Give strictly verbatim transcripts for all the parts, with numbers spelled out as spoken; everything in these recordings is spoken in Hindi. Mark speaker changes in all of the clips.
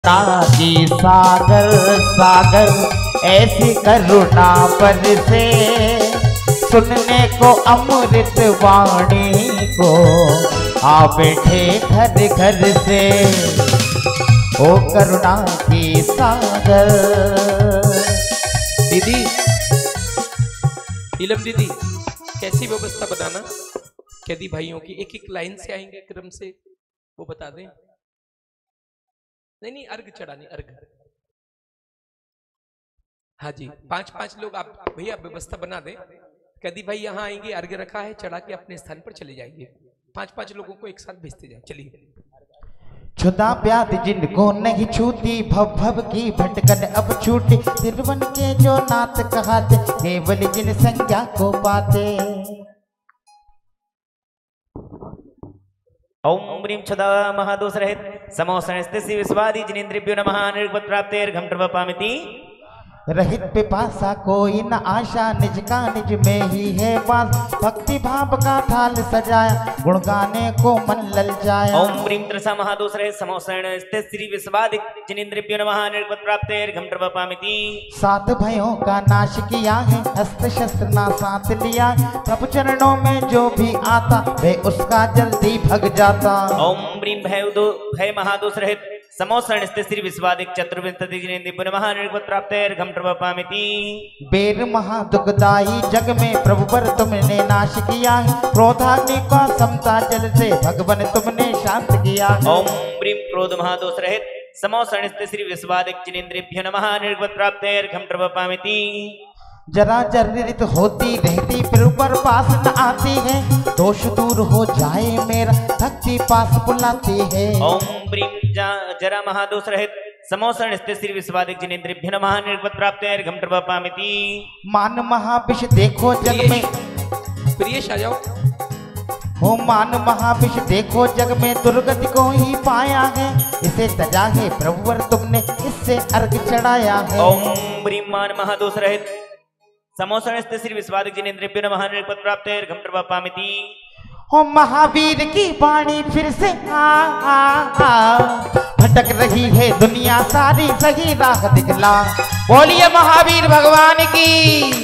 Speaker 1: जी सागर सागर ऐसी करुणा पर से सुनने को अमृत वाणी को आ बैठे घर घर से ओ करुणा की सागर।
Speaker 2: दीदी नीलम दीदी कैसी व्यवस्था बताना, कैदी भाइयों की एक एक लाइन से आएंगे क्रम से वो बता दें। नहीं नहीं अर्घ चढ़ानी, अर्घ। हाँ जी पांच पांच लोग आप भैया व्यवस्था बना दें। कैदी भाई यहाँ आएंगे, अर्घ रखा है, चढ़ा के अपने स्थान पर चले जाएंगे। पांच पांच लोगों को एक साथ भेजते जाए। चलिए।
Speaker 1: छुदा प्याद जिनको नहीं छूती भव भव की भटकन अब छूटी, तिरवन के जो नाथ कहाते केवल जिन संज्ञा को पाते।
Speaker 3: ओम ह्रीं छुदा महादोष रहित समोसन स्थिति विश्वादी जिनेन्द्रिभ्यो नमः निर्गत प्राप्तेर्घम प्रवपामिति।
Speaker 1: रहित पिपासा कोई न आशा, निज का निज में ही है वास, भक्ति भाव का थाल सजाया गुण गाने को मन ललचाया।
Speaker 3: ओम ह्रीं त्रसा महादोष रहित समोसन स्थिति श्री विश्वादी जिनेन्द्रिभ्यो नमः निर्गत प्राप्तेर्घम प्रवपामिति। सात
Speaker 1: भयों का नाश किया है, अस्त्र शस्त्र ना साथ लिया, प्रभु चरणों में जो भी आता वे उसका जल्दी भग जाता।
Speaker 3: ओम ह्रीं भय भय महादोष रहित समोसन स्थिति श्री विश्वादिक चतुर्विंशति जिनेन्द्रिभ्यो नमः निर्गत प्राप्तेर्घम प्रवपामिति।
Speaker 1: बेर महा दुखदाई जग में प्रभु पर तुमने नाश किया है, क्रोधाग्नि का समता जल से भगवन तुमने शांत किया।
Speaker 3: ओम ह्रीं क्रोध महादोष रहित समोसन स्थिति श्री विश्वादिक जिनेन्द्रिभ्यो नमः निर्गत प्राप्तेर्घम प्रवपामिति।
Speaker 1: जरा जर्जरित होती रहती फिर ऊपर पास न आती है, दोष दूर हो जाए मेरा भक्ति पास बुलाती है।
Speaker 3: ओम ह्रीं जरा महादोष रहित समोसन स्थिति श्री विश्वादिक जिनेन्द्रिभ्यो नमः निर्गत प्राप्तेर्घम प्रवपामिति।
Speaker 1: मान महाविष देखो जग में,
Speaker 2: प्रियेश आ जाओ।
Speaker 1: हो मान महाविष देखो जग में दुर्गति को ही पाया है, इसे तजा है प्रभुवर तुमने इससे अर्घ चढ़ाया है।
Speaker 3: ओम ह्रीं मान महादोष रहित समोसन स्थिति श्री विश्वादिक जिनेन्द्रिभ्यो नमः निर्गत प्राप्तेर्घम प्रवपामिति।
Speaker 1: हो महावीर की वाणी फिर से आ आ आ भटक रही है दुनिया सारी, सही राह दिखला। बोलिए महावीर भगवान की।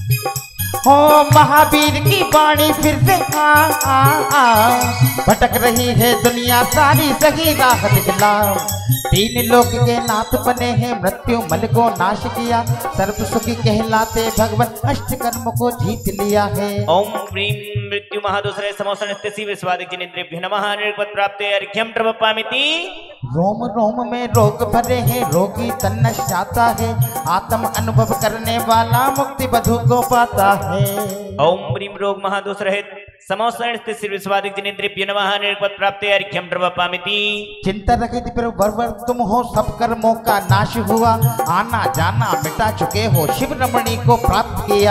Speaker 1: हो महावीर की वाणी फिर से आ आ आ भटक रही है दुनिया सारी, सही राह दिखला। तीन लोक के नाथ बने हैं, मृत्यु मल को नाश किया, सर्व सुखी कहलाते भगवान अष्ट कर्म को जीत लिया है।
Speaker 3: ओम ह्रीं मृत्यु महादोष रहित समोसन स्थिति विश्वादिक जिनेन्द्रिभ्यो नमः निर्गत प्राप्तेर्घम प्रवपामिति।
Speaker 1: रोम रोम में रोग भरे हैं, रोगी तन नश जाता है, आत्म अनुभव करने वाला मुक्ति बधु को पाता है।
Speaker 3: ओम ह्रीं रोग महादोष रहित समोसन स्थिति श्री विश्वादिक जिनेन्द्रिभ्यो नमः निर्गत प्राप्तेर्घम प्रवपामिति।
Speaker 1: चिंता रखित पर बरबर तुम हो, सब कर्मों का नाश हुआ, आना जाना मिटा चुके हो, शिव रमणी को प्राप्त किया।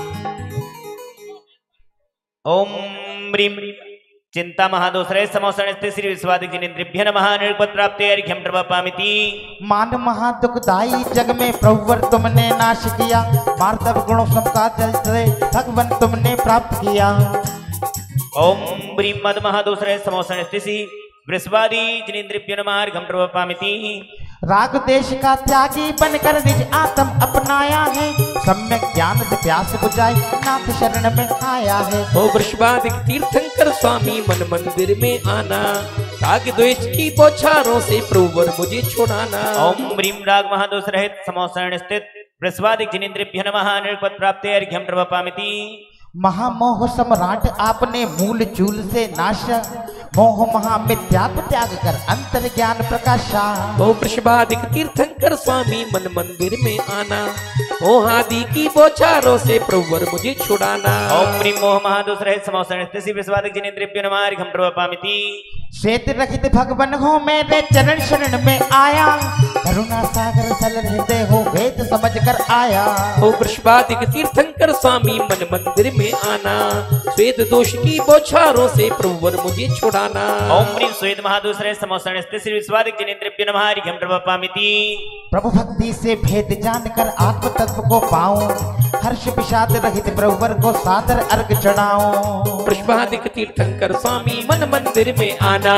Speaker 3: ओम ह्रीं चिंता महादोष रहित समोसन स्थिति श्री विश्वादिक जिनेन्द्रिभ्यो नमः निर्गत प्राप्तेर्घम प्रवपामिति।
Speaker 1: मान महा दुखदाई जग में प्रभुवर तुमने नाश किया, मार्दव गुणों सबका जल से भगवन तुमने प्राप्त किया।
Speaker 3: ओम ह्रीं मद महादोष रहित समोसन स्थिति वृषवादी जिनेन्द्रिभ्यो नमः निर्गम प्रवपामिति।
Speaker 1: राग देश का त्यागी बनकर निज आत्म अपनाया है, सम्यक ज्ञान से प्यास बुझाई नाथ शरण में आया है।
Speaker 2: ओ वृषवादिक तीर्थंकर स्वामी मन मंदिर में आना, राग द्वेष की बौछारों से प्रभुवर मुझे छुड़ाना।
Speaker 3: ओम ह्रीं राग महादोष रहित समोसन स्थित वृषवादिक जिनेन्द्रिभ्यो नमः निर्गत प्राप्तेर्घम प्रवपामिति।
Speaker 1: महामोह सम्राट आपने मूल चूल से नाश, मोह महामिथ्यात्व त्याग कर अंतर ज्ञान प्रकाशा।
Speaker 2: ओ वृषभादिक तीर्थंकर स्वामी मन मंदिर में आना, मोह आदि की बौछारों से प्रभुवर मुझे छुड़ाना।
Speaker 3: ओम ह्रीं मोह महादोष रहित समोसन स्थिति विश्वादिक जिनेन्द्रिभ्यो नमः निर्गम प्रवपामिति।
Speaker 1: श्वेत रहित भगवन हो मेरे चरण शरण में आया, करुणा सागर सरल हृदय हो वेद समझ कर आया।
Speaker 2: ओ वृषभादिक तीर्थंकर स्वामी मन मंदिर में आना, श्वेत दोष की बौछारों से प्रभुवर मुझे छुड़ाना।
Speaker 3: ओम ह्रीं श्वेत महादोष रहित समोसन स्थिति श्री विश्वादिक जिनेन्द्रिभ्यो नमः निर्गम प्रवपामिति।
Speaker 1: प्रभु भक्ति से भेद जानकर आत्म तत्व को पाऊं, हर्ष विषाद रहित प्रभुवर को सादर अर्घ चढ़ाऊं।
Speaker 2: वृषभादिक तीर्थंकर स्वामी मन मंदिर में आना,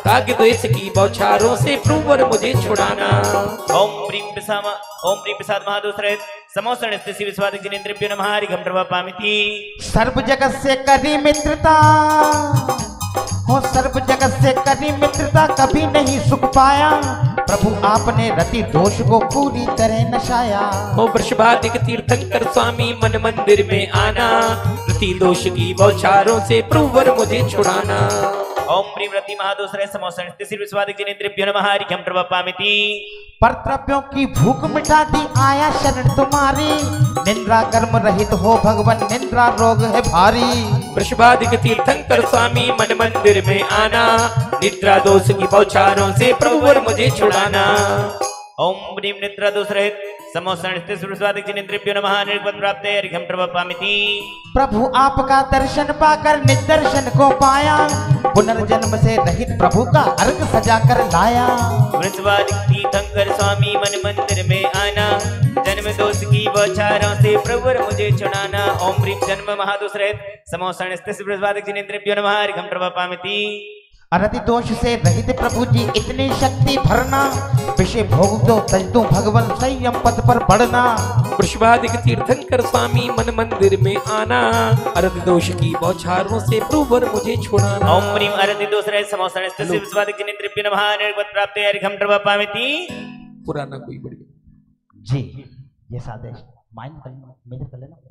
Speaker 2: ताकि द्वेष की बौछारों से प्रभुवर मुझे छुड़ाना।
Speaker 3: ओम प्रीम प्रसाद ओम प्रीम प्रसाद महादोषरहित समोसण स्थिति विस्वादिक जिनेन्द्रिभ्यो नमः हरिघं प्रवपामिति।
Speaker 1: सर्व जगत से करी मित्रता हो, सर्व जगत से करी मित्रता, कभी नहीं सुख पाया प्रभु आपने रति दोष को पूरी तरह नशाया।
Speaker 2: हो वृषभादिक तीर्थंकर स्वामी मन मंदिर में आना, रति दोष की बौछारों से प्रभुवर मुझे छुड़ाना।
Speaker 3: ओम प्रीम रति महादोषरहित समोसण स्थिति विस्वादिक जिनेन्द्रिभ्यो नमः हरिघं प्रवपामिति।
Speaker 1: परद्रव्यों की भूख मिटा दी आया शरण तुम्हारी, निंद्रा कर्म रहित हो भगवान, निंद्रा रोग है भारी।
Speaker 2: वृषभादिक तीर्थंकर स्वामी मन मंदिर में आना, निद्रा दोष की बौछारों से प्रभुवर मुझे छुड़ाना।
Speaker 3: ओम प्रीम निद्रा दोषरहित समोसण स्थिति विस्वादिक जिनेन्द्रिभ्यो नमः निर्पद प्राप्ते हरिघं प्रवपामिति।
Speaker 1: प्रभु आपका दर्शन पाकर निर्दर्शन को पाया, पुनर्जन्म से रहित प्रभु का अर्घ सजा कर लाया।
Speaker 3: वृषभादिक तीर्थंकर स्वामी मन मंदिर में आना, जन्म दोष की बौछारों से प्रभुवर मुझे छुड़ाना। ओम प्रीम जन्म महादोषरहित समोसण स्थिति विस्वादिक जिनेन्द्रिभ्यो नमः हरिघं प्रवपामिति।
Speaker 1: अरति दोष से रहित प्रभु जी इतनी शक्ति भरना, विषय भोग दो तज दो भगवान संयम पद पर बढ़ना।
Speaker 2: वृषभादिक तीर्थंकर स्वामी मन मंदिर में आना, अरति दोष की बौछारों से प्रभुवर मुझे छुड़ाना।
Speaker 3: ओम प्रीम अरति दोषरहित समोसण स्थिति विस्वादिक जिनेन्द्रिभ्यो नमः निर्पद प्राप्ते हरिघं प्रवपामिति।
Speaker 2: पुराना कोई बढ़िया
Speaker 1: जी ये सादेश माइंड करना मेरे कर लेना।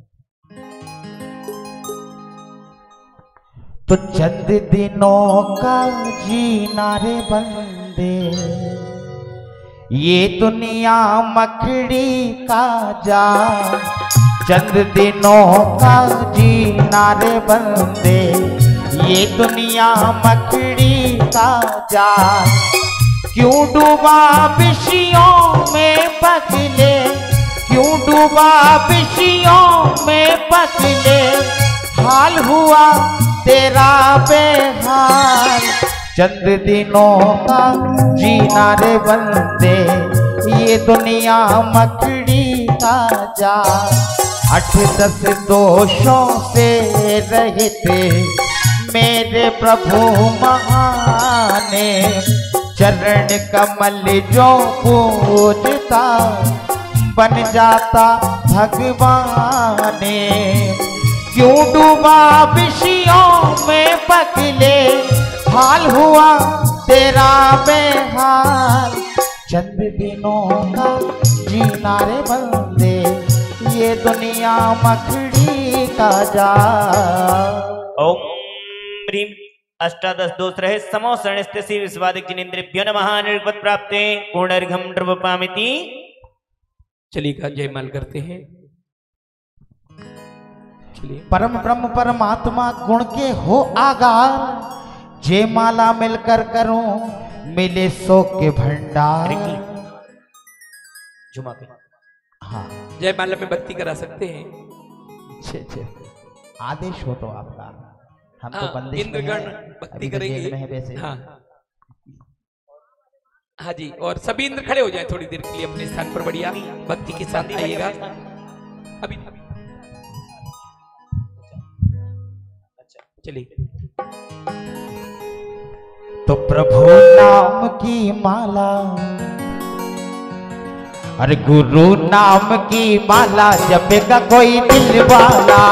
Speaker 1: तो चंद दिनों का जीना रे बंदे, ये दुनिया मकड़ी का जाल। चंद दिनों का जीना रे बंदे, ये दुनिया मकड़ी का जाल। क्यों डूबा विषयों में पगले, क्यों डूबा विषयों में पगले, हाल हुआ तेरा बेहाल। चंद दिनों का जीना रे बंदे, ये दुनिया मकड़ी का जाल। आठ दस दोषों से रहित मेरे प्रभु महाने, चरण कमल जो पूजता बन जाता भगवाने। क्यों डूबा विषयों में पगले, हाल हुआ तेरा बेहाल। चंद दिनों का जीना रे बंदे, ये दुनिया मकड़ी का जाल।
Speaker 3: ओम प्रीम अष्टादश दोषरहित समोसण स्थिति विस्वादिक जिनेन्द्रिभ्यो नमः निर्पद प्राप्ते पूर्णर्घं प्रवपामिति।
Speaker 2: चलिए जयमाल करते हैं।
Speaker 1: परम ब्रह्म परमात्मा गुण के हो आगार, जय माला मिलकर करूं मिले सो के भंडार।
Speaker 3: जुमा के
Speaker 1: हाँ
Speaker 2: जय माला में भक्ति करा सकते हैं।
Speaker 1: छे छे आदेश हो तो आपका, हम तो बंदिश में
Speaker 2: इंद्रगण
Speaker 1: हैं,
Speaker 2: भक्ति
Speaker 1: अभी तो
Speaker 2: करेंगे।
Speaker 1: जेल में है वैसे।
Speaker 2: हाँ हाँ जी, और सभी इंद्र खड़े हो जाए थोड़ी देर के लिए अपने स्थान पर, बढ़िया भक्ति के साथ आइएगा। अभी अभी चलिए।
Speaker 1: तो प्रभु नाम की माला, अरे गुरु नाम की माला जपेगा कोई दिल वाला।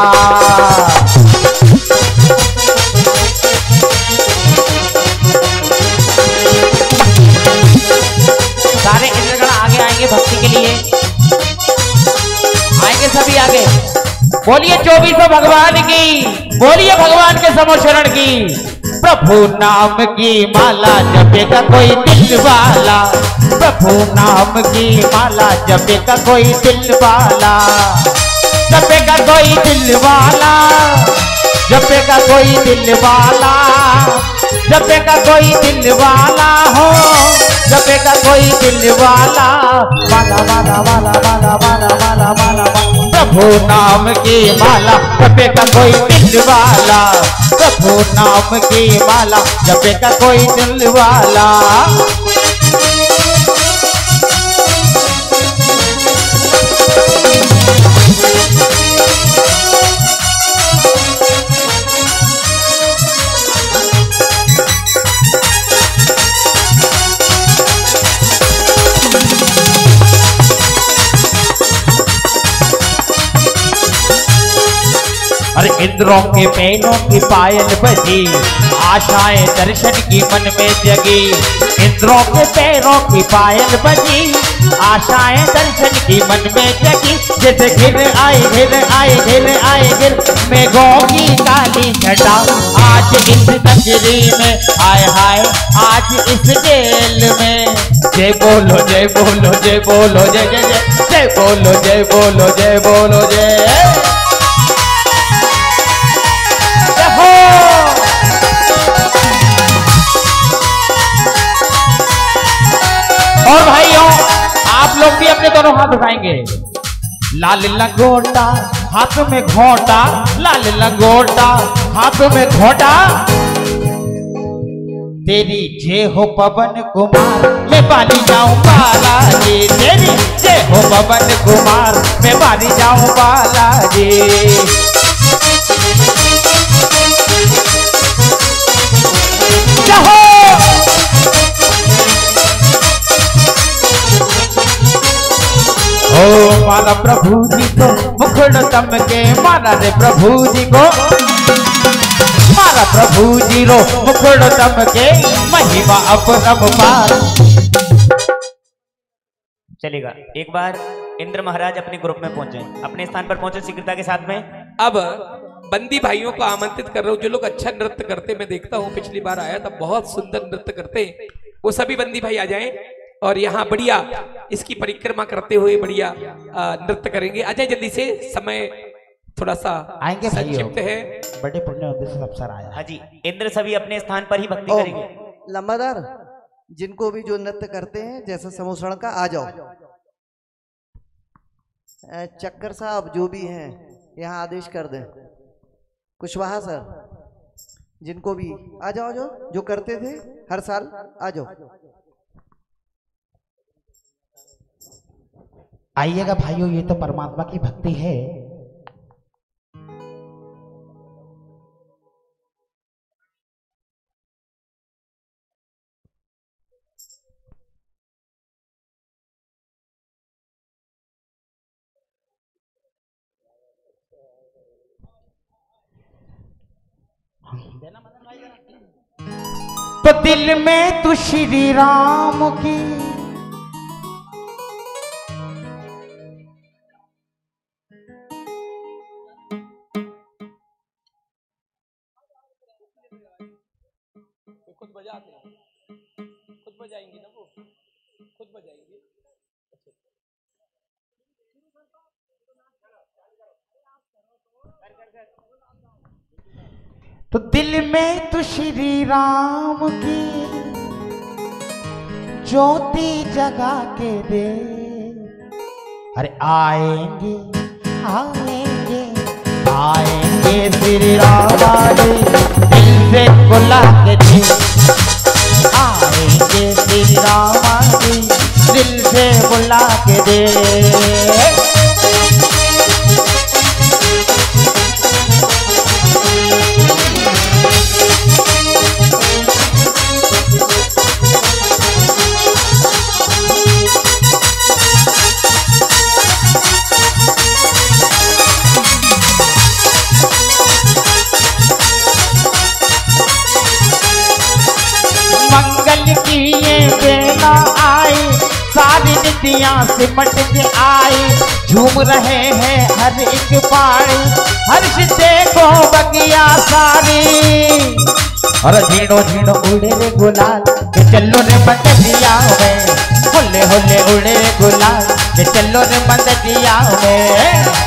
Speaker 1: सारे इंद्रगण आगे आएंगे भक्ति के लिए, आएंगे सभी आगे। बोलिए चौबीसों भगवान की, बोलिए भगवान के समोशरण की। प्रभु नाम की माला जपेगा कोई दिल वाला, प्रभु नाम की माला जपेगा कोई दिल वाला। जपेगा कोई दिल वाला, जपेगा कोई दिल वाला, जपेगा कोई दिल वाला हो, जपेगा कोई दिल वाला। वाला वाला वाला वाला वाला वाला वाला प्रभु नाम की माला जपेगा कोई दिल वाला, प्रभु नाम की माला जपेगा कोई दिल वाला। इंद्रों के पैरों की पायल बजी, आशाएं दर्शन की मन में जगी। इंद्रों के पैरों की पायल बजी, आशाएं दर्शन की मन में जगी। जैसे घिर आए घिर आए घिर आए घिर मेघों की काली छटा, आज इस नगरी में आए हाय, आज इस जेल में। जय बोलो जय बोलो जय बोलो जय जय जय, जय बोलो जय बोलो जय बोलो जय। और भाइयों आप लोग भी अपने दोनों हाथ उठाएंगे। लाल लंगोटा हाथ में घोटा, लाल लंगोटा हाथ में घोटा। तेरी जय हो पवन कुमार, मैं बाली जाऊं बालाजी। तेरी जय हो पवन कुमार, मैं बाली जाऊं बालाजी। जय ओ मारा प्रभु जी को मुखड़ चमके, मारा रे प्रभु जी को, मारा प्रभु जी रो मुखड़ चमके, महिमा अपरंपार।
Speaker 3: चलेगा, एक बार इंद्र महाराज अपने ग्रुप में पहुंचे, अपने स्थान पर पहुंचे शीघ्रता के साथ में।
Speaker 2: अब बंदी भाइयों को आमंत्रित कर रहा हूँ, जो लोग अच्छा नृत्य करते मैं देखता हूँ, पिछली बार आया था बहुत सुंदर नृत्य करते, वो सभी बंदी भाई आ जाएं और यहाँ बढ़िया इसकी परिक्रमा करते हुए बढ़िया नृत्य करेंगे। अजय जल्दी से, समय थोड़ा सा
Speaker 1: आएंगे
Speaker 2: संक्षिप्त है।
Speaker 1: बड़े पुण्य उद्देश्य से अवसर आया।
Speaker 3: हाँ जी, इंद्र सभी अपने स्थान पर ही भक्ति करेंगे।
Speaker 4: लंबादार जिनको भी जो नृत्य करते हैं जैसा समोसण का, आ जाओ। चक्कर साहब जो भी हैं यहाँ आदेश कर दें। कुशवाहा सर, जिनको भी आ जाओ, जो जो करते थे हर साल आ जाओ।
Speaker 1: आइएगा भाइयों, ये तो परमात्मा की भक्ति है। तो दिल में तू श्री राम की
Speaker 2: खुद बजाते हैं, खुद बजाएंगे ना, वो खुद बजाएंगे।
Speaker 1: तो दिल में तू श्री राम की ज्योति जगा के दे। अरे आएंगे आएंगे आएंगे श्री राम वाले, दिल से बुला के दे। आएंगे श्री राम वाले, दिल से बुला के दे। सारी नितियां सिमट के आए, झूम रहे हैं हर एक पाए, हर्ष देखो बगिया सारी। और झीणो झीणो उड़े रे गुलाल, के चलो रे बंदिया में, होले होले उड़े रे गुलाल, के चलो रे बंदिया में।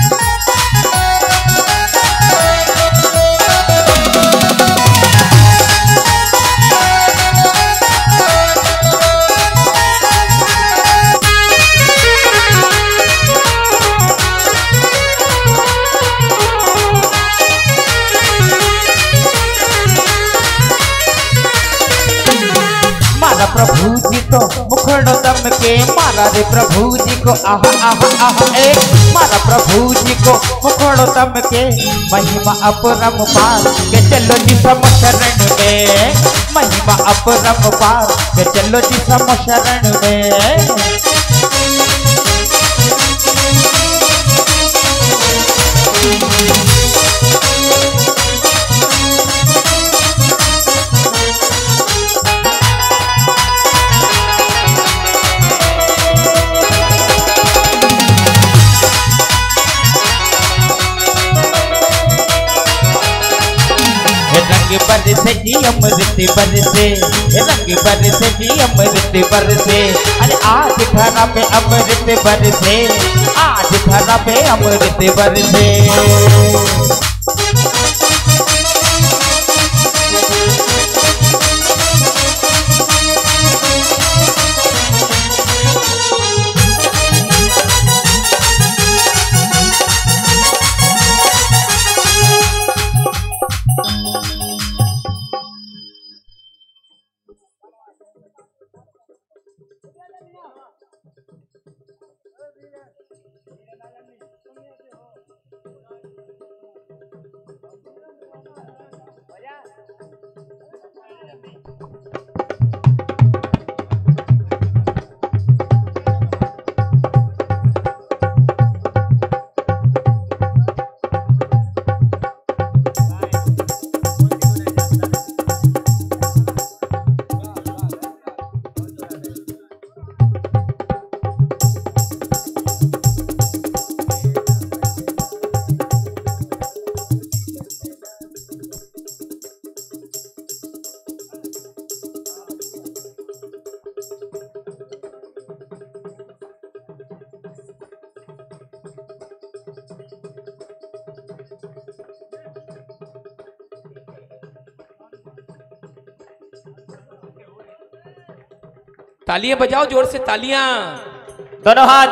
Speaker 1: प्रभु जी तो मुखड़ो दम के, मारा रे प्रभु जी को आह आह आह एक, मारा प्रभु जी को मुखड़ो दम के, महिमा अपरंपार के चलो जी सम शरण में, महिमा अपरंपार के चलो जी सम शरण में। जी अमृत बरसे, रंग बरसे जी अमृत बरसे। अरे आज धरा पे अमृत बरसे, आज धरा पे अमृत बरसे।
Speaker 2: तालियां बजाओ जोर से, तालियां
Speaker 3: दोनों हाथ।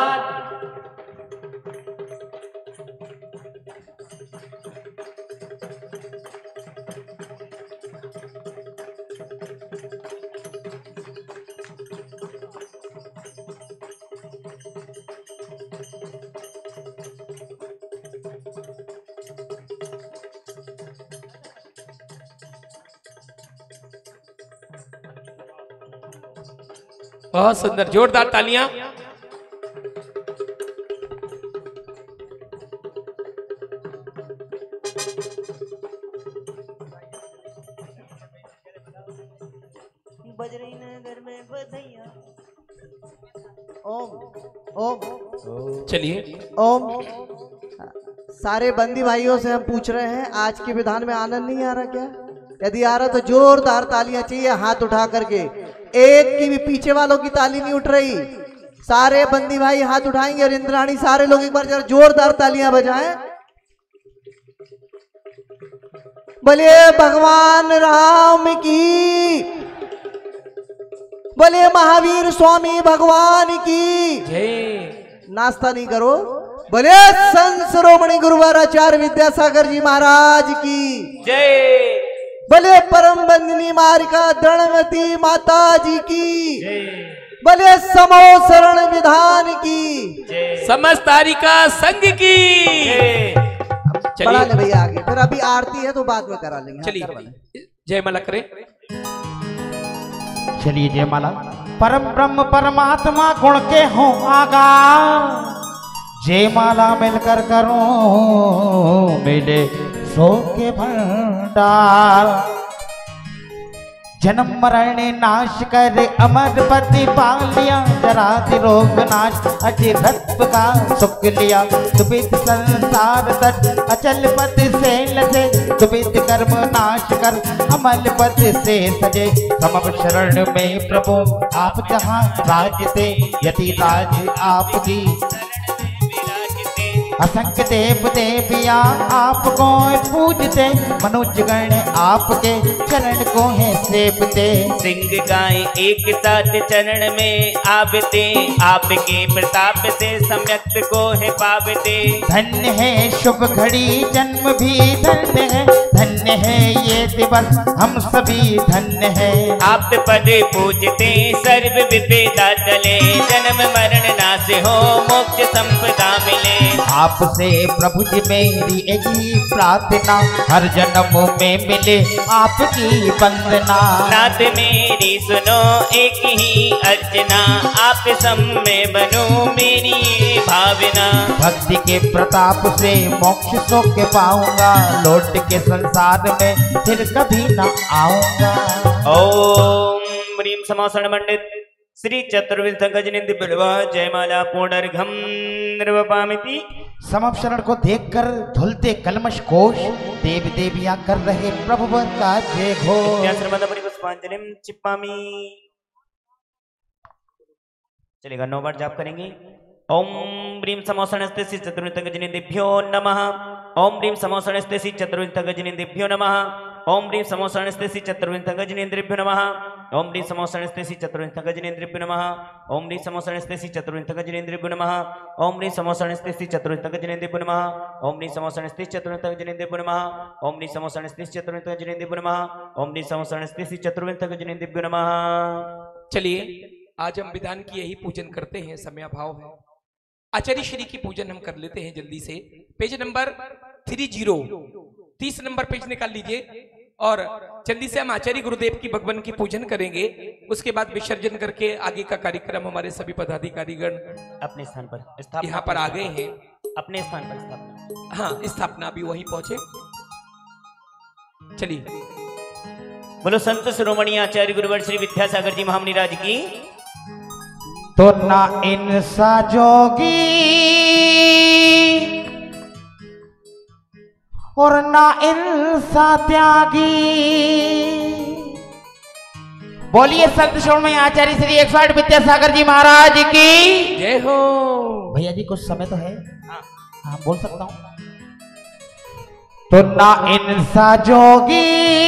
Speaker 2: बहुत सुंदर, जोरदार तालियां।
Speaker 4: बजरई नगर में बधैया। ओम ओम
Speaker 2: चलिए
Speaker 4: ओम। सारे बंदी भाइयों से हम पूछ रहे हैं, आज के विधान में आनंद नहीं आ रहा क्या? यदि आ रहा तो जोरदार तालियां चाहिए हाथ उठा करके। एक की भी पीछे वालों की ताली नहीं उठ रही। सारे बंदी भाई हाथ उठाएंगे और इंद्राणी सारे लोग एक बार जरा जोरदार तालियां बजाएं। बोलिए भगवान राम की, बोलिए महावीर स्वामी भगवान की
Speaker 2: जय।
Speaker 4: नाश्ता नहीं करो। बोले संत शिरोमणि गुरुवार आचार्य विद्यासागर जी महाराज की
Speaker 3: जय।
Speaker 4: बोले परम बंदिनी मारिका दणवती माता जी की
Speaker 3: जय।
Speaker 4: बोले समो शरण विधान की
Speaker 3: जय।
Speaker 2: समस्त तारिका संघ की
Speaker 3: जय।
Speaker 4: बढ़ा ले
Speaker 2: चलिए
Speaker 4: भैया आगे, फिर अभी आरती है तो बाद में करा लेंगे। हाँ,
Speaker 2: चलिए
Speaker 4: करवा लें।
Speaker 2: जय माला करें।
Speaker 1: चलिए जयमाला। परम ब्रह्म परमात्मा गुण के हो आगार, जयमाला मिलकर करो मिले सो के भंडार। जन्म मरण नाश कर अमर पति पालिया, जराति रोग नाश अजय रत्व का सुख लिया। दुबित संसार तट अचल पद से लजे, दुबित कर्म नाश कर अमल पद से सजे। समव शरण में प्रभु आप जहाँ राजते, यदि राज आपकी असंख्य देव देविया आपको पूजते। मनुष्य गण आपके चरण को है सेवते।
Speaker 3: सिंह गाय एक साथ चरण में आवते, आपके प्रताप से सम्यक्त को है पावते।
Speaker 1: धन्य है शुभ घड़ी जन्म भी धन्य है, धन्य है ये दिवस हम सभी धन्य है।
Speaker 3: आप पद पूजते सर्व विपेदा टले, जन्म मरण नाश हो मोक्ष संपदा मिले।
Speaker 1: आपसे प्रभु जी मेरी एक ही प्रार्थना, हर जन्म में मिले आपकी वंदना।
Speaker 3: नाथ मेरी सुनो एक ही अर्चना, आप सम में बनो मेरी ये भावना।
Speaker 1: भक्ति के प्रताप से मोक्ष सुख पाऊंगा, लौट के संसार में फिर कभी न आऊंगा।
Speaker 3: ओम ह्रीं समासन मंडित श्री चतुर्विंश गजनिंद बिल्वा जयमाला पुनर्घम निर्वपामिति।
Speaker 1: समप शरण को देखकर धुलते कलमश कोश, देव देवियां कर रहे प्रभु का जय घोष।
Speaker 3: पुष्पांजलिम चिप्पामी। चलेगा, नौ बार जाप करेंगे। ओम ब्रीम समोसणस्ते श्री चतुर्विंतगजनेन्द्रेभ्यो नमः। ओम ब्रीम समोसणस्ते श्री चतुर्विंतगजनेन्द्रेभ्यो नमः। ओम ब्रीम समोसणस्ते श्री चतुर्विंतगजनेन्द्रेभ्यो नमः। ओम ब्रीम समोसणस्ते श्री चतुर्विंतगजनेन्द्रेभ्यो नमः। ओम ब्रीम समोसणस्ते श्री चतुर्विंतगजनेन्द्रेभ्यो नमः। ओम ब्रीम समोसणस्ते श्री चतुर्विंतगजनेन्द्रेभ्यो नमः। ओम ब्रीम समोसणस्ते चतुर्विंतगजनेन्द्रेभ्यो नमः। ओम ब्रीम समोसणस्ते चतुर्विंतगजनेन्द्रेभ्यो नमः। ओम ब्रीम समोसणस्ते चतुर्विंतगजनेन्द्रेभ्यो नमः।
Speaker 2: चलिए, आज हम विधान की यही पूजन करते हैं, समय अभाव है। आचार्य श्री की पूजन हम कर लेते हैं जल्दी से। पेज नंबर थ्री जीरो तीस नंबर पेज निकाल लीजिए और जल्दी से हम आचार्य गुरुदेव की भगवान की पूजन करेंगे। उसके बाद विसर्जन करके आगे का कार्यक्रम हमारे सभी पदाधिकारीगण
Speaker 3: अपने स्थान पर
Speaker 2: यहाँ पर आ गए हैं।
Speaker 3: अपने स्थान पर स्थापना,
Speaker 2: हाँ, स्थापना भी वहीं पहुंचे। चलिए,
Speaker 3: बोलो संत शिरोमणि आचार्य गुरुवर श्री विद्यासागर जी महामुनिराज की।
Speaker 1: तो ना इंसा जोगी और ना इंसा त्यागी, बोलिए संत शिरोमणि आचार्य श्री एक सौ आठ विद्यासागर जी महाराज की
Speaker 2: जय हो।
Speaker 1: भैया जी कुछ समय तो है, हाँ बोल सकता हूं। तो ना इंसा जोगी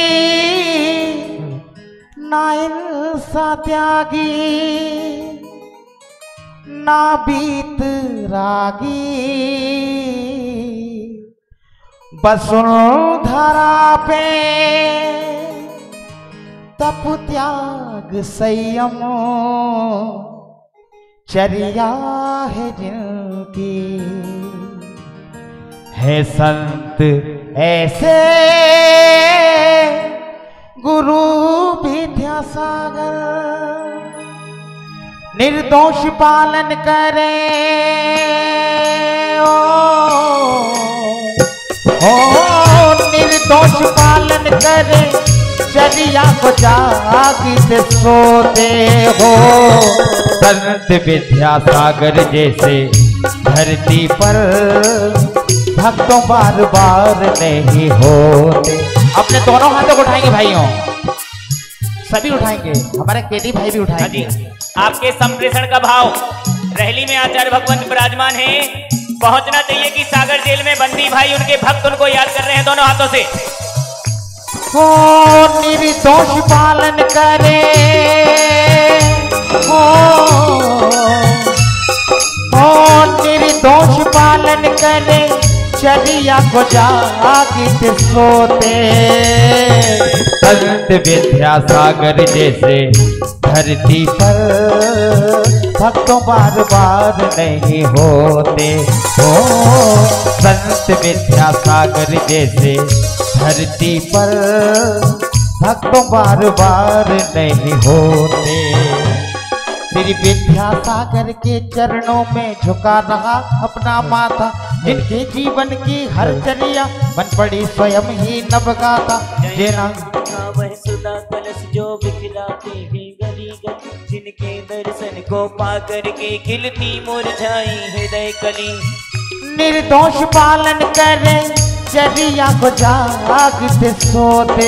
Speaker 1: ना इंसा त्यागी, ना बीत रागी, वसुंधरा पे तप त्याग संयम चर्या है जिनकी, है संत ऐसे गुरु विद्यासागर, निर्दोष पालन करे ओ, ओ निर्दोष पालन करे, चर्या को जागते सोते हो। संत विद्यासागर जैसे धरती पर भक्तों बार बार नहीं होते। अपने दोनों हाथों को उठाएंगे भाइयों, सभी उठाएंगे, हमारे केदी भाई भी उठाएंगे।
Speaker 3: आपके संप्रेषण का भाव, रैली में आचार्य भगवंत विराजमान है, पहुंचना चाहिए कि सागर जेल में बंदी भाई उनके भक्त उनको याद कर रहे हैं दोनों हाथों से।
Speaker 1: हो निर्दोष पालन करे, हो हो निर्दोष पालन करे, चर्या को जागते सोते। संत विद्यासागर जैसे धरती पर भक्तों बार बार नहीं होते हो। संत विद्यासागर जैसे धरती पर भक्तों बार बार नहीं होते। श्री विद्यासागर के चरणों में झुका रहा अपना माथा, जिनके जीवन की हर चर्या बन पड़ी स्वयं ही नवगाथा। जेना
Speaker 3: वह सुधा कलश जो बिखराते हैं गली गली, जिनके दर्शन को पा करके खिलती मुरझाई हृदय कली।
Speaker 1: निर्दोष पालन करे, चर्या को जागते सोते।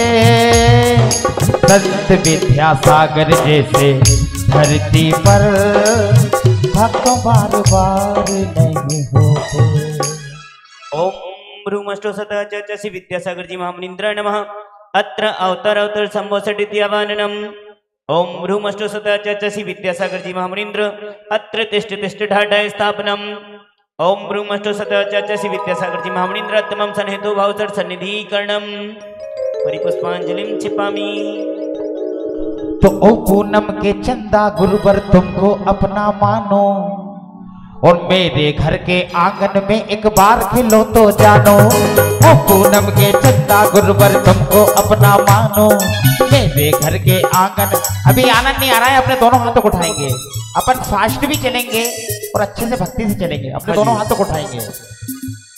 Speaker 1: संत विद्यासागर जैसे धरती पर भक्तों बार बार नहीं होते।
Speaker 3: ओम भ्रूमष्टो सतः च श्री विद्यासागर जी महामुनीन्द्र नमः। अत्र अवतर अवतर संभोषटित्यावाननम। ओम भ्रूमष्टो सतः च श्री विद्यासागर जी महामुनीन्द्र। अत्र तिष्ठ तिष्ठ ढाढाय स्थापनम। ओम भ्रूमष्टो सतः च श्री विद्यासागर जी महामुनीन्द्र। तमम सन्हेतु भावसर सन्निधिकरणम। परिपुष्पांजलिम छिपामी।
Speaker 1: तो ओ पूनम के चंदा गुरुवर तुमको अपना मानो, और मेरे घर के आंगन में एक बार खिलो तो जानो। ओ पूनम के चंदा गुरुवर तुमको अपना मानो, मेरे घर के आंगन। अभी आनंद नहीं आ रहा है, अपने दोनों हाथों को उठाएंगे। अपन फास्ट भी चलेंगे और अच्छे से भक्ति से चलेंगे, अपने दोनों हाथों को उठाएंगे।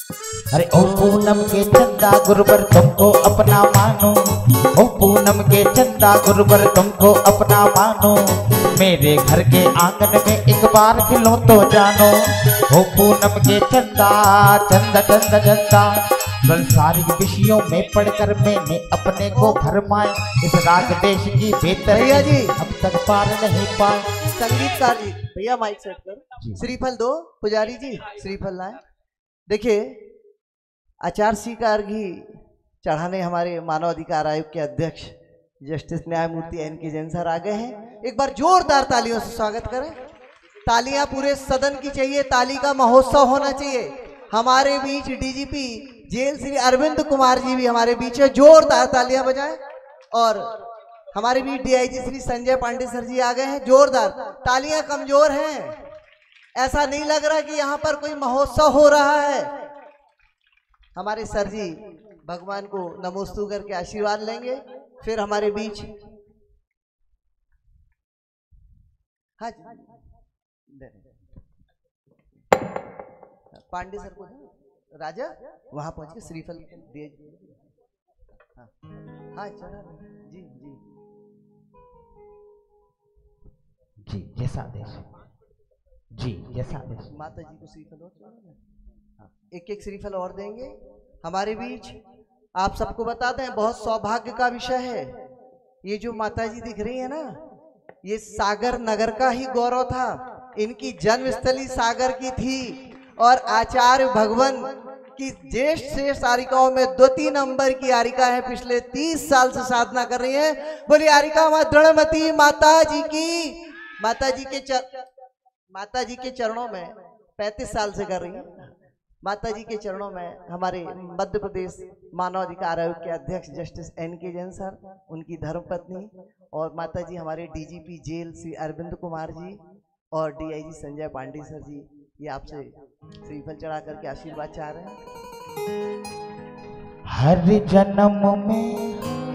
Speaker 1: अरे ओ पूनम के चंदा गुरुवर तुमको अपना मानो, ओ पूनम के चंदा गुरुवर तुमको अपना मानो, मेरे घर के आंगन में एक बार खिलो तो जानो। ओ पूनम के चंदा चंदा चंदा चंदा, संसारिक विषयों में पढ़कर मैंने अपने को भरमाया, इस राग देश की बेहतर
Speaker 4: भैया जी
Speaker 1: अब तक पार नहीं पाए।
Speaker 4: संगीतकार जी भैया माइक सेट कर, श्रीफल दो पुजारी जी, श्रीफल लाए। देखिए आचार स्वीकार घी चढ़ाने हमारे मानव अधिकार आयोग के अध्यक्ष जस्टिस न्यायमूर्ति एन के जैन सर आ गए हैं। एक बार जोरदार तालियों से स्वागत करें। तालियां पूरे सदन की चाहिए, ताली का महोत्सव होना चाहिए। हमारे बीच डीजीपी जेल श्री अरविंद कुमार जी भी हमारे बीच है, जोरदार तालियां बजाएं। और हमारे बीच डीआईजी श्री संजय पांडे सर जी आ गए हैं, जोरदार तालियां। कमजोर हैं, ऐसा नहीं लग रहा कि यहाँ पर कोई महोत्सव हो रहा है। हमारे सर जी भगवान को नमोस्तु करके आशीर्वाद लेंगे, फिर हमारे बीच हाँ पांडे सर को राजा वहां पहुंच के श्रीफल दे। हाँ हाँ चला जी जी
Speaker 1: जी जैसा आदेश, जी जैसा आदेश।
Speaker 4: माता जी को श्रीफल और हाँ, एक एक श्रीफल और देंगे। हमारे बीच आप सबको बता दें, बहुत सौभाग्य का विषय है। ये जो माता जी दिख रही है ना, ये सागर नगर का ही गौरव था। इनकी जन्मस्थली सागर की थी और आचार्य भगवान की ज्येष्ठ श्रेष्ठ आरिकाओं में द्वितीय नंबर की आरिका है। पिछले तीस साल से साधना कर रही है। बोली आरिका मां दृढ़मती माता जी की। माता जी के चर, माता जी के चरणों में पैंतीस साल से कर रही है। माता जी के चरणों में हमारे मध्य प्रदेश मानव अधिकार आयोग के अध्यक्ष जस्टिस एन के जैन सर, उनकी धर्मपत्नी और माता जी हमारे डीजीपी जेल श्री अरविंद कुमार जी और डीआईजी संजय पांडे सर जी, ये आपसे श्रीफल चढ़ा करके आशीर्वाद चाह रहे हैं।
Speaker 1: हर जन्म में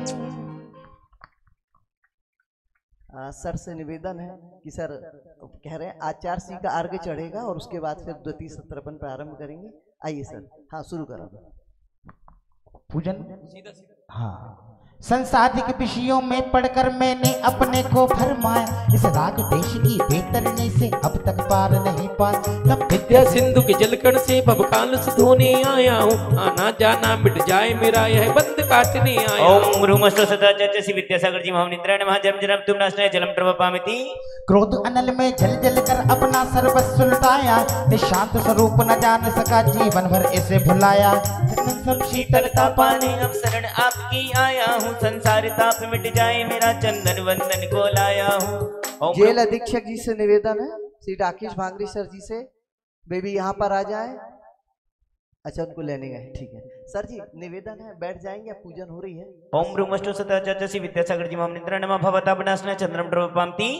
Speaker 4: आ, सर से निवेदन है कि सर कह रहे हैं आचार सी का अर्घ्य चढ़ेगा और उसके बाद फिर द्वितीय सत्रपन प्रारंभ करेंगे। आइए सर, हाँ शुरू करो
Speaker 1: पूजन। हाँ, संसाधिक विषयों में पढ़कर मैंने अपने को भरमाया, इस राग देश की बेतरने से अब तक पार नहीं पाया। तब
Speaker 2: विद्या सिंधु के जलकण से भवकाल से धोने आया हूँ, आना जाना मिट जाए मेरा यह बंद काटने आया।
Speaker 3: ओम ह्रूमस्तो सदा जस्य विद्यासागर जी महानिद्राय नमः। जन्म जन्म तुम नाशनाय जलम प्रवपामिति।
Speaker 1: क्रोध अनल में जल जल कर अपना सर्वस्व लुटाया, निशांत स्वरूप न जान सका जीवन भर इसे भुलाया। सब
Speaker 3: शीतलता पाने अब शरण आपकी आया हूँ, संसार ताप मिट जाए मेरा चंदन वंदन को लाया हूँ।
Speaker 4: जेल अधीक्षक जी से निवेदन है, श्री राकेश भांगरी सर जी से, बेबी यहाँ पर आ जाए। अच्छा उनको लेने गए, ठीक है सर जी निवेदन है, बैठ जाएंगे, पूजन हो रही है।
Speaker 3: ओम ह्रूमस्तो सदा जस्य विद्यासागर जी महानिद्राय नमः। भवता विनाशनाय चंद्रम प्रवपामिति।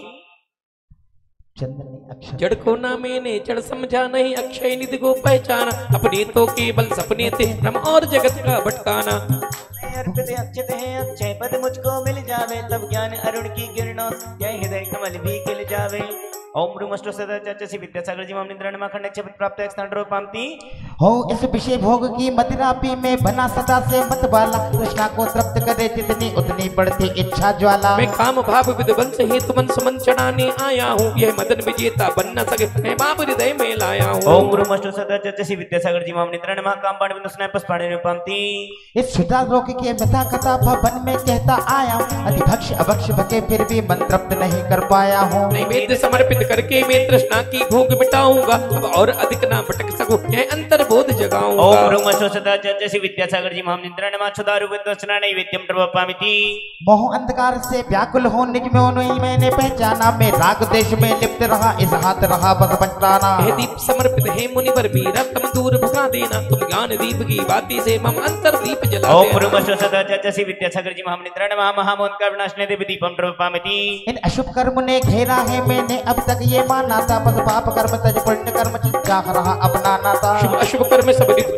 Speaker 2: जड़ को ना मैंने जड़ समझा नहीं, अक्षय निधि को पहचाना, अपने तो केवल सपने थे भ्रम और जगत का भटकाना।
Speaker 3: अर्पित अक्षत है अक्षय पद मुझको मिल जावे, तब ज्ञान अरुण की किरणों यह हृदय कमल भी खिल जावे। ओम ह्रूमस्तो सदा जस्य विद्यासागर जी महानिद्राय नमः। खंड छपत प्राप्त एक स्थान प्रवपामिति।
Speaker 1: हो इस विषय भोग की मदिरा पी में बना सदा से मत वाला, तृष्णा को तृप्त करे जितनी उतनी बढ़ती इच्छा ज्वाला।
Speaker 2: मैं काम भाव विद्वंस हेतु मन सुमन चढ़ाने आया हूँ, यह मदन विजेता बन न सके मैं बाप हृदय में लाया हूँ।
Speaker 3: ओम ह्रूमस्तो सदा जस्य विद्यासागर जी महानिद्राय नमः। काम पांडव विनाशनाय पुष्पाणि प्रवपामिति।
Speaker 1: इस क्षुद्र लोक के व्यथा कथा भवन में कहता आया, अधिभक्ष अभक्ष भके फिर भी मन तृप्त नहीं कर पाया हूँ।
Speaker 2: नैवेद्य समर्पित करके मैं तृष्णा की भूख मिटाऊंगा, अब और अधिक ना भटक सकूं यह अंतर्बोध जगाऊंगा।
Speaker 3: ओम ह्रूमस्तो सदा जस्य विद्यासागर जी महानिद्राय नमः। क्षुधारु विद्वंसना नैवेद्यम प्रवपामिति।
Speaker 1: मोह अंधकार से व्याकुल हो निज में नहीं मैंने पहचाना, मैं राग देश में लिप्त रहा इस हाथ रहा बस पंचाना।
Speaker 2: यह दीप समर्पित है मुनिवर मेरा तम दूर भगा देना, तुम ज्ञान दीप की बाती से मम अंतर दीप जला
Speaker 3: ओम
Speaker 2: देना।
Speaker 3: ह्रूमस्तो सदा जस्य विद्यासागर जी महानिद्राय नमः। महामोहंकार विनाशने देव दीपम प्रवपामिति।
Speaker 1: इन अशुभ कर्म ने घेरा है मैंने अब तक ये माना था, बस पाप कर्म तज पुण्य कर्म चिंता रहा अपनाना था।
Speaker 2: शुभ अशुभ कर्म सब विदल है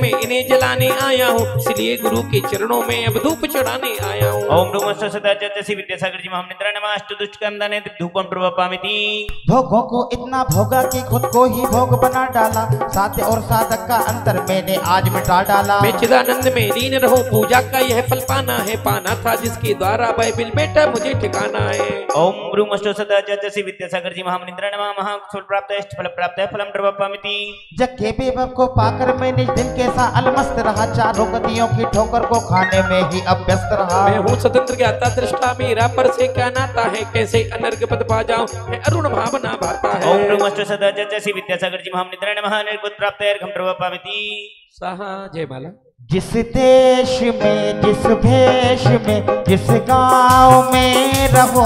Speaker 2: में इन्हें जलाने आया हूँ, इसलिए गुरु के चरणों में अब धूप चढ़ाने आया हूँ।
Speaker 3: ओम नमः सदा जति विद्यासागर जी महामनिंद्रा नमः दुष्कंदने धूपम प्रवपामिति।
Speaker 1: भोगों को इतना भोगा कि खुद को ही भोग बना डाला, साध्य और साधक का अंतर मैंने आज मिटा डाला।
Speaker 2: मैं चिदानंद में लीन रहूं, पूजा का यह फल पाना है, पाना था जिसके द्वारा बाइबिल बेटा मुझे ठिकाना है।
Speaker 3: ओम ब्रूमष्टो सदा जति विद्यासागर जी महामनिंद्रा नमः महाफल प्राप्त है, फल प्राप्त है, फलम प्रवपामिति।
Speaker 1: जग के बेवक को पाकर मैं निज दिन के सा अलमस्त रहा, चारों गतियों की ठोकर को खाने में ही अभ्यस्त रहा।
Speaker 2: मैं हूँ स्वतंत्र ज्ञाता दृष्टा, मेरा पर से क्या नाता है, कैसे अनर्घ पद पा जाऊं, मैं अरुण भावना भाता है।
Speaker 3: ओम ब्रूमष्टो सदा जति विद्यासागर जी महामनिंद्रा नमः निर्गुण प्राप्त है, अर्घम प्रवपामिति।
Speaker 2: सहा जय माला।
Speaker 1: जिस देश में जिस भेष में जिस गांव में रहो,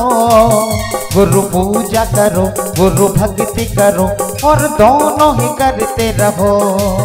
Speaker 1: गुरु पूजा करो गुरु भक्ति करो और दोनों ही करते रहो।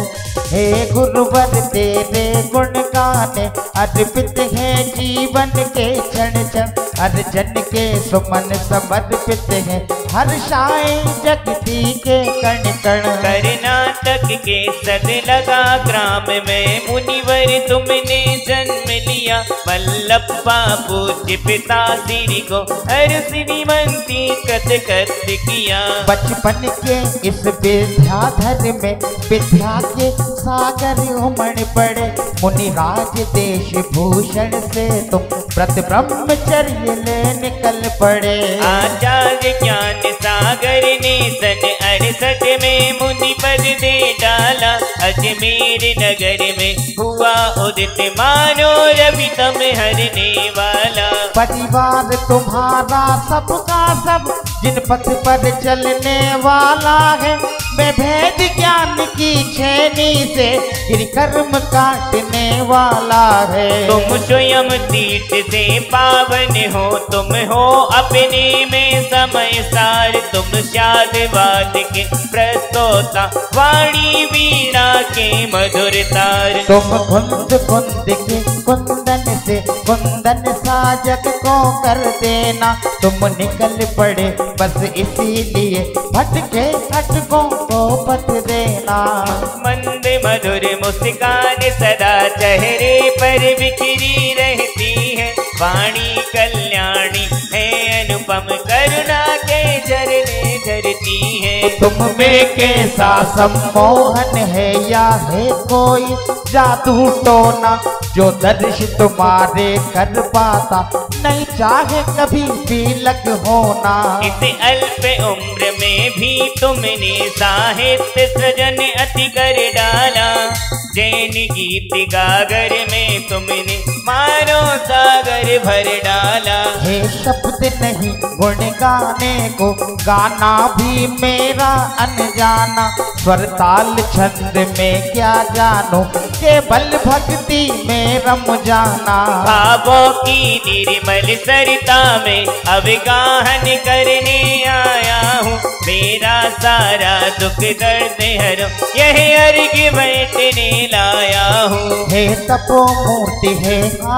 Speaker 1: हे गुरुवर तेरे गुण गाने अर्पित है जीवन के क्षण क्षण, अर्जन के सुमन समर्पित है हर शाय जगती के कण कण।
Speaker 3: कर्नाटक के सद लगा ग्राम में मुनिवर तुमने जन्म लिया, वल्लभा पूज्य पिता श्री को हर श्रीमंती कत कत किया।
Speaker 1: बचपन के इस विद्याधर में विद्या के सागर उमड़ पड़े, मुनिराज देश भूषण से तुम व्रत ब्रह्मचर्य ले निकल पड़े।
Speaker 3: आचार्य ज्ञान सागर ने सन अड़सठ में मुनि पद दे डाला, अजमेर नगर में हुआ उदित मानो रवि तम हरने वाला।
Speaker 1: परिवार तुम्हारा सबका सब जिन पथ पर चलने वाला है, मैं भेद ज्ञान की छेनी से गिर कर्म काटने वाला है।
Speaker 3: तुम स्वयं तीर्थ से पावन हो, तुम हो अपने में समय सार, तुम शादवाद के प्रस्तोता वाणी वीणा के मधुर तार।
Speaker 1: तुम कुंद कुंद के कुंदन से कुंदन साजक को कर देना, तुम निकल पड़े बस इसीलिए भटके अटकों को पथ देना।
Speaker 3: मंद मधुर मुस्कान सदा चेहरे पर बिखरी रहती है, वाणी कल्याणी है अनुपम करुणा के झरने झरती है।
Speaker 1: तुम में कैसा सम्मोहन है या है कोई जादू टोना, जो दर्श तुम्हारे कर पाता नहीं चाहे कभी भी लग होना।
Speaker 3: इस अल्प उम्र में भी तुमने साहित्य सृजन अति कर डाला, जैन गीत गागर में तुमने मारो सागर भर डाला।
Speaker 1: हे शब्द नहीं गुण गाने को, गाना भी मेरा अनजाना, स्वर ताल छंद में क्या जानो, केवल भक्ति में रम जाना।
Speaker 3: भावों की निर्मल सरिता में अवगाहन करने आया हूँ, मेरा सारा दुख दर्द हरो यह अर्घ बैठने लाया हूँ।
Speaker 1: हे तपो मूर्ति है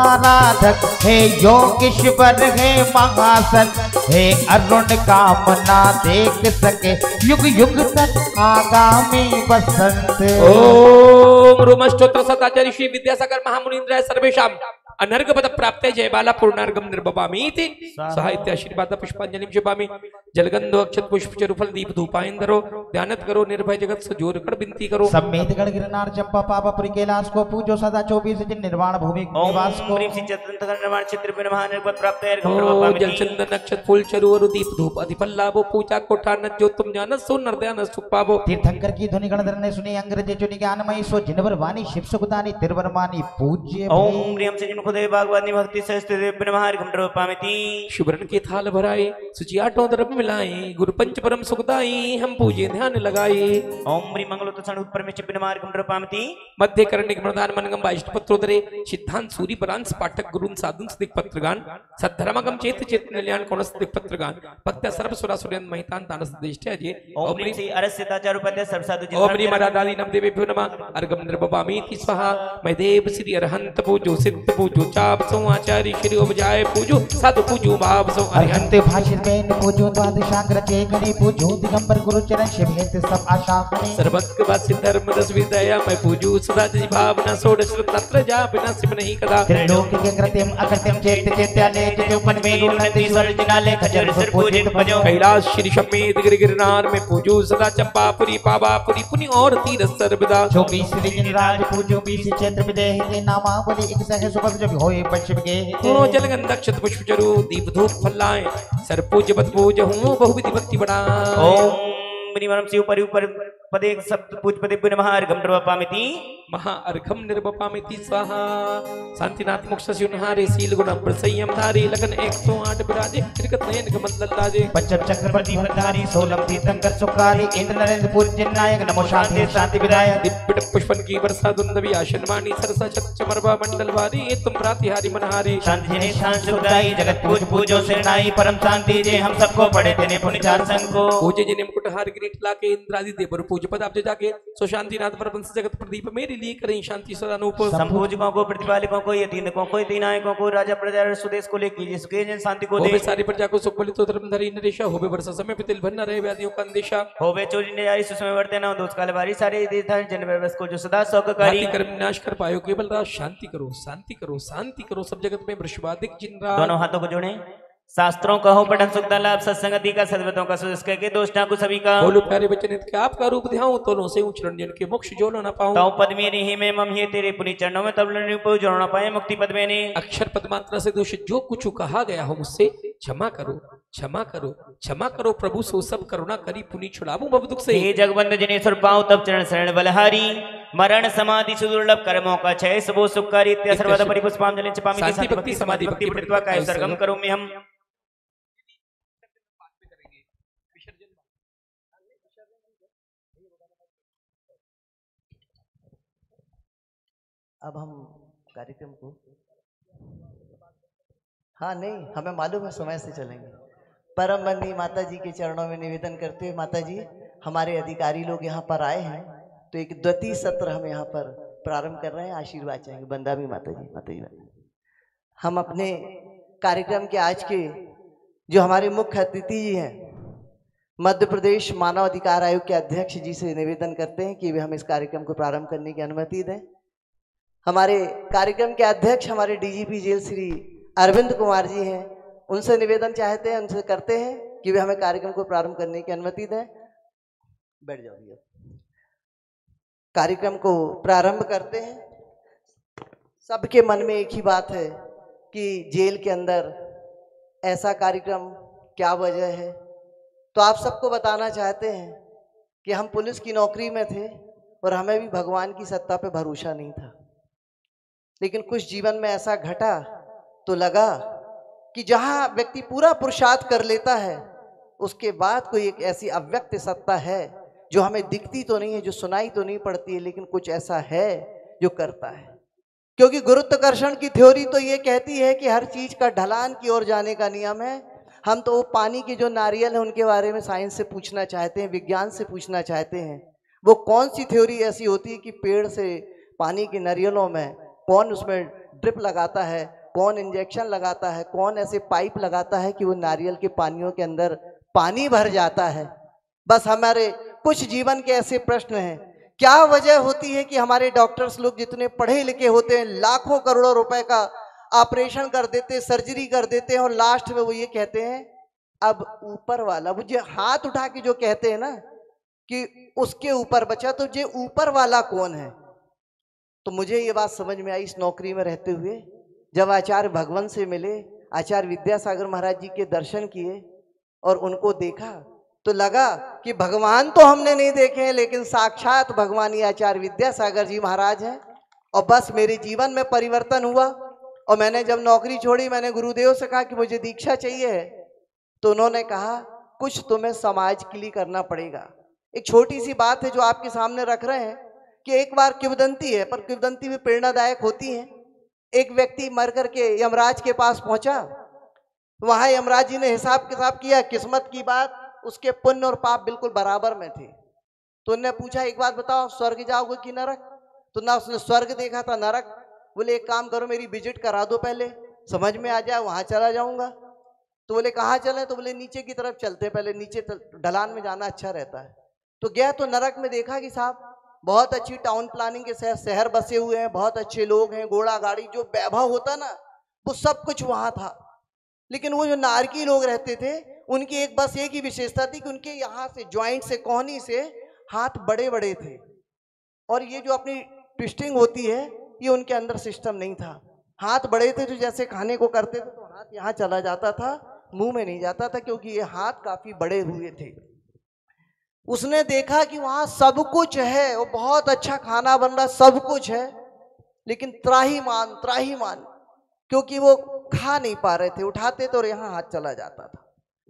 Speaker 1: आराधक, हे योगेश्वर है महासन, हे अरुण कामना देख सके युग युग तक आगामी बसंत।
Speaker 2: ओम रोमस्तोत्र सदाचार्य श्री विद्यासागर महामुनीन्द्राय सर्वेषां अनर्घ पद प्राप्त जय बाला पूर्णार्घम निर्भवामीति। साहित्य आशीर्वाद पुष्पांजलि क्षिपामि, जलगंधो अक्षत पुष्प चरुफल दीप धूपायंदरो, ध्यानत करो निर्भय जगत से जोर कर विनती करो।
Speaker 1: समेत गण गिरनार चंपा पावापुरी कैलाश को पूजो सदा चौबीस दिन निर्वाण भूमि निवास को।
Speaker 3: निर्माण क्षेत्र में महानिर्पद प्राप्त है।
Speaker 2: ओ जल चंदन अक्षत फूल चरुअरु दीप धूप अधिफल लाभो, पूजा कोठान जो तुम जान सो नरदयान सुख पावो।
Speaker 1: तीर्थंकर की ध्वनि गणधर ने सुनी, अंग्रेज चुनी ज्ञानमयी सो जिनवर वाणी शिव सुखदानी तिरवरमानी पूज्य।
Speaker 3: ओम ह्रीं से जिन खुदे भागवती भक्ति सहस्त्र देव महार्घम प्रवपामिति।
Speaker 2: शुभ्रन के थाल भराए सुचियाटो द्रव्य मिलाए, गुरु पंच परम सुखदाई हम पूजे ध्यान लगाए।
Speaker 3: ओम ह्रीं मंगलो तो सणु परमेश्वर बिन मार्गम प्रवपामिति।
Speaker 2: मध्य करणिक प्रधान मनगम वाइष्ट पत्रोदरे, सिद्धांत सूरी परांश पाठक गुरुन साधुन स्तिक पत्रगान, सद्धर्मगम चेत चेत कल्याण कोण स्तिक पत्रगान, भक्त्या सर्व सुरा सुरेंद्र महितान तानस देष्टे अजय।
Speaker 3: ओम ह्रीं से अरस्यताचार उपाध्याय सर्व साधु जिन।
Speaker 2: ओम ह्रीं मरादाली नम देवेभ्यो नमः, अर्घम निर्भवामीति स्वाहा। मैं देव श्री अरहंत पूजो सिद्ध पूजो चाप सो आचार्य श्री उपजाय पूजो साधु पूजो भाव सो अरहंत
Speaker 1: भाषित बेन पूजो द्वार दिशांग्र के गणी पूजो दिगंबर गुरु चरण शिव हेत सब आशा हरे
Speaker 2: सर्वज्ञ वासी धर्म रस विदया मैं पूजू सदा जी भावना षोडश रत्न जा बिना सिम नहीं कदा
Speaker 1: त्रिलोक के कृत्यम अकृत्यम चेत चेत्याले चतुपन में नंदीश्वर जिनाले खजर सुर पूजित भजो
Speaker 2: कैलाश श्री समेत गिर गिरनार में पूजू सदा चंपापुरी पावापुरी पुनि और तीरथ सर्वदा
Speaker 1: जो बीस श्री जिनराज पूजो बीस क्षेत्र विदेह के नामा बोले एक सह सुभग जब होए पश्चिम के
Speaker 2: ओ जलगंध अक्षत पुष्प चरु दीप धूप फल्लाए सर पूज बत पूज हूँ बहुविधि भक्ति बड़ा
Speaker 3: ओम मणिमरम शिव परि ऊपर पदे सप्त पूज पदे पुनः अर्घम निर्वपामिति
Speaker 2: महा अर्घम निर्वपामिति स्वाहा शांतिनाथ मोक्ष शिवनहारे शील गुण प्रसयम धारी लगन एक सौ आठ विराजे त्रिकत नयन कमल लाजे
Speaker 1: पंचम चक्रवर्ती वरदारी सोलम तीर्थंकर सुखारी इंद्र नरेंद्र पूज्य नायक नमो शांति शांति विदायक
Speaker 2: दिव्य पुष्पन की वर्षा दुंदवी आशन वाणी सरसा चमरवा मंडल वारी तुम प्रातिहारी मनहारी
Speaker 3: शांति जने शांति सुखदाई जगत पूज पूजो शरणाई परम शांति जे हम सबको पढ़े तेने पुण्य चार संग को
Speaker 2: पूजे जिने मुकुटहार गिरीट लाके इंद्रादि देवर पूज पद आप जाके सो शांतिनाथ परमंश जगत प्रदीप मेरे लिए करें शांति सदा अनुप
Speaker 3: संपूजकों को प्रतिपालकों को यतीनकों को यतीनायकों को राजा प्रजा स्वदेश को लेकर जिसके जन शांति को दे
Speaker 2: सारी प्रजा को सुख बलितो धर्मधारी नरेशा होवे वर्षा समय पे तिल भरना रहे व्याधियों का अंदेशा
Speaker 3: होवे चोरी ने जारी सुसमय वर्ते ना दोष काल बारी सारे देश जन व्यवस्था को जो सदा सौककारी
Speaker 2: कर्म विनाश कर पायो केवल राज शांति करो शांति करो शांति करो सब जगत में वृषवादिक जिनरा
Speaker 3: दोनों हाथों को जोड़े शास्त्रों का हो पठन सुखदा लाभ सत्संगति का सद्वतों का सुजस के दोष ठाकुर सभी का
Speaker 2: बोलो प्यारे बचन के आपका रूप ध्याऊं तोलों से उच्च रंजन के मोक्ष जो न पाऊं
Speaker 3: तौ पद में नहीं मैं मम ही तेरे पुनि चरणों में तब लड़ने जो न पाए मुक्ति पद में नहीं
Speaker 2: अक्षर पदमात्रा से दोष जो कुछ कहा गया हो मुझसे क्षमा करो क्षमा करो क्षमा करो प्रभु सो सब करुणा करी पुनि छुड़ाऊं भव दुख से
Speaker 3: हे जगवंद जनेश्वर पाऊं तब चरण शरण बलहारी मरण समाधि सुदुर्लभ कर्मों का क्षय सबो सुखकारी इत्या सर्वदा परिपुष्पांजलि चपामि
Speaker 2: शांति भक्ति समाधि भक्ति
Speaker 3: प्रतिभा का सर्गम करो मैं हम
Speaker 4: अब हम कार्यक्रम को हाँ नहीं हमें मालूम है समय से चलेंगे परम बंदी माता जी के चरणों में निवेदन करते हुए माता जी हमारे अधिकारी लोग यहाँ पर आए हैं तो एक द्वितीय सत्र हम यहाँ पर प्रारंभ कर रहे हैं आशीर्वाद चाहेंगे बंदा भी माता जी माता जी हम अपने कार्यक्रम के आज के जो हमारे मुख्य अतिथि जी हैं मध्य प्रदेश मानव अधिकार आयोग के अध्यक्ष जी से निवेदन करते हैं कि वे हम इस कार्यक्रम को प्रारंभ करने की अनुमति दें। हमारे कार्यक्रम के अध्यक्ष हमारे डीजीपी जेल श्री अरविंद कुमार जी हैं, उनसे निवेदन चाहते हैं उनसे करते हैं कि वे हमें कार्यक्रम को प्रारंभ करने की अनुमति दें। बैठ जाओ भैया। कार्यक्रम को प्रारंभ करते हैं। सबके मन में एक ही बात है कि जेल के अंदर ऐसा कार्यक्रम क्या वजह है, तो आप सबको बताना चाहते हैं कि हम पुलिस की नौकरी में थे और हमें भी भगवान की सत्ता पे भरोसा नहीं था, लेकिन कुछ जीवन में ऐसा घटा तो लगा कि जहाँ व्यक्ति पूरा पुरुषार्थ कर लेता है उसके बाद कोई एक ऐसी अव्यक्त सत्ता है जो हमें दिखती तो नहीं है, जो सुनाई तो नहीं पड़ती है, लेकिन कुछ ऐसा है जो करता है। क्योंकि गुरुत्वाकर्षण की थ्योरी तो ये कहती है कि हर चीज का ढलान की ओर जाने का नियम है। हम तो वो पानी के जो नारियल है उनके बारे में साइंस से पूछना चाहते हैं, विज्ञान से पूछना चाहते हैं, वो कौन सी थ्योरी ऐसी होती है कि पेड़ से पानी के नारियलों में कौन उसमें ड्रिप लगाता है, कौन इंजेक्शन लगाता है, कौन ऐसे पाइप लगाता है कि वो नारियल के पानियों के अंदर पानी भर जाता है। बस हमारे कुछ जीवन के ऐसे प्रश्न हैं, क्या वजह होती है कि हमारे डॉक्टर्स लोग जितने पढ़े लिखे होते हैं लाखों करोड़ों रुपए का ऑपरेशन कर देते, सर्जरी कर देते हैं और लास्ट में वो ये कहते हैं अब ऊपर वाला, मुझे हाथ उठा के जो कहते हैं ना कि उसके ऊपर बचा, तो ये ऊपर वाला कौन है। तो मुझे ये बात समझ में आई इस नौकरी में रहते हुए, जब आचार्य भगवान से मिले, आचार्य विद्यासागर महाराज जी के दर्शन किए और उनको देखा तो लगा कि भगवान तो हमने नहीं देखे हैं, लेकिन साक्षात भगवान ही आचार्य विद्यासागर जी महाराज हैं। और बस मेरे जीवन में परिवर्तन हुआ और मैंने जब नौकरी छोड़ी, मैंने गुरुदेव से कहा कि मुझे दीक्षा चाहिए है, तो उन्होंने कहा कुछ तुम्हें समाज के लिए करना पड़ेगा। एक छोटी सी बात है जो आपके सामने रख रहे हैं कि एक बार किंवदंती है, पर किंवदंती भी प्रेरणादायक होती है। एक व्यक्ति मर करके यमराज के पास पहुंचा, वहां यमराज जी ने हिसाब किताब किया, किस्मत की बात उसके पुण्य और पाप बिल्कुल बराबर में थे। तो उन्होंने पूछा एक बात बताओ, स्वर्ग जाओगे कि नरक? तो ना उसने स्वर्ग देखा था नरक। बोले एक काम करो, मेरी विजिट करा दो, पहले समझ में आ जाए, वहां चला जाऊंगा। तो बोले कहाँ चले, तो बोले नीचे की तरफ चलते, पहले नीचे ढलान में जाना अच्छा रहता है। तो गया तो नरक में देखा कि साहब बहुत अच्छी टाउन प्लानिंग के शहर शहर बसे हुए हैं, बहुत अच्छे लोग हैं, घोड़ा गाड़ी जो वैभव होता ना वो सब कुछ वहां था। लेकिन वो जो नारकी लोग रहते थे उनकी एक बस एक ही विशेषता थी कि उनके यहाँ से ज्वाइंट से कोहनी से हाथ बड़े बड़े थे, और ये जो अपनी ट्विस्टिंग होती है ये उनके अंदर सिस्टम नहीं था। हाथ बड़े थे तो जैसे खाने को करते थे तो हाथ यहाँ चला जाता था, मुंह में नहीं जाता था, क्योंकि ये हाथ काफी बड़े हुए थे। उसने देखा कि वहां सब कुछ है, वो बहुत अच्छा खाना बन रहा, सब कुछ है, लेकिन त्राहीमान त्राहीमान क्योंकि वो खा नहीं पा रहे थे, उठाते तो यहाँ हाथ चला जाता था।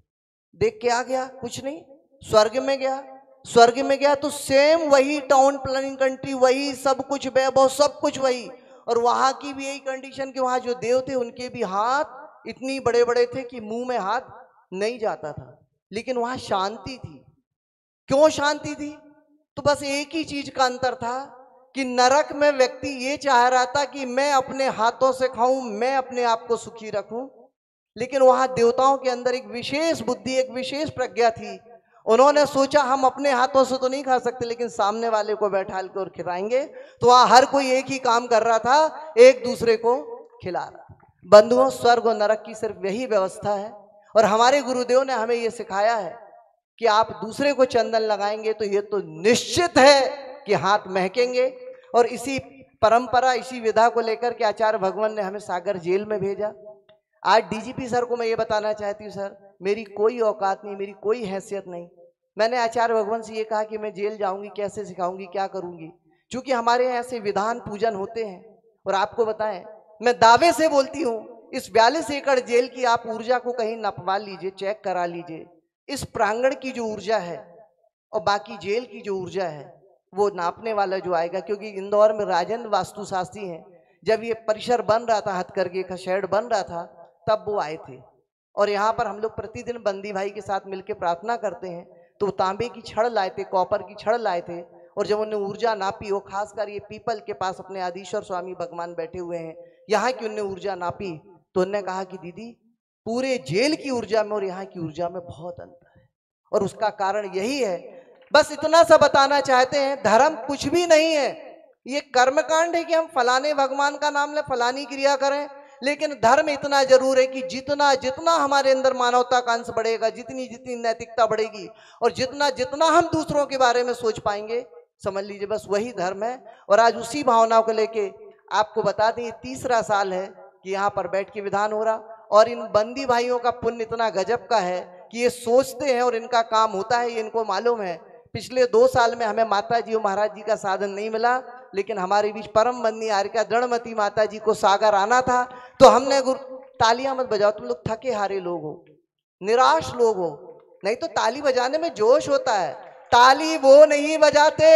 Speaker 4: देख के आ गया, कुछ नहीं, स्वर्ग में गया। स्वर्ग में गया तो सेम वही टाउन प्लानिंग कंट्री, वही सब कुछ वैभव, सब कुछ वही, और वहां की भी यही कंडीशन कि वहां जो देव थे उनके भी हाथ इतनी बड़े बड़े थे कि मुंह में हाथ नहीं जाता था। लेकिन वहां शांति थी। क्यों शांति थी? तो बस एक ही चीज का अंतर था कि नरक में व्यक्ति ये चाह रहा था कि मैं अपने हाथों से खाऊं, मैं अपने आप को सुखी रखूं, लेकिन वहां देवताओं के अंदर एक विशेष बुद्धि, एक विशेष प्रज्ञा थी। उन्होंने सोचा हम अपने हाथों से तो नहीं खा सकते, लेकिन सामने वाले को बैठा के और खिलाएंगे। तो वहां हर कोई एक ही काम कर रहा था, एक दूसरे को खिला रहा। बंधुओं, स्वर्ग और नरक की सिर्फ यही व्यवस्था है, और हमारे गुरुदेव ने हमें यह सिखाया है कि आप दूसरे को चंदन लगाएंगे तो ये तो निश्चित है कि हाथ महकेंगे। और इसी परंपरा, इसी विधा को लेकर के आचार्य भगवान ने हमें सागर जेल में भेजा। आज डीजीपी सर को मैं ये बताना चाहती हूँ, सर मेरी कोई औकात नहीं, मेरी कोई हैसियत नहीं। मैंने आचार्य भगवान से ये कहा कि मैं जेल जाऊंगी, कैसे सिखाऊंगी, क्या करूंगी, क्योंकि हमारे यहाँ ऐसे विधान पूजन होते हैं। और आपको बताएं, मैं दावे से बोलती हूँ, इस बयालीस एकड़ जेल की आप ऊर्जा को कहीं नपवा लीजिए, चेक करा लीजिए। इस प्रांगण की जो ऊर्जा है और बाकी जेल की जो ऊर्जा है वो नापने वाला जो आएगा, क्योंकि इंदौर में राजेंद्र वास्तुशास्त्री हैं, जब ये परिसर बन रहा था, हथकरघे का शेड बन रहा था, तब वो आए थे। और यहाँ पर हम लोग प्रतिदिन बंदी भाई के साथ मिलकर प्रार्थना करते हैं, तो वो तांबे की छड़ लाए थे, कॉपर की छड़ लाए थे, और जब उन्हें ऊर्जा नापी, वो खासकर ये पीपल के पास अपने आदिश्वर स्वामी भगवान बैठे हुए हैं, यहाँ की उन्हें ऊर्जा नापी, तो उन्होंने कहा कि दीदी पूरे जेल की ऊर्जा में और यहाँ की ऊर्जा में बहुत अंतर है, और उसका कारण यही है। बस इतना सा बताना चाहते हैं, धर्म कुछ भी नहीं है, ये कर्मकांड है कि हम फलाने भगवान का नाम ले, फलानी क्रिया करें, लेकिन धर्म इतना जरूर है कि जितना जितना हमारे अंदर मानवता का अंश बढ़ेगा, जितनी जितनी नैतिकता बढ़ेगी, और जितना जितना हम दूसरों के बारे में सोच पाएंगे, समझ लीजिए बस वही धर्म है। और आज उसी भावनाओं को लेके आपको बता दें, ये तीसरा साल है कि यहाँ पर बैठ के विधान हो रहा, और इन बंदी भाइयों का पुण्य इतना गजब का है कि ये सोचते हैं और इनका काम होता है, ये इनको मालूम है। पिछले दो साल में हमें माता जी और महाराज जी का साधन नहीं मिला, लेकिन हमारे बीच परम बंदी आर्या दृढ़मती माता जी को सागर आना था, तो हमने गुरु तालियां मत बजाओ, तुम लोग थके हारे लोग हो, निराश लोग हो, नहीं तो ताली बजाने में जोश होता है, ताली वो नहीं बजाते।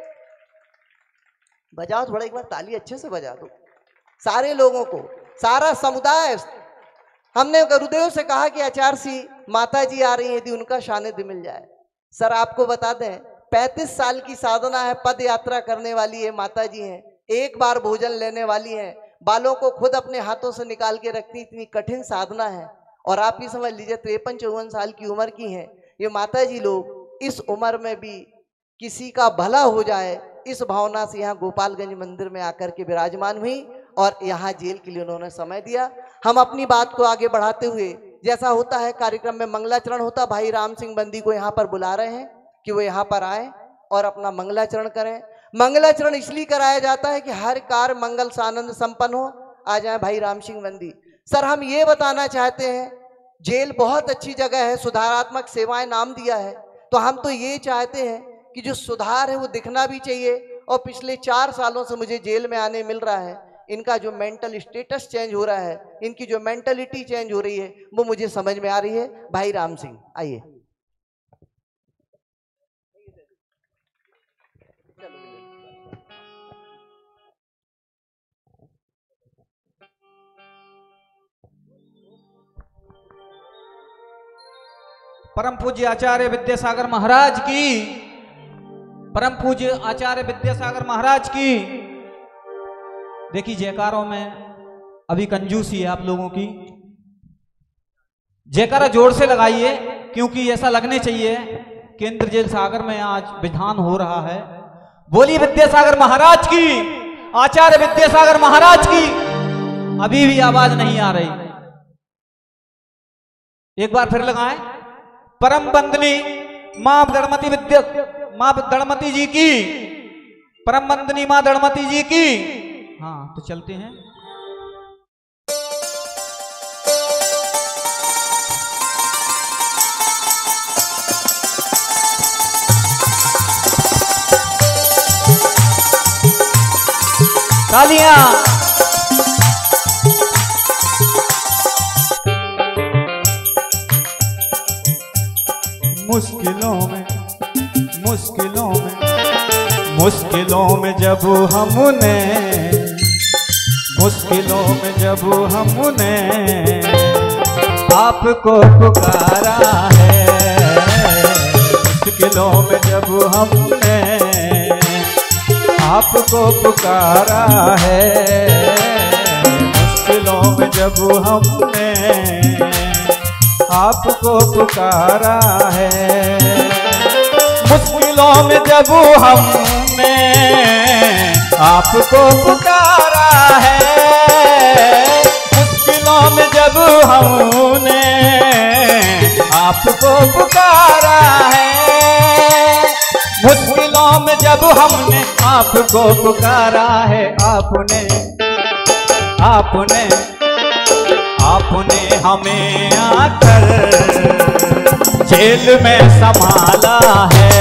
Speaker 4: बजाओ थोड़ा, एक बार ताली अच्छे से बजा दो सारे लोगों को, सारा समुदाय। हमने गुरुदेव से कहा कि आचार्य सी माता जी आ रही है, यदि उनका सानिध्य मिल जाए। सर आपको बता दें, पैंतीस साल की साधना है, पद यात्रा करने वाली है माता जी हैं, एक बार भोजन लेने वाली हैं, बालों को खुद अपने हाथों से निकाल के रखती, इतनी कठिन साधना है। और आप ही समझ लीजिए तिरपन चौवन साल की उम्र की हैं ये माता जी लोग, इस उम्र में भी किसी का भला हो जाए इस भावना से यहाँ गोपालगंज मंदिर में आकर के विराजमान हुई, और यहाँ जेल के लिए उन्होंने समय दिया। हम अपनी बात को आगे बढ़ाते हुए, जैसा होता है कार्यक्रम में मंगलाचरण होता, भाई राम सिंह बंदी को यहाँ पर बुला रहे हैं कि वो यहाँ पर आए और अपना मंगलाचरण करें। मंगलाचरण इसलिए कराया जाता है कि हर कार्य मंगल से आनंद संपन्न हो। आ जाए भाई राम सिंह बंदी। सर हम ये बताना चाहते हैं, जेल बहुत अच्छी जगह है, सुधारात्मक सेवाएं नाम दिया है, तो हम तो ये चाहते हैं कि जो सुधार है वो दिखना भी चाहिए। और पिछले चार सालों से मुझे जेल में आने मिल रहा है, इनका जो मेंटल स्टेटस चेंज हो रहा है, इनकी जो मेंटलिटी चेंज हो रही है, वो मुझे समझ में आ रही है। भाई राम सिंह आइए।
Speaker 5: परम पूज्य आचार्य विद्यासागर महाराज की, परम पूज्य आचार्य विद्यासागर महाराज की। देखिए जयकारों में अभी कंजूसी है आप लोगों की। जयकारा जोर से लगाइए, क्योंकि ऐसा लगने चाहिए कि इंद्रजेल सागर में आज विधान हो रहा है। बोलिए विद्यासागर महाराज की, आचार्य विद्यासागर महाराज की। अभी भी आवाज नहीं आ रही, एक बार फिर लगाएं। परम बंदनी मां दड़मती विद्या मां दड़मती जी की, परम बंदनी मां दड़मती जी की। हाँ तो चलते हैं। तालियां।
Speaker 6: मुश्किलों में मुश्किलों में मुश्किलों में जब हमने मुश्किलों में जब हमने आपको पुकारा है, मुश्किलों में जब हमने आपको पुकारा है, मुश्किलों में जब हमने आपको पुकारा है, मुश्किलों में जब हमने आपको पुकारा है, मुश्किलों में जब हमने आपको पुकारा है, मुश्किलों में जब हमने आपको पुकारा है, आपने आपने आपने हमें आकर जेल में संभाला है,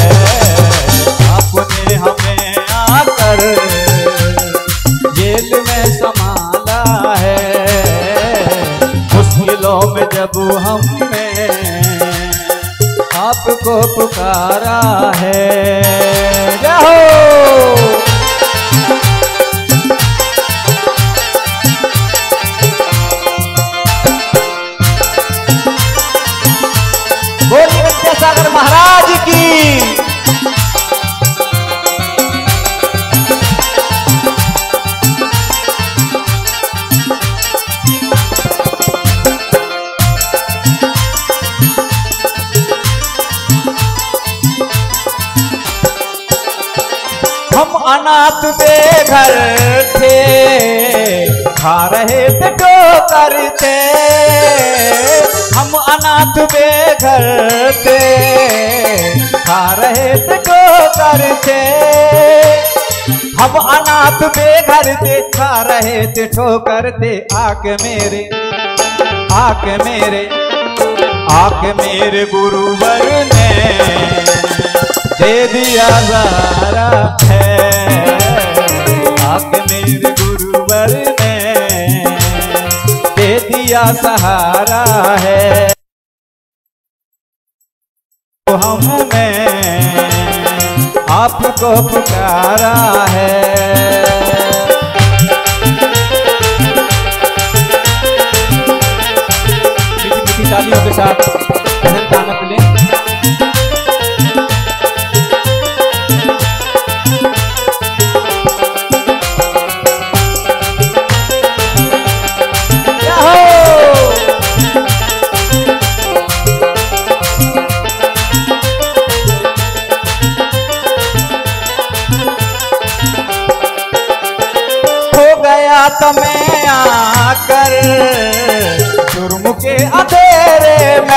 Speaker 6: आपने हमें आकर जेल में संभाला है, मुश्किलों में जब हमने आपको पुकारा है। जाओ बोलिए विद्यासागर महाराज की। हम अनाथ बेघर थे, खा रहे थे ठोकर थे, हम अनाथ बेघर थे, खा रहे थे ठोकर थे, हम अनाथ बेघर थे, खा रहे थे ठोकर थे, आके मेरे आके मेरे आके मेरे गुरुवर ने दे दिया सहारा है, आके मेरे गुरुवर ने दे दिया सहारा है, तो हमने आपको पुकारा है। तालियों के साथ भजन का आनंद लें। तो मैं आकर जुर्म के अंधेरे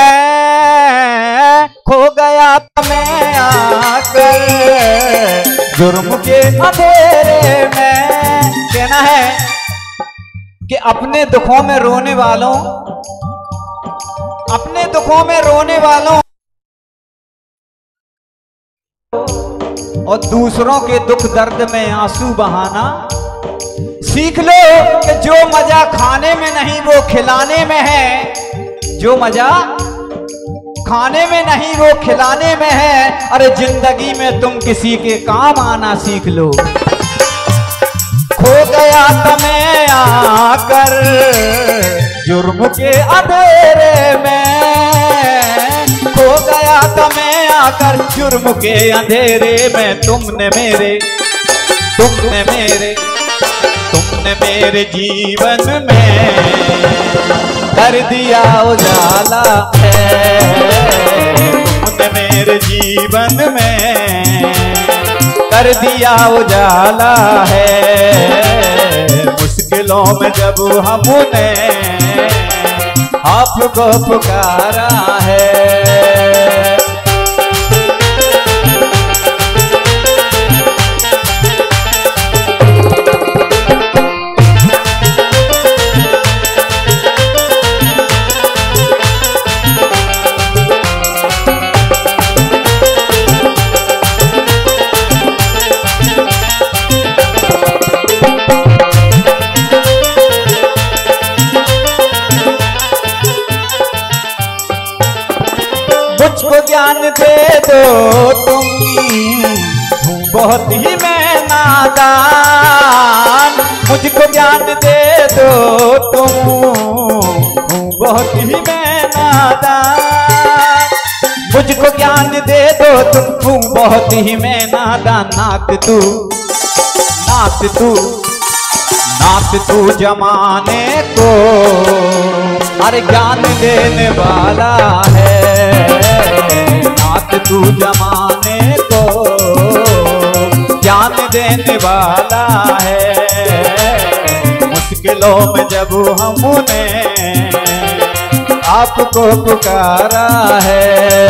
Speaker 6: में खो गया, तो मैं आकर जुर्म के अंधेरे में। कहना है कि अपने दुखों में रोने वालों अपने दुखों में रोने वालों और दूसरों के दुख दर्द में आंसू बहाना सीख लो कि जो मजा खाने में नहीं वो खिलाने में है, जो मजा खाने में नहीं वो खिलाने में है। अरे जिंदगी में तुम किसी के काम आना सीख लो। खो गया तो मैं आकर जुर्म के अंधेरे में, खो गया तो मैं आकर जुर्म के अंधेरे में। तुमने मेरे तुमने मेरे तुमने मेरे जीवन में कर दिया उजाला है, तुमने मेरे जीवन में कर दिया उजाला है। मुश्किलों में जब हमने आपको पुकारा है। मुझको ज्ञान दे दो तुम, हूँ बहुत ही मैं नादान। मुझको ज्ञान दे दो तुम, हूँ बहुत ही मैं नादान। मुझको ज्ञान दे दो तुम, हूँ बहुत ही मैं नादान। नात तू नात तू नात तू जमाने को अरे ज्ञान देने वाला है। नात तू जमाने को ज्ञान देने वाला है। मुश्किलों में जब हमने आपको पुकारा है।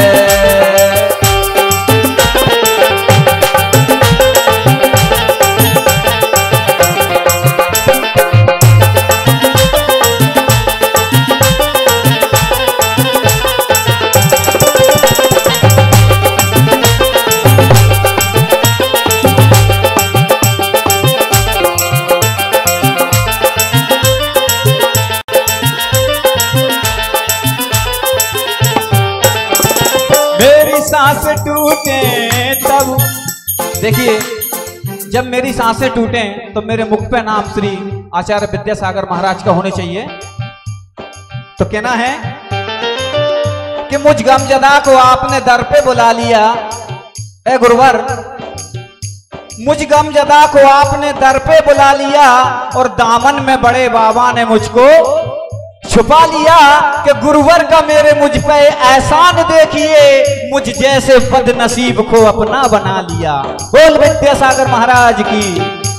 Speaker 6: सांसें टूटे तब, देखिए जब मेरी सांसें टूटे तो मेरे मुख पे नाम श्री आचार्य विद्यासागर महाराज का होने चाहिए। तो कहना है कि मुझ गमजदा को आपने दर पे बुला लिया। ए गुरुवर, मुझ गमजदा को आपने दर पे बुला लिया और दामन में बड़े बाबा ने मुझको छुपा लिया। कि गुरुवर का मेरे मुझ पे एहसान देखिए, मुझ जैसे बदनसीब को अपना बना लिया। बोल विद्यासागर महाराज की।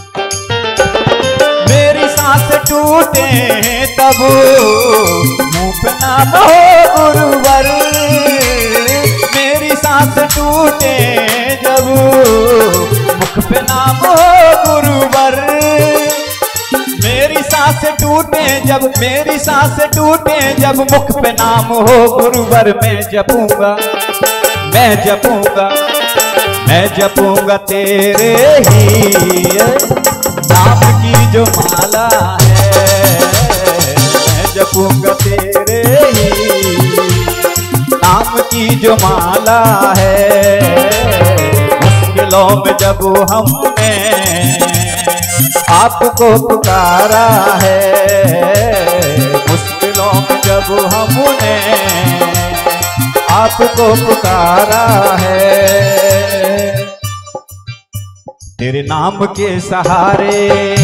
Speaker 6: मेरी सांस टूटे तब मुंह पे नाम हो गुरुवर, मेरी सांस टूटे जब मुख पे नाम हो गुरुवर। मेरी सांस टूटे जब मेरी सांस टूटे जब मुख पे नाम हो गुरुवर। मैं जपूंगा मैं जपूंगा मैं जपूंगा तेरे ही नाम की जो माला है। मैं जपूंगा तेरे ही नाम की जो माला है। मुश्किलों में जब हमने आपको पुकारा है, मुश्किलों में जब हमने आपको पुकारा है। तेरे नाम के सहारे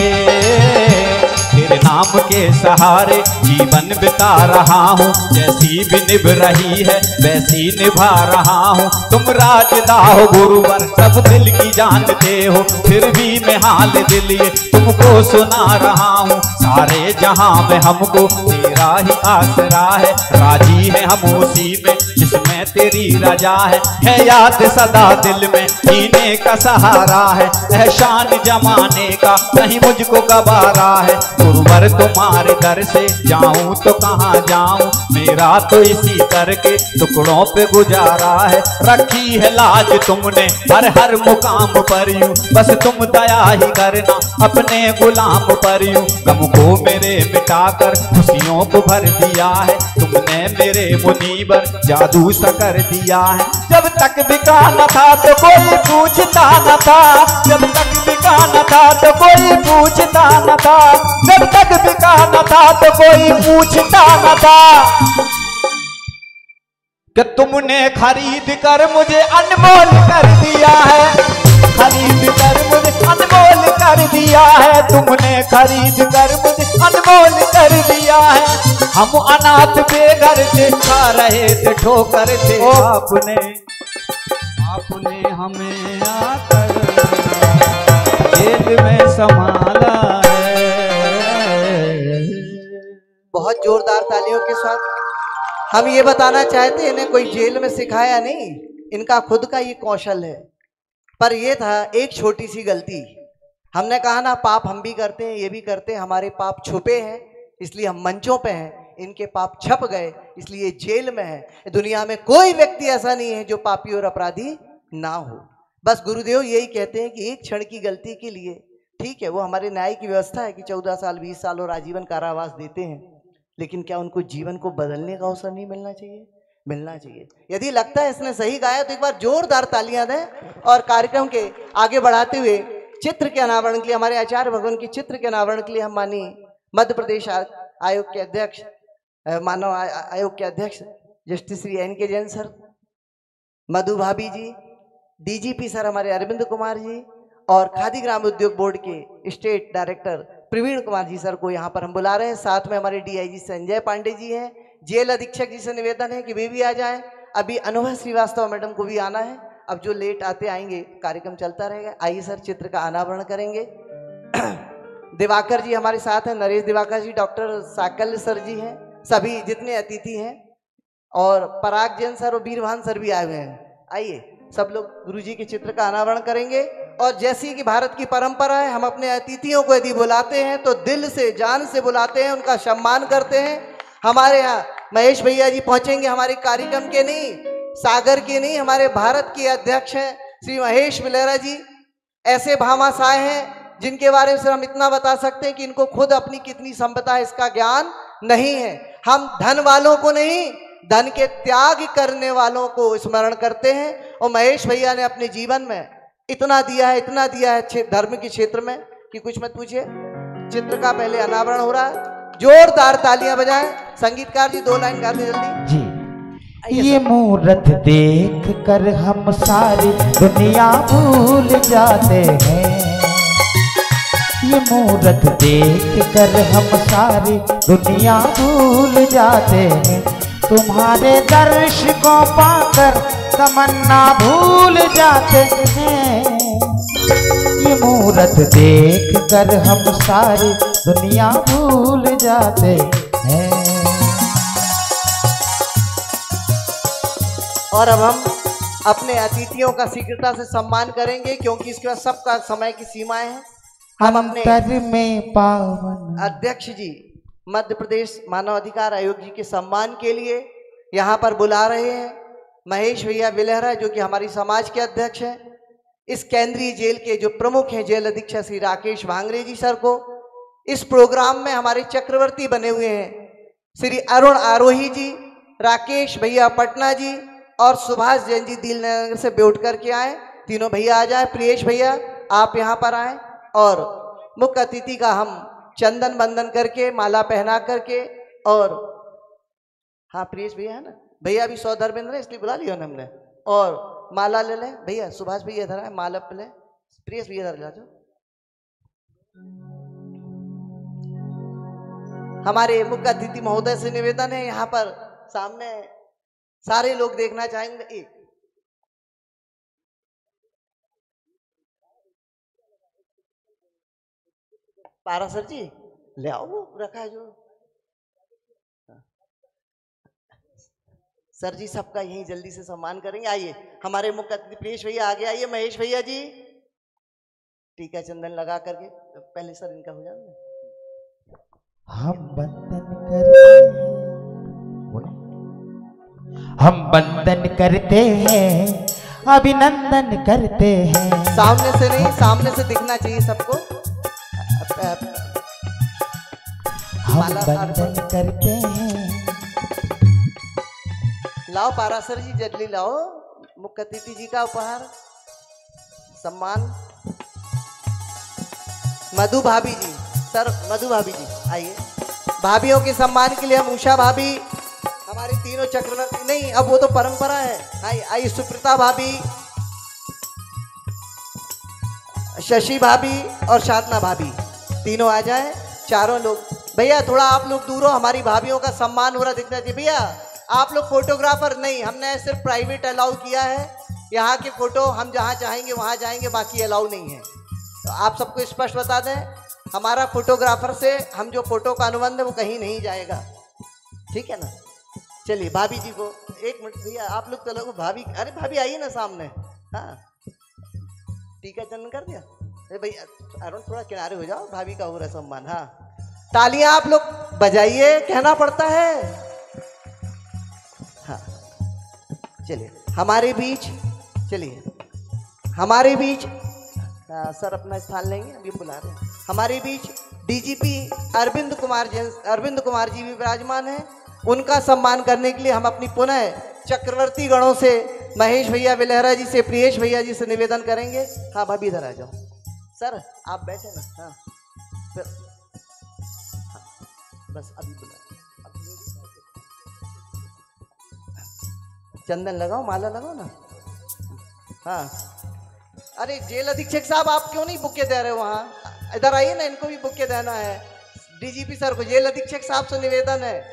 Speaker 6: तेरे नाम के सहारे जीवन बिता रहा हूँ। जैसी भी निभ रही है वैसी निभा रहा हूँ। तुम राजदा हो गुरुवर, सब दिल की जानते हो, फिर भी मैं हाल दिल ये तुमको सुना रहा हूँ। सारे जहां में हमको तेरा ही आसरा है, राजी है हम उसी में जिसमें तेरी रजा है। है याद सदा दिल में जीने का सहारा है, एहसान जमाने का नहीं मुझको गवारा है। गुरुवर तुम्हारे दर से जाऊं तो कहाँ जाऊं, मेरा तो इसी दर के टुकड़ों पे गुजारा है। रखी है लाज तुमने हर हर मुकाम पर यूं, बस तुम दया ही करना अपने गुलाम पर यूं। गम को मेरे मिटाकर खुशियों को भर दिया है, तुमने मेरे मुनीबर जादू सा कर दिया है। जब तक बिका न था तो कोई पूछता न था, जब तक बिका न था तो कोई पूछता न था, जब तक बिका न था तो कोई पूछता न था। कि तुमने खरीद कर मुझे अनमोल कर दिया है, खरीद कर मुझे अनमोल कर दिया है। तुमने खरीद कर मुझे अनमोल कर दिया है। हम अनाथ बेघर थे, खा रहे थे ठोकर थे, आपने आपने हमें आकर जेल में संभाला है।
Speaker 4: बहुत जोरदार तालियों के साथ हम ये बताना चाहते हैं, इन्हें कोई जेल में सिखाया नहीं, इनका खुद का ये कौशल है। पर ये था एक छोटी सी गलती। हमने कहा ना पाप हम भी करते हैं, ये भी करते हैं, हमारे पाप छुपे हैं इसलिए हम मंचों पे हैं, इनके पाप छप गए इसलिए जेल में है। दुनिया में कोई व्यक्ति ऐसा नहीं है जो पापी और अपराधी ना हो। बस गुरुदेव यही कहते हैं कि एक क्षण की गलती के लिए, ठीक है वो हमारे न्याय की व्यवस्था है कि चौदह साल बीस साल और आजीवन कारावास देते हैं, लेकिन क्या उनको जीवन को बदलने का अवसर नहीं मिलना चाहिए? मिलना चाहिए। यदि लगता है इसने सही गाया तो एक बार जोरदार तालियां दें। और कार्यक्रम के आगे बढ़ाते हुए चित्र के अनावरण के लिए, हमारे आचार्य भगवान की चित्र के अनावरण के लिए हम माननीय मध्य प्रदेश आयोग के अध्यक्ष, मानव आयोग के अध्यक्ष जस्टिस श्री एन के जैन सर, मधु भाभी जी, डीजीपी सर हमारे अरविंद कुमार जी, और खादी ग्राम उद्योग बोर्ड के state director Praveen Kumar ji sir को यहाँ पर हम बुला रहे हैं। साथ में हमारे डीआईजी संजय पांडे जी हैं। जेल अधीक्षक जी से निवेदन है कि वे भी आ जाएं। अभी अनुभव श्रीवास्तव मैडम को भी आना है। अब जो लेट आते आएंगे कार्यक्रम चलता रहेगा। आइए सर चित्र का अनावरण करेंगे। दिवाकर जी हमारे साथ हैं, नरेश दिवाकर जी, डॉक्टर साकल्य सर जी हैं, सभी जितने अतिथि हैं, और पराग जैन सर और वीरभान सर भी आए हुए हैं। आइए सब लोग गुरुजी के चित्र का अनावरण करेंगे। और जैसी कि भारत की परंपरा है, हम अपने अतिथियों को यदि बुलाते हैं तो दिल से जान से बुलाते हैं, उनका सम्मान करते हैं। हमारे यहाँ महेश भैया जी पहुंचेंगे हमारे कार्यक्रम के नहीं, सागर के नहीं, हमारे भारत के अध्यक्ष हैं श्री महेश मिलेरा जी। ऐसे भामाशाह हैं जिनके बारे में हम इतना बता सकते हैं कि इनको खुद अपनी कितनी संपदा है इसका ज्ञान नहीं है। हम धन वालों को नहीं, धन के त्याग करने वालों को स्मरण करते हैं। और महेश भैया ने अपने जीवन में इतना दिया है, इतना दिया है धर्म के क्षेत्र में कि कुछ मत पूछिए। चित्र का पहले अनावरण हो रहा है, जोरदार तालियां बजाएं। संगीतकार जी दो लाइन गाते जल्दी
Speaker 1: जी। ये मूर्त देख कर हम सारी दुनिया भूल जाते हैं, ये मूर्त देख कर हम सारी दुनिया भूल जाते हैं। तुम्हारे दर्श को पाकर तमन्ना भूल जाते हैं, ये मूरत देख कर हम सारी दुनिया भूल जाते हैं।
Speaker 4: और अब हम अपने अतिथियों का शीघ्रता से सम्मान करेंगे क्योंकि इसके बाद सबका समय की सीमाएं हैं। हम अपने
Speaker 1: अंतर में पावन
Speaker 4: अध्यक्ष जी मध्य प्रदेश मानव अधिकार आयोग जी के सम्मान के लिए यहाँ पर बुला रहे हैं महेश भैया बिलहरा, जो कि हमारी समाज के अध्यक्ष हैं। इस केंद्रीय जेल के जो प्रमुख हैं जेल अधीक्षक श्री राकेश भांगरे जी सर को। इस प्रोग्राम में हमारे चक्रवर्ती बने हुए हैं श्री अरुण आरोही जी, राकेश भैया पटना जी और सुभाष जैन जी दिल नगर से बेउठ करके आए। तीनों भैया आ जाए। प्रियेश भैया आप यहाँ पर आए और मुख्य अतिथि का हम चंदन बंदन करके माला पहना करके, और हाँ प्रियेश भैया है ना, भैया भी सौ धर्मेंद्र है इसलिए बुला लिया ना हमने, और माला ले ले भैया। सुभाष भैया इधर आए, माला पे ले, प्रियेश भैया इधर ला जाओ। हमारे मुख्य अतिथि महोदय से निवेदन है यहाँ पर सामने सारे लोग देखना चाहेंगे। एक पारा सर जी ले आओ, वो रखा है जो सर जी सबका यहीं जल्दी से सम्मान करेंगे। आइए हमारे मुख्य अतिथि प्रियेश भैया आगे आइए। महेश भैया जी टीका चंदन लगा करके पहले सर इनका हो जाए।
Speaker 1: हम बंधन करते हैं, हम बंधन करते हैं, अभिनंदन करते हैं।
Speaker 4: सामने से नहीं, सामने से दिखना चाहिए सबको।
Speaker 1: हम बंधन करते हैं।
Speaker 4: लाओ पारासर जी जल्दी लाओ मुख्य अतिथि जी का उपहार सम्मान। मधु भाभी जी सर, मधु भाभी जी आइए। भाभियों के सम्मान के लिए हम उषा भाभी, हमारे तीनों चक्रवर्ती नहीं, अब वो तो परंपरा है। आइए आइए सुप्रीता भाभी, शशि भाभी और साधना भाभी। तीनों आ जाए, चारों लोग। भैया थोड़ा आप लोग दूर हो, हमारी भाभीयों का सम्मान हो रहा दिखना चाहिए। भैया आप लोग फोटोग्राफर नहीं, हमने सिर्फ प्राइवेट अलाउ किया है। यहाँ के फोटो हम जहाँ चाहेंगे वहाँ जाएंगे, बाकी अलाउ नहीं है। तो आप सबको स्पष्ट बता दें, हमारा फोटोग्राफर से हम जो फोटो का अनुबंध है वो कहीं नहीं जाएगा, ठीक है ना। चलिए भाभी जी को एक मिनट, भैया आप लोग चलो भाभी, अरे भाभी आइए ना सामने। हाँ टीका चंदन कर दिया। अरे भैया अरुण थोड़ा किनारे हो जाओ, भाभी का हो रहा सम्मान। हाँ तालियां आप लोग बजाइए, कहना पड़ता है। हाँ चलिए हमारे बीच, चलिए हमारे बीच आ, सर अपना स्थान लेंगे, अभी बुला रहे हैं। हमारे बीच डीजीपी अरविंद कुमार जी अरविंद कुमार जी भी विराजमान हैं। उनका सम्मान करने के लिए हम अपनी पुनः चक्रवर्ती गणों से महेश भैया बिलहरा जी से, प्रियेश भैया जी से निवेदन करेंगे। हाँ भाभी इधर आ जाओ। सर आप बैठे ना। हाँ फिर हाँ, बस अभी बुला, चंदन लगाओ, माला लगाओ ना। हाँ अरे जेल अधीक्षक साहब आप क्यों नहीं बुके दे रहे हो वहाँ? इधर आइए ना, इनको भी बुके देना है। डीजीपी सर को, जेल अधीक्षक साहब से निवेदन है,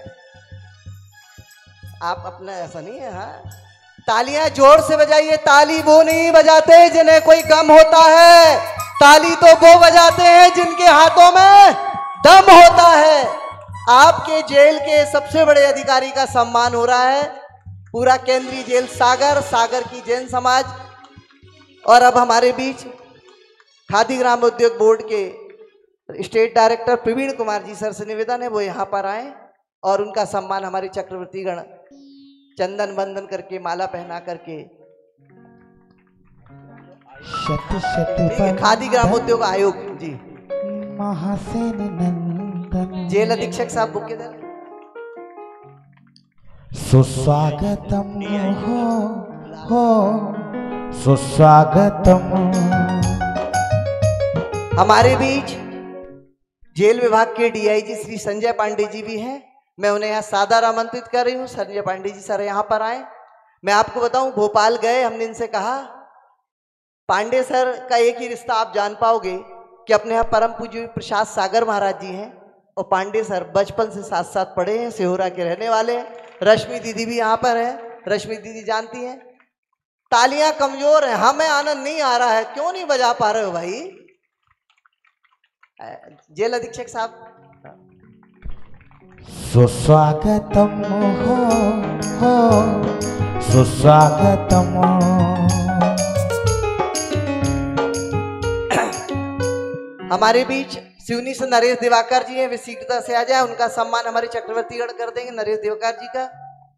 Speaker 4: आप अपना ऐसा नहीं है। हाँ तालियां जोर से बजाइए। ताली वो नहीं बजाते जिन्हें कोई गम होता है, ताली तो वो बजाते हैं जिनके हाथों में दम होता है। आपके जेल के सबसे बड़े अधिकारी का सम्मान हो रहा है, पूरा केंद्रीय जेल सागर, सागर की जैन समाज। और अब हमारे बीच खादी ग्राम उद्योग बोर्ड के state director Praveen Kumar ji sir से निवेदन है वो यहाँ पर आए और उनका सम्मान हमारे चक्रवर्ती गण चंदन बंदन करके, माला पहना करके।
Speaker 1: शत शत
Speaker 4: खादी ग्राम उद्योग आयोग जी,
Speaker 1: महासेन नंदन,
Speaker 4: जेल अधीक्षक साहब बुके दे।
Speaker 1: सुस्वागतम हो हो सुस्वागतम।
Speaker 4: हमारे बीच जेल विभाग के डीआईजी श्री संजय पांडे जी भी हैं। मैं उन्हें यहाँ सादर आमंत्रित कर रही हूँ। संजय पांडे जी सर यहाँ पर आए। मैं आपको बताऊं, भोपाल गए, हमने इनसे कहा पांडे सर का एक ही रिश्ता आप जान पाओगे कि अपने यहाँ परम पूज्य प्रसाद सागर महाराज जी हैं और पांडे सर बचपन से साथ साथ पढ़े हैं, सिहोरा के रहने वाले हैं। रश्मि दीदी भी यहाँ पर है, रश्मि दीदी जानती हैं। तालियां कमजोर हैं, हमें आनंद नहीं आ रहा है, क्यों नहीं बजा पा रहे हो भाई? जेल अधीक्षक साहब
Speaker 1: सुस्वागतम हो हो सुस्वागतम।
Speaker 4: हमारे बीच सिवनी से नरेश दिवाकर जी हैं, वे शीघ्रता से आ जाए। उनका सम्मान हमारे चक्रवर्ती गण कर देंगे, नरेश दिवाकर जी का।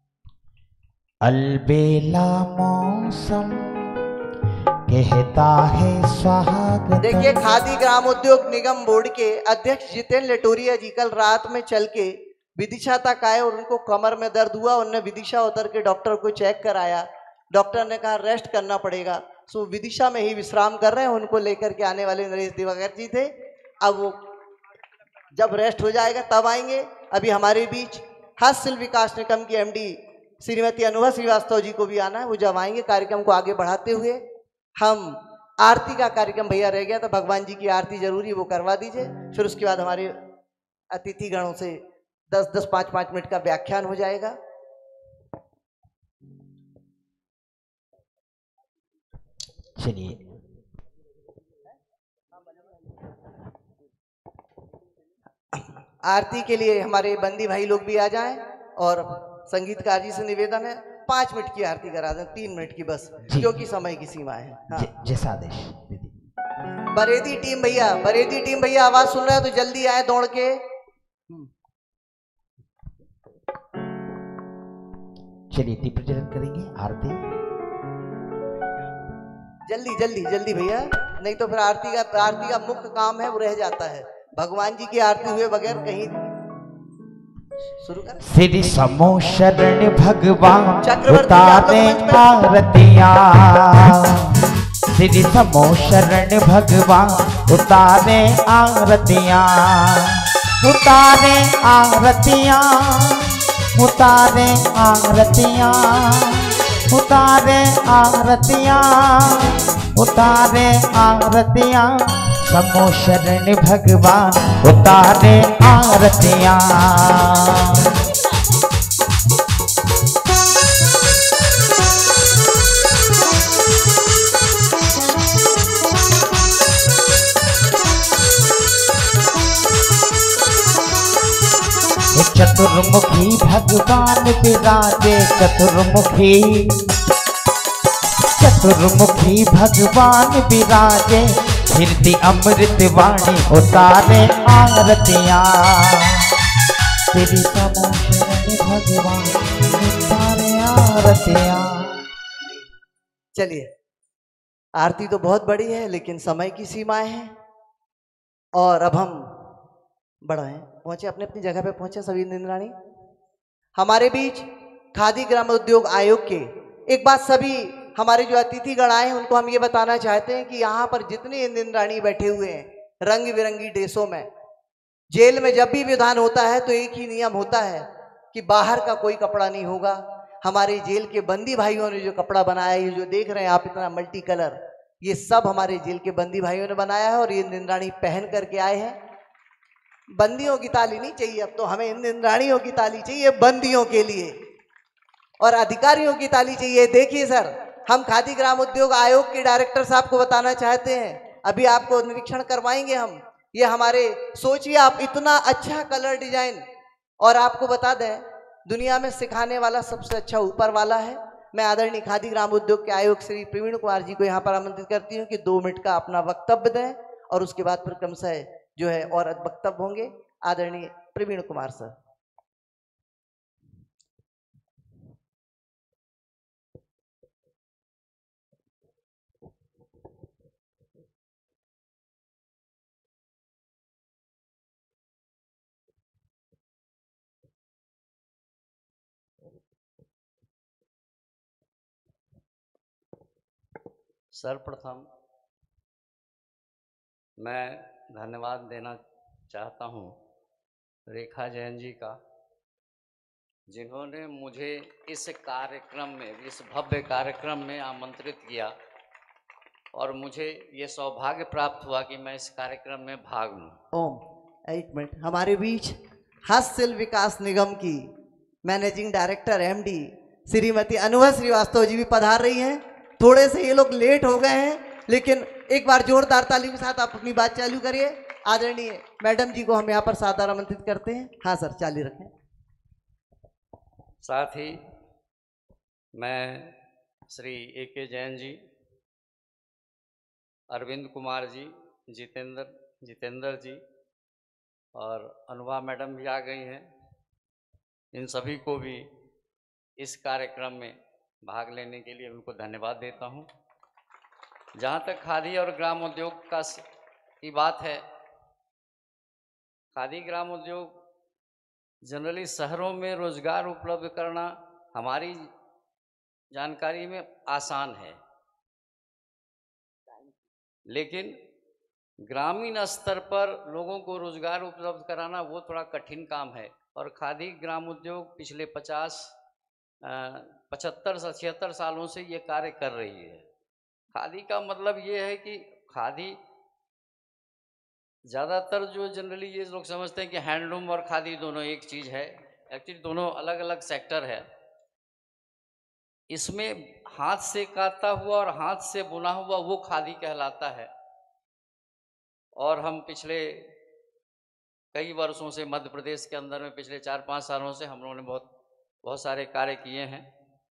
Speaker 1: अलबेला मौसम कहता है स्वागत।
Speaker 4: देखिए खादी ग्राम उद्योग निगम बोर्ड के अध्यक्ष जितेंद्र लेटोरिया जी कल रात में चल के विदिशा तक आए और उनको कमर में दर्द हुआ। उन्होंने विदिशा उतर के डॉक्टर को चेक कराया, डॉक्टर ने कहा रेस्ट करना पड़ेगा, सो विदिशा में ही विश्राम कर रहे हैं। उनको लेकर के आने वाले नरेश दिवाकर जी थे। अब वो जब रेस्ट हो जाएगा तब आएंगे। अभी हमारे बीच हस्तशिल्प विकास निगम की एमडी श्रीमती अनुभव श्रीवास्तव जी को भी आना है, वो जब आएंगे कार्यक्रम को आगे बढ़ाते हुए। हम आरती का कार्यक्रम भैया रह गया था, भगवान जी की आरती जरूरी, वो करवा दीजिए। फिर उसके बाद हमारे अतिथि गणों से दस दस पाँच पाँच मिनट का व्याख्यान हो जाएगा।
Speaker 1: चलिए
Speaker 4: आरती के लिए हमारे बंदी भाई लोग भी आ जाएं और संगीतकार जी से निवेदन है पाँच मिनट की आरती करा दें, तीन मिनट की बस, क्योंकि समय की सीमा है। हाँ।
Speaker 1: जैसा आदेश दीदी।
Speaker 4: बरेदी टीम भैया, बरेदी टीम भैया आवाज सुन रहे हैं तो जल्दी आए दौड़ के।
Speaker 1: चलिए दीप प्रज्वलन करेंगे, आरती
Speaker 4: जल्दी जल्दी जल्दी भैया, नहीं तो फिर आरती का आरती का मुख्य काम है वो रह जाता है। भगवान जी की आरती हुए बगैर कहीं शुरू कर।
Speaker 1: श्री समो शरण भगवान
Speaker 4: चक्रवर्ती
Speaker 1: उतारे आरतियां, श्री समो शरण भगवान उतारे आरतियां, उतारे आरतियां, उतारे आरतियां, उतारे आरतियां, उतारे आरतियां। समो शरण भगवान उतारे आरतियां। चतुर्मुखी भगवान विराजे चतुर्मुखी, चतुर्मुखी भगवान विराजे फिरती अमृत वाणी उतारे आरतियां। तेरी समो शरण भगवान उतारे आरतियां।
Speaker 4: चलिए, आरती तो बहुत बड़ी है लेकिन समय की सीमाएं हैं और अब हम बढ़ाएं, पहुंचे अपने अपनी जगह पे पहुंचे सभी इंद्राणी। हमारे बीच खादी ग्राम उद्योग आयोग के एक बात सभी हमारे जो अतिथिगण आए हैं उनको हम ये बताना चाहते हैं कि यहाँ पर जितने इंद्राणी बैठे हुए हैं रंग बिरंगी ड्रेसों में, जेल में जब भी विधान होता है तो एक ही नियम होता है कि बाहर का कोई कपड़ा नहीं होगा। हमारे जेल के बंदी भाइयों ने जो कपड़ा बनाया है, ये जो देख रहे हैं आप इतना मल्टी कलर, ये सब हमारे जेल के बंदी भाइयों ने बनाया है और ये इंद्राणी पहन करके आए हैं। बंदियों की ताली नहीं चाहिए, अब तो हमें इन इंद्राणियों की ताली चाहिए बंदियों के लिए, और अधिकारियों की ताली चाहिए। देखिए सर, हम खादी ग्राम उद्योग आयोग के डायरेक्टर साहब को बताना चाहते हैं, अभी आपको निरीक्षण करवाएंगे हम। ये हमारे, सोचिए आप, इतना अच्छा कलर डिजाइन, और आपको बता दें दुनिया में सिखाने वाला सबसे अच्छा ऊपर वाला है। मैं आदरणीय खादी ग्राम उद्योग के आयोग श्री प्रवीण कुमार जी को यहाँ पर आमंत्रित करती हूँ कि दो मिनट का अपना वक्तव्य दें और उसके बाद फिर क्रमशः जो है और वक्तव्य होंगे। आदरणीय प्रवीण कुमार सर।
Speaker 7: सर्वप्रथम मैं धन्यवाद देना चाहता हूँ रेखा जैन जी का, जिन्होंने मुझे इस कार्यक्रम में, इस भव्य कार्यक्रम में आमंत्रित किया और मुझे ये सौभाग्य प्राप्त हुआ कि मैं इस कार्यक्रम में भाग लूँ।
Speaker 4: ओम, एक मिनट, हमारे बीच हस्तशिल्प विकास निगम की मैनेजिंग डायरेक्टर एमडी श्रीमती अनुभव श्रीवास्तव जी भी पधार रही हैं। थोड़े से ये लोग लेट हो गए हैं, लेकिन एक बार जोरदार ताली के साथ आप अपनी बात चालू करिए। आदरणीय मैडम जी को हम यहाँ पर सादर आमंत्रित करते हैं। हाँ सर, चालू रखें।
Speaker 7: साथ ही मैं श्री ए के जैन जी, अरविंद कुमार जी, जितेंद्र जितेंद्र जी और अनुभा मैडम भी आ गई हैं, इन सभी को भी इस कार्यक्रम में भाग लेने के लिए उनको धन्यवाद देता हूं। जहां तक खादी और ग्राम उद्योग का की बात है, खादी ग्राम उद्योग जनरली शहरों में रोजगार उपलब्ध करना हमारी जानकारी में आसान है, लेकिन ग्रामीण स्तर पर लोगों को रोजगार उपलब्ध कराना वो थोड़ा कठिन काम है। और खादी ग्राम उद्योग पिछले पचास पचहत्तर से छिहत्तर सालों से ये कार्य कर रही है। खादी का मतलब ये है कि खादी, ज़्यादातर जो जनरली ये लोग समझते हैं कि हैंडलूम और खादी दोनों एक चीज़ है, एक्चुअली दोनों अलग अलग सेक्टर है। इसमें हाथ से काता हुआ और हाथ से बुना हुआ वो खादी कहलाता है। और हम पिछले कई वर्षों से मध्य प्रदेश के अंदर में, पिछले चार पाँच सालों से हम लोगों ने बहुत बहुत सारे कार्य किए हैं।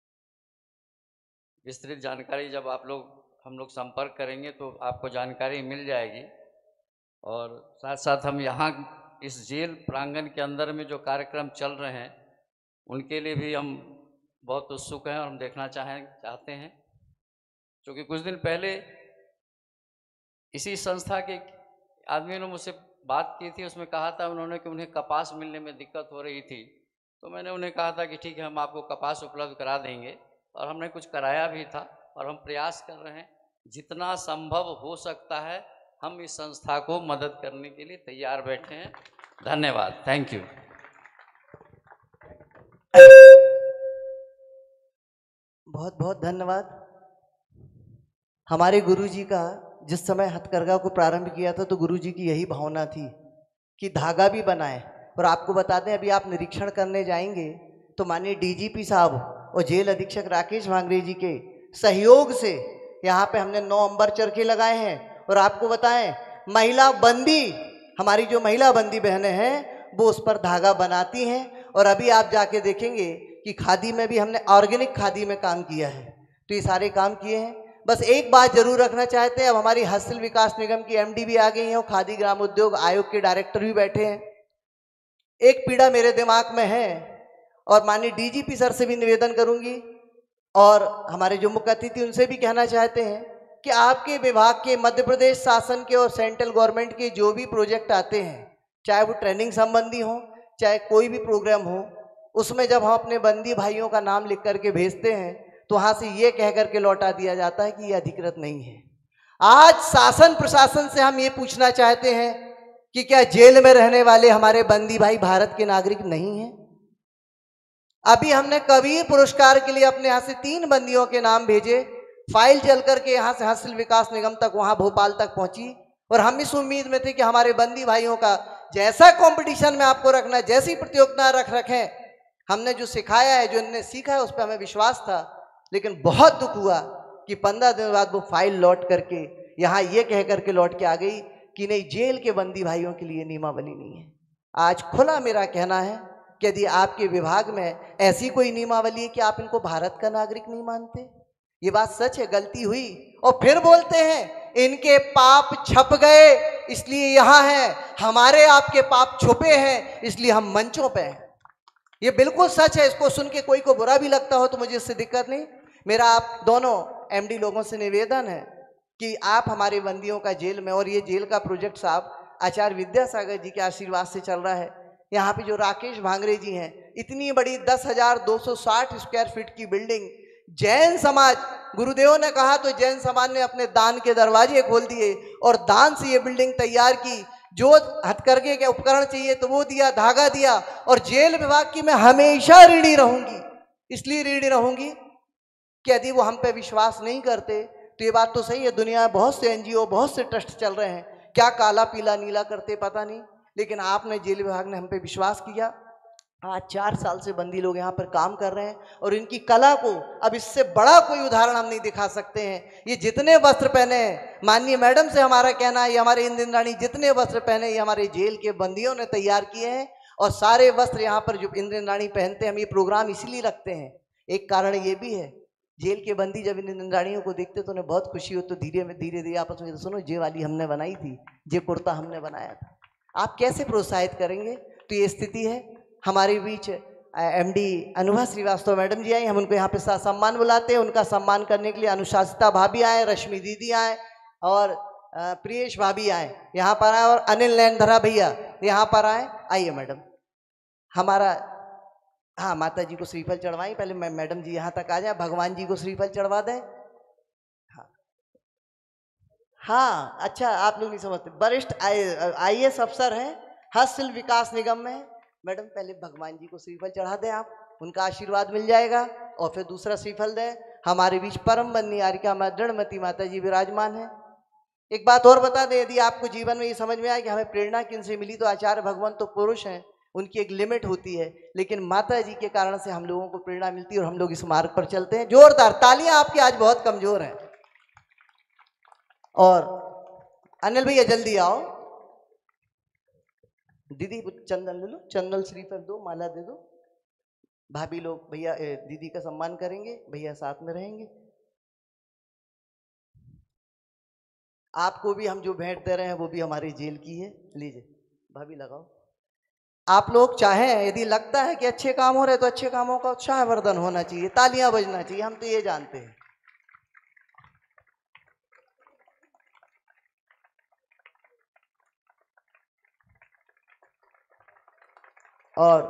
Speaker 7: विस्तृत जानकारी जब आप लोग हम लोग संपर्क करेंगे तो आपको जानकारी मिल जाएगी। और साथ साथ हम यहाँ इस जेल प्रांगण के अंदर में जो कार्यक्रम चल रहे हैं उनके लिए भी हम बहुत उत्सुक हैं और हम देखना चाहें चाहते हैं। क्योंकि कुछ दिन पहले इसी संस्था के आदमियों ने मुझसे बात की थी, उसमें कहा था उन्होंने कि उन्हें कपास मिलने में दिक्कत हो रही थी। तो मैंने उन्हें कहा था कि ठीक है, हम आपको कपास उपलब्ध करा देंगे, और हमने कुछ कराया भी था। और हम प्रयास कर रहे हैं, जितना संभव हो सकता है हम इस संस्था को मदद करने के लिए तैयार बैठे हैं। धन्यवाद, थैंक यू।
Speaker 4: बहुत बहुत धन्यवाद। हमारे गुरु जी का जिस समय हथकरघा को प्रारंभ किया था तो गुरुजी की यही भावना थी कि धागा भी बनाए। और आपको बता दें, अभी आप निरीक्षण करने जाएंगे तो माननीय डीजीपी साहब और जेल अधीक्षक राकेश भांगरे जी के सहयोग से यहाँ पे हमने नौ अंबर चरखे लगाए हैं। और आपको बताएं, महिला बंदी, हमारी जो महिला बंदी बहनें हैं वो उस पर धागा बनाती हैं। और अभी आप जाके देखेंगे कि खादी में भी हमने ऑर्गेनिक खादी में काम किया है। तो ये सारे काम किए हैं। बस एक बात जरूर रखना चाहते हैं, अब हमारी हस्तशिल्प विकास निगम की एमडी भी आ गई हैं और खादी ग्राम उद्योग आयोग के डायरेक्टर भी बैठे हैं। एक पीड़ा मेरे दिमाग में है और माननीय डीजीपी सर से भी निवेदन करूंगी और हमारे जो मुख्य अतिथि उनसे भी कहना चाहते हैं कि आपके विभाग के, मध्य प्रदेश शासन के और सेंट्रल गवर्नमेंट के जो भी प्रोजेक्ट आते हैं, चाहे वो ट्रेनिंग संबंधी हो, चाहे कोई भी प्रोग्राम हो, उसमें जब हम अपने बंदी भाइयों का नाम लिख करके भेजते हैं तो वहाँ से ये कह करके लौटा दिया जाता है कि ये अधिकृत नहीं है। आज शासन प्रशासन से हम ये पूछना चाहते हैं कि क्या जेल में रहने वाले हमारे बंदी भाई भारत के नागरिक नहीं हैं? अभी हमने कबीर पुरस्कार के लिए अपने यहाँ से तीन बंदियों के नाम भेजे, फाइल चल करके यहाँ से हस्तशिल्प विकास निगम तक, वहाँ भोपाल तक पहुंची। और हम इस उम्मीद में थे कि हमारे बंदी भाइयों का जैसा कंपटीशन में आपको रखना, जैसी प्रतियोगिता रख रखें, हमने जो सिखाया है, जो इन्होंने सीखा है, उस पर हमें विश्वास था। लेकिन बहुत दुख हुआ कि पंद्रह दिन बाद वो फाइल लौट करके यहाँ ये कह करके लौट के आ गई कि नहीं, जेल के बंदी भाइयों के लिए नियमावली नहीं है। आज खुला मेरा कहना है कि यदि आपके विभाग में ऐसी कोई नियमावली है कि आप इनको भारत का नागरिक नहीं मानते, ये बात सच है, गलती हुई। और फिर बोलते हैं इनके पाप छप गए इसलिए यहाँ हैं, हमारे आपके पाप छुपे हैं इसलिए हम मंचों पे हैं। ये बिल्कुल सच है। इसको सुन के कोई को बुरा भी लगता हो तो मुझे इससे दिक्कत नहीं। मेरा आप दोनों एमडी लोगों से निवेदन है कि आप हमारे बंदियों का जेल में, और ये जेल का प्रोजेक्ट साहब आचार्य विद्यासागर जी के आशीर्वाद से चल रहा है। यहाँ पे जो राकेश भांगरे जी हैं, इतनी बड़ी दस हजार दो सौ साठ स्क्वायर फीट की बिल्डिंग, जैन समाज, गुरुदेव ने कहा तो जैन समाज ने अपने दान के दरवाजे खोल दिए और दान से ये बिल्डिंग तैयार की। जो हथकरघे के उपकरण चाहिए तो वो दिया, धागा दिया। और जेल विभाग की मैं हमेशा ऋणी रहूंगी, इसलिए ऋणी रहूंगी कि यदि वो हम पे विश्वास नहीं करते तो ये बात तो सही है, दुनिया में बहुत से एनजीओ, बहुत से ट्रस्ट चल रहे हैं, क्या काला पीला नीला करते पता नहीं, लेकिन आपने, जेल विभाग ने हम पे विश्वास किया। आज चार साल से बंदी लोग यहाँ पर काम कर रहे हैं और इनकी कला को अब इससे बड़ा कोई उदाहरण हम नहीं दिखा सकते हैं। ये जितने वस्त्र पहने हैं, माननीय मैडम से हमारा कहना है, ये हमारे इंदिरा रानी जितने वस्त्र पहने, ये हमारे जेल के बंदियों ने तैयार किए हैं। और सारे वस्त्र यहाँ पर जो इंदिरा रानी पहनते हैं, हम ये प्रोग्राम इसीलिए रखते हैं। एक कारण ये भी है, जेल के बंदी जब इन रानियों को देखते तो उन्हें बहुत खुशी हो, तो धीरे में धीरे धीरे आपस में, सुनो जे वाली हमने बनाई थी, जे कुर्ता हमने बनाया था। आप कैसे प्रोत्साहित करेंगे? तो ये स्थिति है। हमारे बीच एमडी अनुभा श्रीवास्तव मैडम जी आई, हम उनको यहाँ पे सम्मान बुलाते हैं। उनका सम्मान करने के लिए अनुशासिता भाभी आए, रश्मि दीदी आए और प्रियेश भाभी आए यहाँ पर आए, और अनिल नैनधरा भैया यहाँ पर आए। आइए मैडम, हमारा, हाँ, माता जी को श्रीफल चढ़वाई। पहले मैं, मैडम जी यहाँ तक आ जाए, भगवान जी को श्रीफल चढ़वा दें। हाँ हाँ, अच्छा, आप लोग नहीं समझते, वरिष्ठ आई एस अफसर हैं हस्तशिल्प विकास निगम में। मैडम पहले भगवान जी को श्रीफल चढ़ा दें, आप, उनका आशीर्वाद मिल जाएगा, और फिर दूसरा श्रीफल दें। हमारे बीच परम बन्नी आरिका माँ दृढ़मती माता जी विराजमान है। एक बात और बता दें, यदि आपको जीवन में ये समझ में आए कि हमें प्रेरणा किन से मिली, तो आचार्य भगवान तो पुरुष हैं, उनकी एक लिमिट होती है, लेकिन माता जी के कारण से हम लोगों को प्रेरणा मिलती है और हम लोग इस मार्ग पर चलते हैं। जोरदार तालियां आपकी आज बहुत कमजोर हैं। और अनिल भैया जल्दी आओ, दीदी चंदन ले लो, चंदन श्रीफल दो, माला दे दो। भाभी लोग भैया दीदी का सम्मान करेंगे, भैया साथ में रहेंगे। आपको भी हम जो भेंट दे रहे हैं वो भी हमारे जेल की है, लीजिए भाभी लगाओ। आप लोग चाहें, यदि लगता है कि अच्छे काम हो रहे तो अच्छे कामों का उत्साहवर्धन होना चाहिए, तालियां बजना चाहिए, हम तो ये जानते हैं। और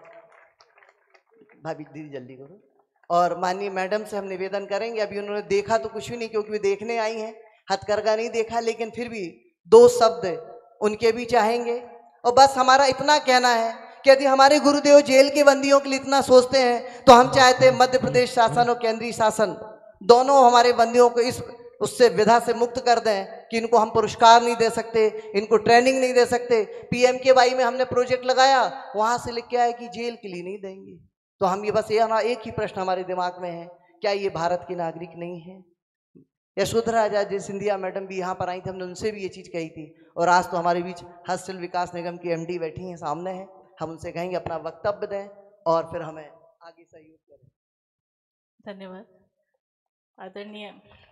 Speaker 4: भाभी दीदी जल्दी करो। और माननीय मैडम से हम निवेदन करेंगे, अभी उन्होंने देखा तो कुछ भी नहीं क्योंकि वे देखने आई हैं, हथकरघा नहीं देखा, लेकिन फिर भी दो शब्द उनके भी चाहेंगे। और बस हमारा इतना कहना है कि यदि हमारे गुरुदेव जेल के बंदियों के लिए इतना सोचते हैं तो हम चाहते हैं मध्य प्रदेश शासन और केंद्रीय शासन दोनों हमारे बंदियों को इस उससे विधा से मुक्त कर दें कि कि इनको हम पुरस्कार नहीं दे सकते, इनको ट्रेनिंग नहीं दे सकते। पीएम के वाई में हमने प्रोजेक्ट लगाया, वहां से लिख के आया कि जेल के लिए नहीं देंगे। तो हम ये बस ये ना एक ही प्रश्न हमारे दिमाग में है, क्या ये भारत की नागरिक नहीं है? यशोधरा आचार्य सिंधिया मैडम भी यहाँ पर आई थी, हमने उनसे भी ये चीज़ कही थी। और आज तो हमारे बीच हस्तशिल्प विकास निगम की एमडी बैठी हैं, सामने हैं, हम उनसे कहेंगे अपना वक्तव्य दें और फिर हमें आगे सहयोग करें।
Speaker 8: धन्यवाद। आदरणीय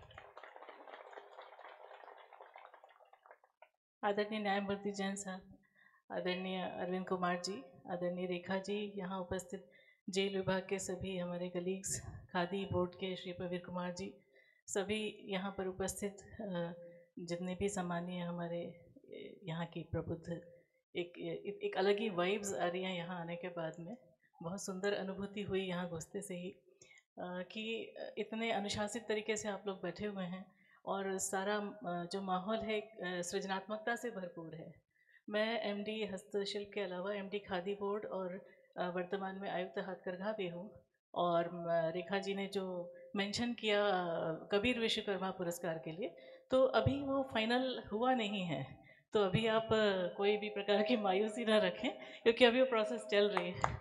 Speaker 8: आदरणीय न्यायमूर्ति जैन साहब, आदरणीय अरविंद कुमार जी, आदरणीय रेखा जी, यहाँ उपस्थित जेल विभाग के सभी हमारे कलीग्स, खादी बोर्ड के श्री प्रवीर कुमार जी, सभी यहाँ पर उपस्थित जितने भी सम्मानीय हमारे यहाँ की प्रबुद्ध, एक एक अलग ही वाइब्स आ रही हैं यहाँ आने के बाद में। बहुत सुंदर अनुभूति हुई यहाँ घुसते से ही कि इतने अनुशासित तरीके से आप लोग बैठे हुए हैं और सारा जो माहौल है सृजनात्मकता से भरपूर है। मैं एमडी हस्तशिल्प के अलावा एमडी खादी बोर्ड और वर्तमान में आयुक्त हाथकरघा भी हूँ। और रेखा जी ने जो मेंशन किया कबीर विश्वकर्मा पुरस्कार के लिए, तो अभी वो फाइनल हुआ नहीं है, तो अभी आप कोई भी प्रकार की मायूसी ना रखें, क्योंकि अभी वो प्रोसेस चल रही है।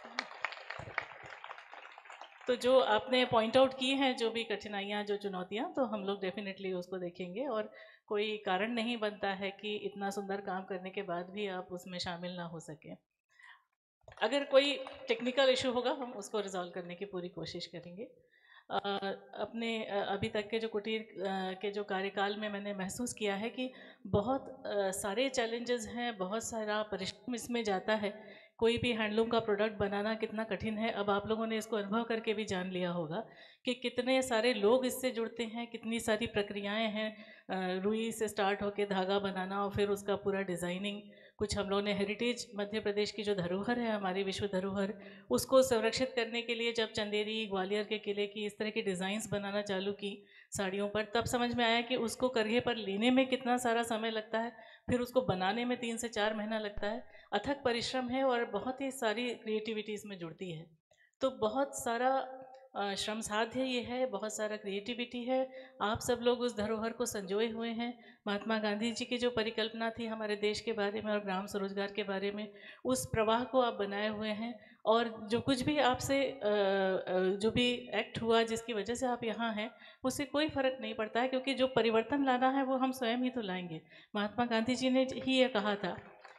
Speaker 8: तो जो आपने पॉइंट आउट की हैं जो भी कठिनाइयाँ, जो चुनौतियाँ, तो हम लोग डेफिनेटली उसको देखेंगे और कोई कारण नहीं बनता है कि इतना सुंदर काम करने के बाद भी आप उसमें शामिल ना हो सकें। अगर कोई टेक्निकल इशू होगा हम उसको रिजॉल्व करने की पूरी कोशिश करेंगे। आ, अपने अभी तक के जो कुटीर के जो कार्यकाल में मैंने महसूस किया है कि बहुत आ, सारे चैलेंजेस हैं, बहुत सारा परिश्रम इसमें जाता है। कोई भी हैंडलूम का प्रोडक्ट बनाना कितना कठिन है, अब आप लोगों ने इसको अनुभव करके भी जान लिया होगा कि कितने सारे लोग इससे जुड़ते हैं, कितनी सारी प्रक्रियाएं हैं, रुई से स्टार्ट होके धागा बनाना और फिर उसका पूरा डिज़ाइनिंग। कुछ हम लोगों ने हेरिटेज मध्य प्रदेश की जो धरोहर है, हमारी विश्व धरोहर, उसको संरक्षित करने के लिए जब चंदेरी ग्वालियर के किले की इस तरह की डिज़ाइंस बनाना चालू की साड़ियों पर, तब समझ में आया कि उसको करघे पर लेने में कितना सारा समय लगता है, फिर उसको बनाने में तीन से चार महीना लगता है। अथक परिश्रम है और बहुत ही सारी क्रिएटिविटी इसमें जुड़ती है। तो बहुत सारा श्रम साध्य ये है, बहुत सारा क्रिएटिविटी है। आप सब लोग उस धरोहर को संजोए हुए हैं। महात्मा गांधी जी की जो परिकल्पना थी हमारे देश के बारे में और ग्राम स्वरोजगार के बारे में, उस प्रवाह को आप बनाए हुए हैं। और जो कुछ भी आपसे जो भी एक्ट हुआ जिसकी वजह से आप यहाँ हैं, उससे कोई फ़र्क नहीं पड़ता है, क्योंकि जो परिवर्तन लाना है वो हम स्वयं ही तो लाएंगे। महात्मा गांधी जी ने ही ये कहा था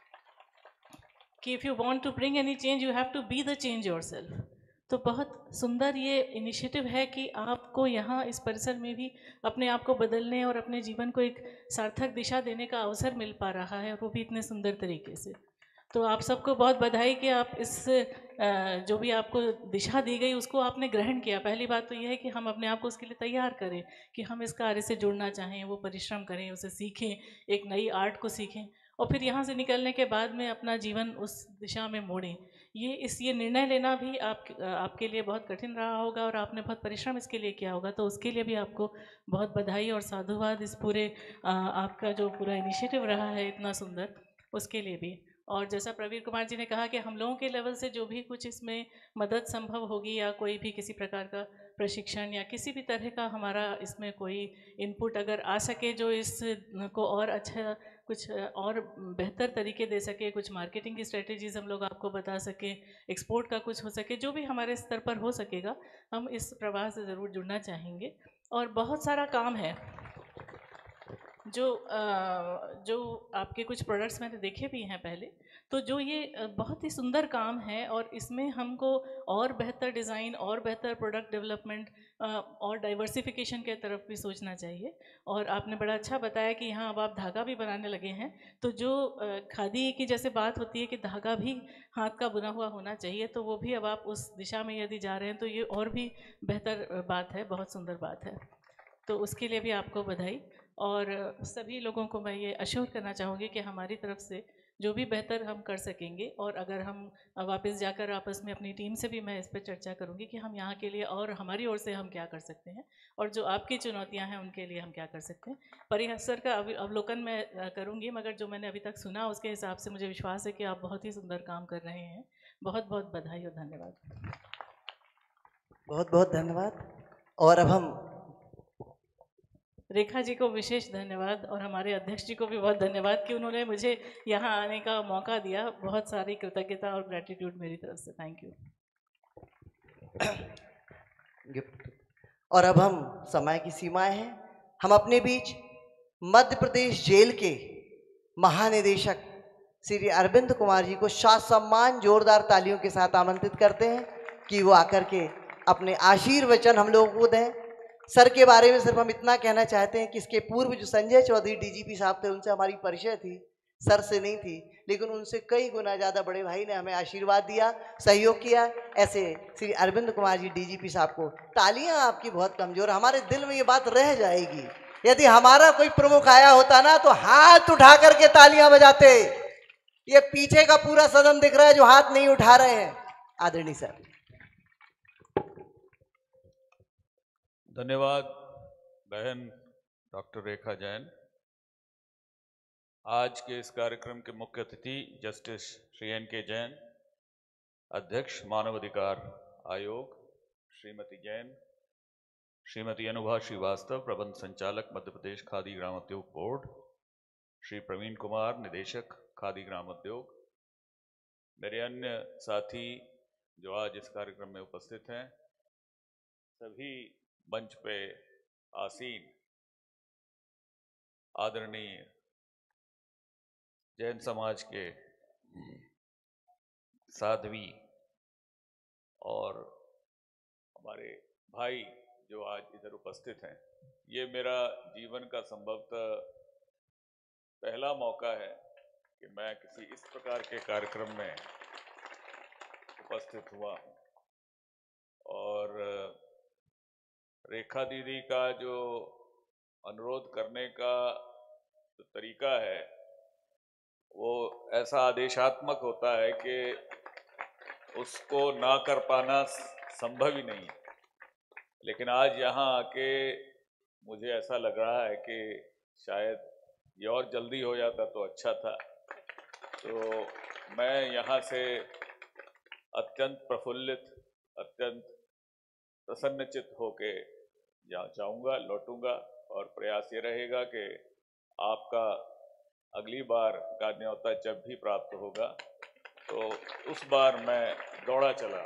Speaker 8: कि if you want to bring any change you have to be the change yourself. तो बहुत सुंदर ये इनिशिएटिव है कि आपको यहाँ इस परिसर में भी अपने आप को बदलने और अपने जीवन को एक सार्थक दिशा देने का अवसर मिल पा रहा है, और वो भी इतने सुंदर तरीके से। तो आप सबको बहुत बधाई कि आप इस जो भी आपको दिशा दी गई उसको आपने ग्रहण किया। पहली बात तो यह है कि हम अपने आप को उसके लिए तैयार करें कि हम इस कार्य से जुड़ना चाहें, वो परिश्रम करें, उसे सीखें, एक नई आर्ट को सीखें, और फिर यहाँ से निकलने के बाद में अपना जीवन उस दिशा में मोड़ें। ये इस ये निर्णय लेना भी आप आपके लिए बहुत कठिन रहा होगा और आपने बहुत परिश्रम इसके लिए किया होगा, तो उसके लिए भी आपको बहुत बधाई और साधुवाद। इस पूरे आ, आपका जो पूरा इनिशिएटिव रहा है इतना सुंदर, उसके लिए भी। और जैसा प्रवीर कुमार जी ने कहा कि हम लोगों के लेवल से जो भी कुछ इसमें मदद संभव होगी, या कोई भी किसी प्रकार का प्रशिक्षण या किसी भी तरह का हमारा इसमें कोई इनपुट अगर आ सके जो इस को और अच्छा कुछ और बेहतर तरीके दे सके, कुछ मार्केटिंग की स्ट्रेटेजीज हम लोग आपको बता सकें, एक्सपोर्ट का कुछ हो सके, जो भी हमारे स्तर पर हो सकेगा, हम इस प्रवाह से ज़रूर जुड़ना चाहेंगे। और बहुत सारा काम है जो जो आपके कुछ प्रोडक्ट्स मैंने देखे भी हैं पहले, तो जो ये बहुत ही सुंदर काम है और इसमें हमको और बेहतर डिज़ाइन और बेहतर प्रोडक्ट डेवलपमेंट और डाइवर्सिफिकेशन के तरफ भी सोचना चाहिए। और आपने बड़ा अच्छा बताया कि यहाँ अब आप धागा भी बनाने लगे हैं, तो जो खादी की जैसे बात होती है कि धागा भी हाथ का बुना हुआ होना चाहिए, तो वो भी अब आप उस दिशा में यदि जा रहे हैं तो ये और भी बेहतर बात है, बहुत सुंदर बात है। तो उसके लिए भी आपको बधाई। और सभी लोगों को मैं ये अश्योर करना चाहूँगी कि हमारी तरफ से जो भी बेहतर हम कर सकेंगे, और अगर हम वापस जाकर आपस में अपनी टीम से भी मैं इस पर चर्चा करूँगी कि हम यहाँ के लिए और हमारी ओर से हम क्या कर सकते हैं, और जो आपकी चुनौतियाँ हैं उनके लिए हम क्या कर सकते हैं। परिसर का अवलोकन मैं करूँगी, मगर जो मैंने अभी तक सुना उसके हिसाब से मुझे विश्वास है कि आप बहुत ही सुंदर काम कर रहे हैं। बहुत बहुत बधाई और धन्यवाद।
Speaker 4: बहुत बहुत धन्यवाद। और अब हम
Speaker 8: रेखा जी को विशेष धन्यवाद और हमारे अध्यक्ष जी को भी बहुत धन्यवाद कि उन्होंने मुझे यहाँ आने का मौका दिया। बहुत सारी कृतज्ञता और ग्रैटिट्यूड मेरी तरफ से। Thank you.
Speaker 4: गिफ्ट। और अब हम समय की सीमाएं हैं, हम अपने बीच मध्य प्रदेश जेल के महानिदेशक श्री अरविंद कुमार जी को शास सम्मान जोरदार तालियों के साथ आमंत्रित करते हैं कि वो आकर के अपने आशीर्वचन हम लोगों को दें। सर के बारे में सिर्फ हम इतना कहना चाहते हैं कि इसके पूर्व जो संजय चौधरी डीजीपी साहब थे उनसे हमारी परिचय थी, सर से नहीं थी, लेकिन उनसे कई गुना ज़्यादा बड़े भाई ने हमें आशीर्वाद दिया, सहयोग किया। ऐसे श्री अरविंद कुमार जी डीजीपी साहब को तालियां आपकी बहुत कमजोर, हमारे दिल में ये बात रह जाएगी। यदि हमारा कोई प्रमुख आया होता ना तो हाथ उठा करके तालियां बजाते। ये पीछे का पूरा सदन दिख रहा है जो हाथ नहीं उठा रहे हैं। आदरणीय सर।
Speaker 9: धन्यवाद बहन डॉक्टर रेखा जैन। आज के इस कार्यक्रम के मुख्य अतिथि जस्टिस श्री एन के जैन, अध्यक्ष मानव अधिकार आयोग, श्रीमती जैन, श्रीमती अनुभा श्रीवास्तव, प्रबंध संचालक मध्य प्रदेश खादी ग्राम उद्योग बोर्ड, श्री प्रवीण कुमार, निदेशक खादी ग्राम उद्योग, मेरे अन्य साथी जो आज इस कार्यक्रम में उपस्थित हैं, सभी मंच पे आसीन आदरणीय जैन समाज के साध्वी और हमारे भाई जो आज इधर उपस्थित हैं। ये मेरा जीवन का संभवतः पहला मौका है कि मैं किसी इस प्रकार के कार्यक्रम में उपस्थित हुआ हूँ। और रेखा दीदी का जो अनुरोध करने का जो तरीका है वो ऐसा आदेशात्मक होता है कि उसको ना कर पाना संभव ही नहीं। लेकिन आज यहाँ आके मुझे ऐसा लग रहा है कि शायद ये और जल्दी हो जाता तो अच्छा था। तो मैं यहाँ से अत्यंत प्रफुल्लित, अत्यंत प्रसन्नचित्त होके जा जाऊँगा, लौटूंगा। और प्रयास ये रहेगा कि आपका अगली बार का न्योता जब भी प्राप्त होगा तो उस बार मैं दौड़ा चला।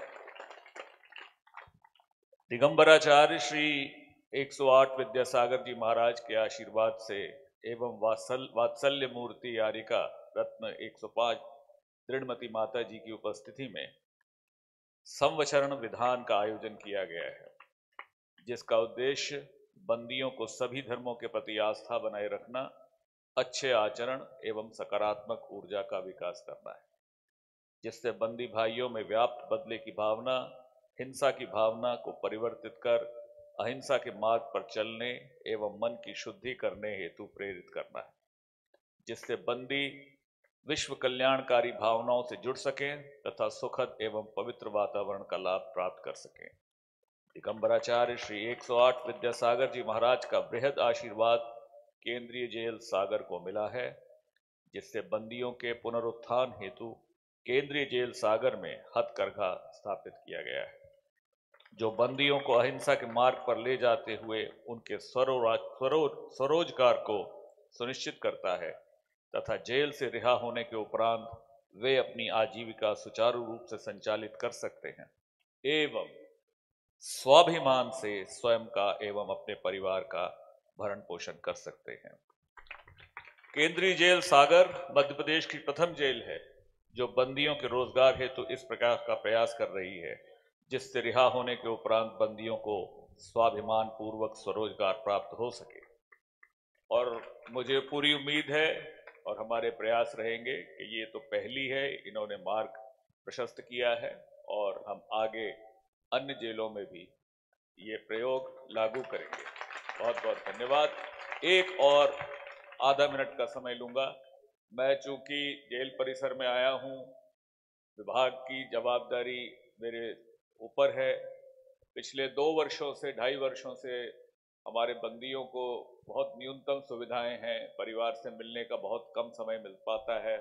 Speaker 9: दिगंबराचार्य श्री एक सौ आठ विद्यासागर जी महाराज के आशीर्वाद से एवं वात्सल वात्सल्य मूर्ति यारिका रत्न एक सौ पाँच दृढ़मती माता जी की उपस्थिति में संवचरण विधान का आयोजन किया गया है, जिसका उद्देश्य बंदियों को सभी धर्मों के प्रति आस्था बनाए रखना, अच्छे आचरण एवं सकारात्मक ऊर्जा का विकास करना है, जिससे बंदी भाइयों में व्याप्त बदले की भावना, हिंसा की भावना को परिवर्तित कर अहिंसा के मार्ग पर चलने एवं मन की शुद्धि करने हेतु प्रेरित करना है, जिससे बंदी विश्व कल्याणकारी भावनाओं से जुड़ सकें तथा सुखद एवं पवित्र वातावरण का लाभ प्राप्त कर सकें। दिगंबराचार्य श्री एक सौ आठ विद्यासागर जी महाराज का बृहद आशीर्वाद केंद्रीय जेल सागर को मिला है, जिससे बंदियों के पुनरुत्थान हेतु केंद्रीय जेल सागर में हथकरघा स्थापित किया गया है, जो बंदियों को अहिंसा के मार्ग पर ले जाते हुए उनके स्वरोरा स्वरो स्वरोजगार को सुनिश्चित करता है तथा जेल से रिहा होने के उपरांत वे अपनी आजीविका सुचारू रूप से संचालित कर सकते हैं एवं स्वाभिमान से स्वयं का एवं अपने परिवार का भरण पोषण कर सकते हैं। केंद्रीय जेल सागर मध्य प्रदेश की प्रथम जेल है जो बंदियों के रोजगार हेतु तो इस प्रकार का प्रयास कर रही है, जिससे रिहा होने के उपरांत बंदियों को स्वाभिमान पूर्वक स्वरोजगार प्राप्त हो सके। और मुझे पूरी उम्मीद है और हमारे प्रयास रहेंगे कि ये तो पहली है, इन्होंने मार्ग प्रशस्त किया है और हम आगे अन्य जेलों में भी ये प्रयोग लागू करेंगे। बहुत बहुत धन्यवाद। एक और आधा मिनट का समय लूंगा। मैं चूंकि जेल परिसर में आया हूं, विभाग की जवाबदारी मेरे ऊपर है। पिछले दो वर्षों से ढाई वर्षों से हमारे बंदियों को बहुत न्यूनतम सुविधाएं हैं, परिवार से मिलने का बहुत कम समय मिल पाता है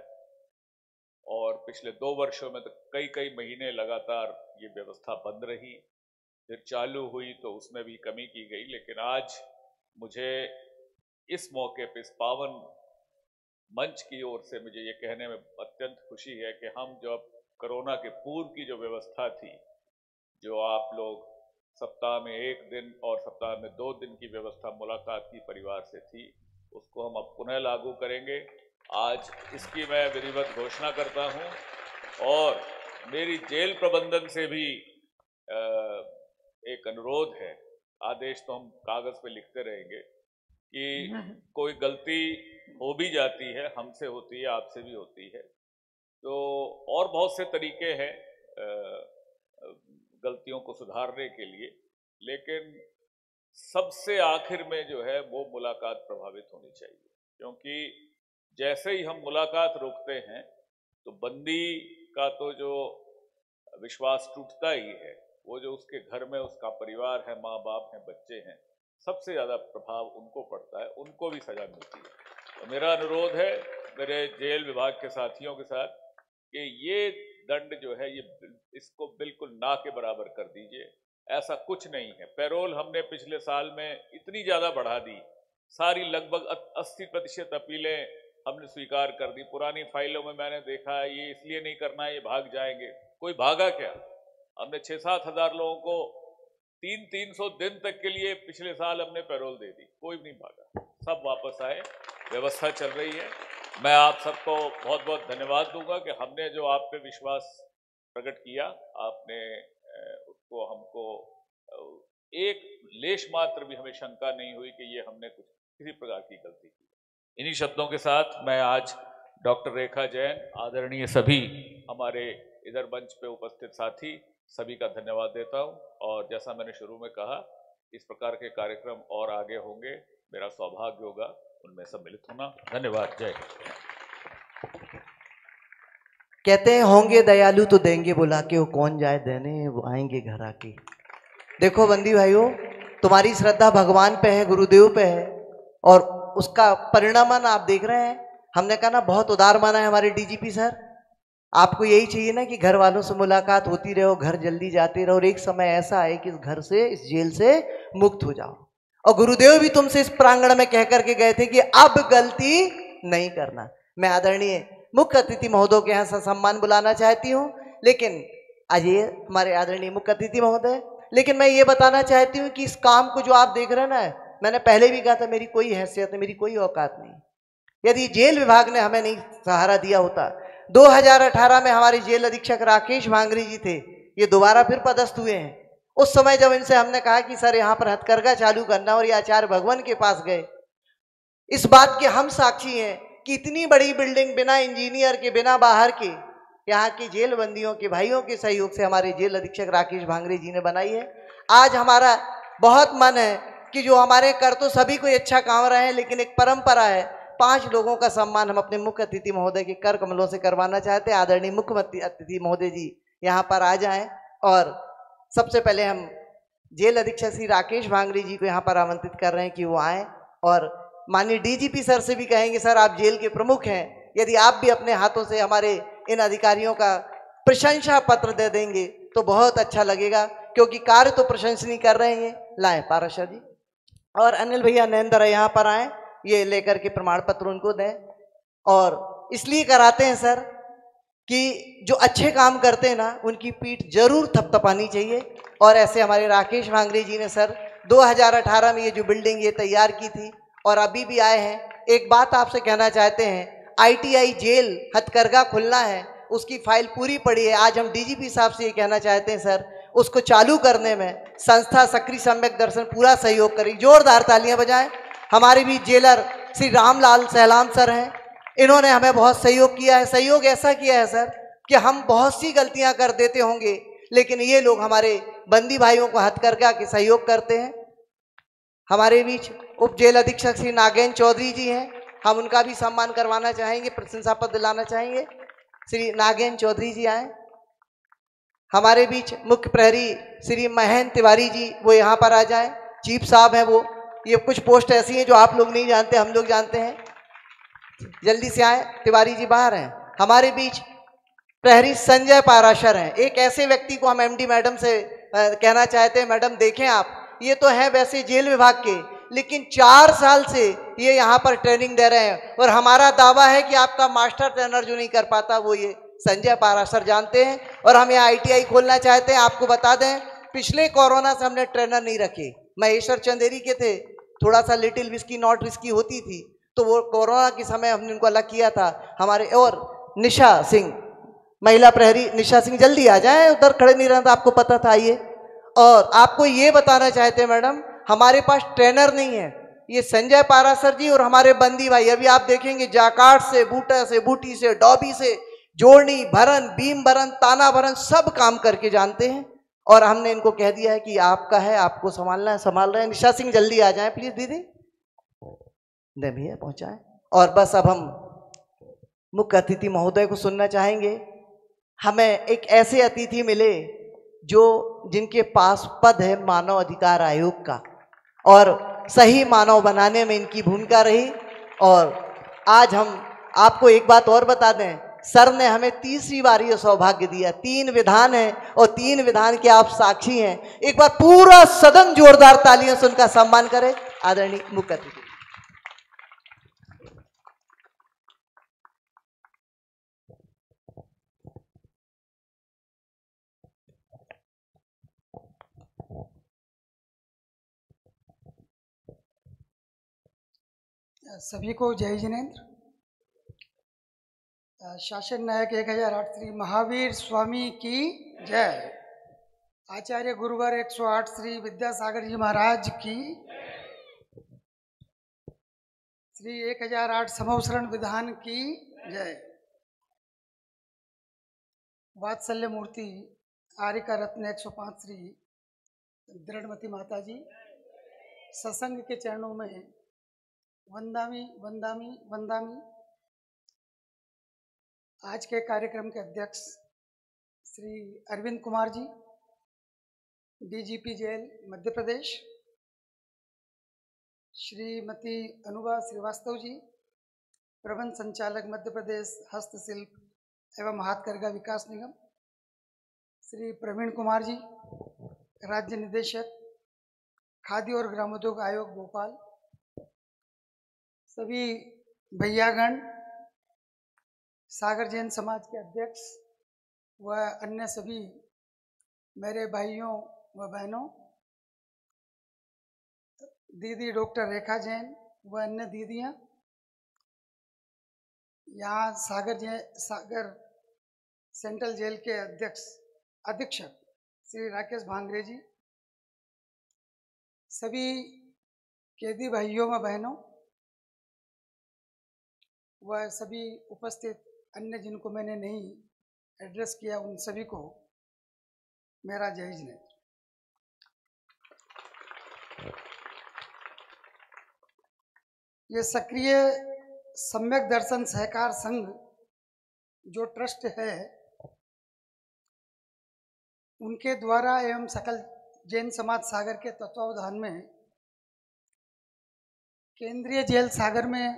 Speaker 9: और पिछले दो वर्षों में तो कई कई महीने लगातार ये व्यवस्था बंद रही, फिर चालू हुई तो उसमें भी कमी की गई। लेकिन आज मुझे इस मौके पे, इस पावन मंच की ओर से मुझे ये कहने में अत्यंत खुशी है कि हम जो कोरोना के पूर्व की जो व्यवस्था थी, जो आप लोग सप्ताह में एक दिन और सप्ताह में दो दिन की व्यवस्था मुलाकात की परिवार से थी, उसको हम अब पुनः लागू करेंगे। आज इसकी मैं विधिवत घोषणा करता हूं और मेरी जेल प्रबंधन से भी एक अनुरोध है, आदेश तो हम कागज पे लिखते रहेंगे कि कोई गलती हो भी जाती है, हमसे होती है, आपसे भी होती है, तो और बहुत से तरीके हैं गलतियों को सुधारने के लिए, लेकिन सबसे आखिर में जो है वो मुलाकात प्रभावित होनी चाहिए, क्योंकि जैसे ही हम मुलाकात रोकते हैं तो बंदी का तो जो विश्वास टूटता ही है, वो जो उसके घर में उसका परिवार है, माँ बाप हैं, बच्चे हैं, सबसे ज़्यादा प्रभाव उनको पड़ता है, उनको भी सजा मिलती है। तो मेरा अनुरोध है मेरे जेल विभाग के साथियों के साथ कि ये दंड जो है ये इसको बिल्कुल ना के बराबर कर दीजिए। ऐसा कुछ नहीं है। पैरोल हमने पिछले साल में इतनी ज़्यादा बढ़ा दी, सारी लगभग अस्सी प्रतिशत अपीलें हमने स्वीकार कर दी। पुरानी फाइलों में मैंने देखा है ये इसलिए नहीं करना है, ये भाग जाएंगे। कोई भागा क्या? हमने छः सात हज़ार लोगों को तीन तीन सौ दिन तक के लिए पिछले साल हमने पैरोल दे दी, कोई नहीं भागा, सब वापस आए, व्यवस्था चल रही है। मैं आप सबको बहुत बहुत धन्यवाद दूंगा कि हमने जो आप पे विश्वास प्रकट किया, आपने उसको हमको एक लेश मात्र भी हमें शंका नहीं हुई कि ये हमने कुछ किसी प्रकार की गलती की। इन्हीं शब्दों के साथ मैं आज डॉक्टर रेखा जैन, आदरणीय सभी हमारे इधर मंच पे उपस्थित साथी सभी का धन्यवाद देता हूं। और जैसा मैंने शुरू में कहा, इस प्रकार के कार्यक्रम और आगे होंगे, मेरा सौभाग्य होगा उनमें सम्मिलित होना। धन्यवाद। जय हिंद।
Speaker 4: कहते हैं होंगे दयालु तो देंगे बुला के, वो कौन जाए देने, वो आएंगे घर आके। देखो बंदी भाइयों, तुम्हारी श्रद्धा भगवान पे है, गुरुदेव पे है, और उसका परिणाम आप देख रहे हैं। हमने कहा ना बहुत उदार माना है हमारे डीजीपी सर। आपको यही चाहिए ना कि घर वालों से मुलाकात होती रहो, घर जल्दी जाते रहो, और एक समय ऐसा आए कि इस घर से, इस जेल से मुक्त हो जाओ। और गुरुदेव भी तुमसे इस प्रांगण में कह करके गए थे कि अब गलती नहीं करना। मैं आदरणीय मुख्य अतिथि महोदय के यहाँ सम्मान बुलाना चाहती हूँ, लेकिन आज ये हमारे आदरणीय मुख्य अतिथि महोदय, लेकिन मैं ये बताना चाहती हूँ कि इस काम को जो आप देख रहे हैं ना, मैंने पहले भी कहा था मेरी कोई हैसियत नहीं, मेरी कोई औकात नहीं। यदि जेल विभाग ने हमें नहीं सहारा दिया होता, दो हज़ार अठारह में हमारे जेल अधीक्षक राकेश भांगरी जी थे, ये दोबारा फिर पदस्थ हुए हैं। उस समय जब इनसे हमने कहा कि सर यहाँ पर हथकरघा चालू करना, और ये आचार्य भगवान के पास गए, इस बात के हम साक्षी हैं कि इतनी बड़ी बिल्डिंग बिना इंजीनियर के, बिना बाहर के, यहाँ के जेल बंदियों के भाइयों के सहयोग से हमारे जेल अधीक्षक राकेश भांगरी जी ने बनाई है। आज हमारा बहुत मन है कि जो हमारे कर तो सभी कोई अच्छा काम रहे हैं, लेकिन एक परंपरा है, पांच लोगों का सम्मान हम अपने मुख्य अतिथि महोदय के कर कमलों से करवाना चाहते हैं। आदरणीय मुख्य अतिथि महोदय जी यहाँ पर आ जाएं, और सबसे पहले हम जेल अधीक्षक श्री राकेश भांगरी जी को यहाँ पर आमंत्रित कर रहे हैं कि वो आएँ, और माननीय डीजीपी सर से भी कहेंगे, सर आप जेल के प्रमुख हैं, यदि आप भी अपने हाथों से हमारे इन अधिकारियों का प्रशंसा पत्र दे देंगे तो बहुत अच्छा लगेगा, क्योंकि कार्य तो प्रशंसनीय कर रहे हैं। लाएं पाराशर जी और अनिल भैया नरेंद्र यहाँ पर आए, ये लेकर के प्रमाण पत्र उनको दें। और इसलिए कराते हैं सर कि जो अच्छे काम करते हैं ना, उनकी पीठ जरूर थपथपानी चाहिए। और ऐसे हमारे राकेश भांगरी जी ने सर दो हज़ार अठारह में ये जो बिल्डिंग ये तैयार की थी, और अभी भी आए हैं। एक बात आपसे कहना चाहते हैं, आईटीआई जेल हथकरघा खुलना है, उसकी फाइल पूरी पड़ी है। आज हम डीजीपी साहब से ये कहना चाहते हैं सर, उसको चालू करने में संस्था सक्रिय सम्यक दर्शन पूरा सहयोग करेगी। जोरदार तालियां बजाएं। हमारे भी जेलर श्री रामलाल सहलाम सर हैं, इन्होंने हमें बहुत सहयोग किया है। सहयोग ऐसा किया है सर कि हम बहुत सी गलतियां कर देते होंगे, लेकिन ये लोग हमारे बंदी भाइयों को हथकरघा के सहयोग करते हैं। हमारे बीच उप जेल अधीक्षक श्री नागेन चौधरी जी हैं, हम उनका भी सम्मान करवाना चाहेंगे, प्रशंसा पत्र दिलाना चाहेंगे। श्री नागेन चौधरी जी आए। हमारे बीच मुख्य प्रहरी श्री महेंद्र तिवारी जी, वो यहाँ पर आ जाएं। चीफ साहब हैं वो। ये कुछ पोस्ट ऐसी हैं जो आप लोग नहीं जानते, हम लोग जानते हैं, जल्दी से आए। तिवारी जी बाहर हैं। हमारे बीच प्रहरी संजय पाराशर हैं। एक ऐसे व्यक्ति को हम एमडी मैडम से कहना चाहते हैं, मैडम देखें आप, ये तो है वैसे जेल विभाग के, लेकिन चार साल से ये यहाँ पर ट्रेनिंग दे रहे हैं और हमारा दावा है कि आपका मास्टर ट्रेनर जो नहीं कर पाता वो ये संजय पाराशर जानते हैं। और हम यहाँ आई टी आई खोलना चाहते हैं। आपको बता दें, पिछले कोरोना से हमने ट्रेनर नहीं रखे। महेश्वर चंदेरी के थे, थोड़ा सा लिटिल विस्की नॉट विस्की होती थी, तो वो कोरोना के समय हमने उनको अलग किया था। हमारे और निशा सिंह, महिला प्रहरी निशा सिंह, जल्दी आ जाए, उधर खड़े नहीं रहना, आपको पता था। ये और आपको ये बताना चाहते हैं मैडम, हमारे पास ट्रेनर नहीं है। ये संजय पाराशर जी और हमारे बंदी भाई, अभी आप देखेंगे जाकार्ड से, बूटा से, बूटी से, डॉबी से, जोड़नी भरन, बीम भरन, ताना भरन, सब काम करके जानते हैं। और हमने इनको कह दिया है कि आपका है, आपको संभालना है, संभाल रहे हैं। निशा सिंह जल्दी आ जाए प्लीज दीदी, दे भैया पहुंचाए। और बस अब हम मुख्य अतिथि महोदय को सुनना चाहेंगे। हमें एक ऐसे अतिथि मिले जो जिनके पास पद है मानव अधिकार आयोग का, और सही मानव बनाने में इनकी भूमिका रही। और आज हम आपको एक बात और बता दें, सर ने हमें तीसरी बार ये सौभाग्य दिया। तीन विधान है और तीन विधान के आप साक्षी हैं। एक बार पूरा सदन जोरदार तालियों से उनका सम्मान करे। आदरणीय मुख्य अतिथि।
Speaker 10: सभी को जय जिनेन्द्र। शासन नायक एक हजार आठ श्री महावीर स्वामी की जय। आचार्य गुरुवर एक सौ आठ श्री विद्यासागर जी महाराज की। श्री एक हजार आठ समवसरण विधान की जय। वात्सल्य मूर्ति आर्यका रत्न एक सौ पाँच श्री दृढ़मती माता जी, सत्संग के चरणों में वंदामी वंदामी वंदामी। आज के कार्यक्रम के अध्यक्ष Shri Arvind Kumar ji, D G P jail Madhya Pradesh, Shrimati Anubha Shrivastava ji, प्रबंध संचालक मध्य प्रदेश हस्तशिल्प एवं हाथकरघा विकास निगम, श्री प्रवीण कुमार जी, राज्य निदेशक खाद्य और ग्रामोद्योग आयोग भोपाल, सभी भैयागण, सागर जैन समाज के अध्यक्ष व अन्य सभी मेरे भाइयों व बहनों, दीदी डॉक्टर रेखा जैन व अन्य दीदियाँ, यहाँ सागर जैन सागर सेंट्रल जेल के अध्यक्ष अधीक्षक श्री राकेश भांगरे जी, सभी कैदी भाइयों व बहनों व सभी उपस्थित अन्य जिनको मैंने नहीं एड्रेस किया, उन सभी को मेरा जय जिनेन्द्र। ये सक्रिय सम्यक दर्शन सहकार संघ जो ट्रस्ट है, उनके द्वारा एवं सकल जैन समाज सागर के तत्वावधान में केंद्रीय जेल सागर में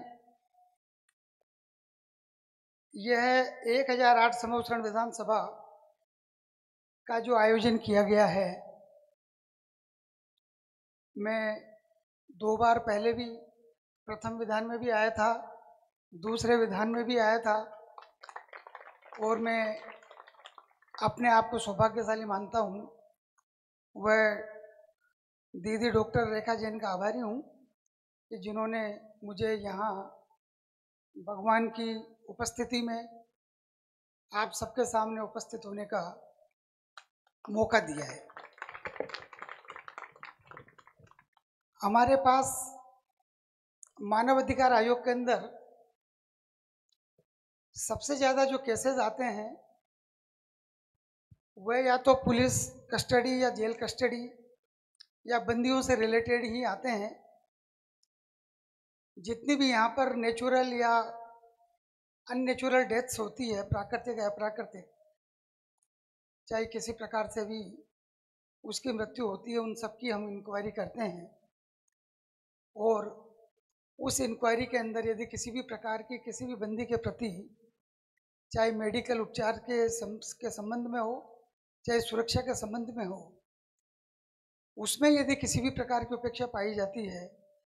Speaker 10: यह एक हजार आठ समवसरण विधानसभा का जो आयोजन किया गया है, मैं दो बार पहले भी प्रथम विधान में भी आया था, दूसरे विधान में भी आया था, और मैं अपने आप को सौभाग्यशाली मानता हूँ। वह दीदी डॉक्टर रेखा जैन का आभारी हूँ कि जिन्होंने मुझे यहाँ भगवान की उपस्थिति में आप सबके सामने उपस्थित होने का मौका दिया है। हमारे पास मानव अधिकार आयोग के अंदर सबसे ज़्यादा जो केसेस आते हैं वह या तो पुलिस कस्टडी या जेल कस्टडी या बंदियों से रिलेटेड ही आते हैं। जितनी भी यहाँ पर नेचुरल या अननेचुरल डेथ्स होती है, प्राकृतिक या अप्राकृतिक, चाहे किसी प्रकार से भी उसकी मृत्यु होती है, उन सब की हम इंक्वायरी करते हैं। और उस इंक्वायरी के अंदर यदि किसी भी प्रकार की किसी भी बंदी के प्रति, चाहे मेडिकल उपचार के सम, के संबंध में हो, चाहे सुरक्षा के संबंध में हो, उसमें यदि किसी भी प्रकार की उपेक्षा पाई जाती है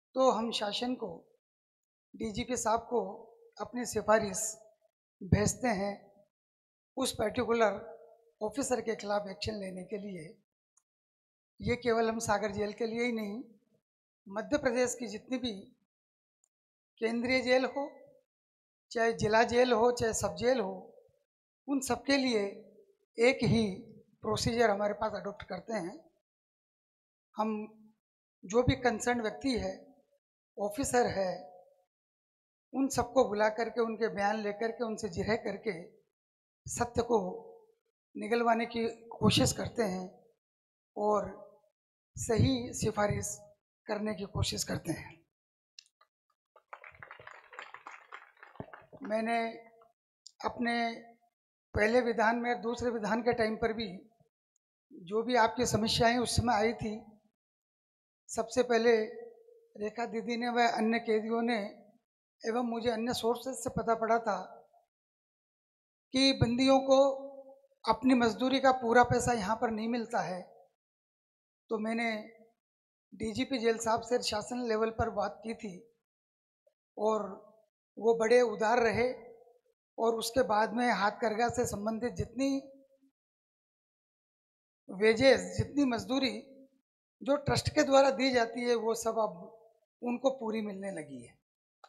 Speaker 10: तो हम शासन को, डीजीपी साहब को अपनी सिफारिश भेजते हैं उस पर्टिकुलर ऑफिसर के खिलाफ एक्शन लेने के लिए। ये केवल हम सागर जेल के लिए ही नहीं, मध्य प्रदेश की जितनी भी केंद्रीय जेल हो, चाहे जिला जेल हो, चाहे सब जेल हो, उन सब के लिए एक ही प्रोसीजर हमारे पास अडॉप्ट करते हैं। हम जो भी कंसर्न व्यक्ति है, ऑफिसर है, उन सबको बुला करके उनके बयान लेकर के उनसे जिरह करके सत्य को निगलवाने की कोशिश करते हैं और सही सिफारिश करने की कोशिश करते हैं। मैंने अपने पहले विधान में, दूसरे विधान के टाइम पर भी जो भी आपकी समस्याएं उस समय आई थी, सबसे पहले रेखा दीदी ने व अन्य कैदियों ने एवं मुझे अन्य सोर्सेज से पता पड़ा था कि बंदियों को अपनी मजदूरी का पूरा पैसा यहाँ पर नहीं मिलता है। तो मैंने डीजीपी जेल साहब से शासन लेवल पर बात की थी और वो बड़े उदार रहे और उसके बाद में हाथकरघा से संबंधित जितनी वेजेस, जितनी मजदूरी जो ट्रस्ट के द्वारा दी जाती है, वो सब अब उनको पूरी मिलने लगी है।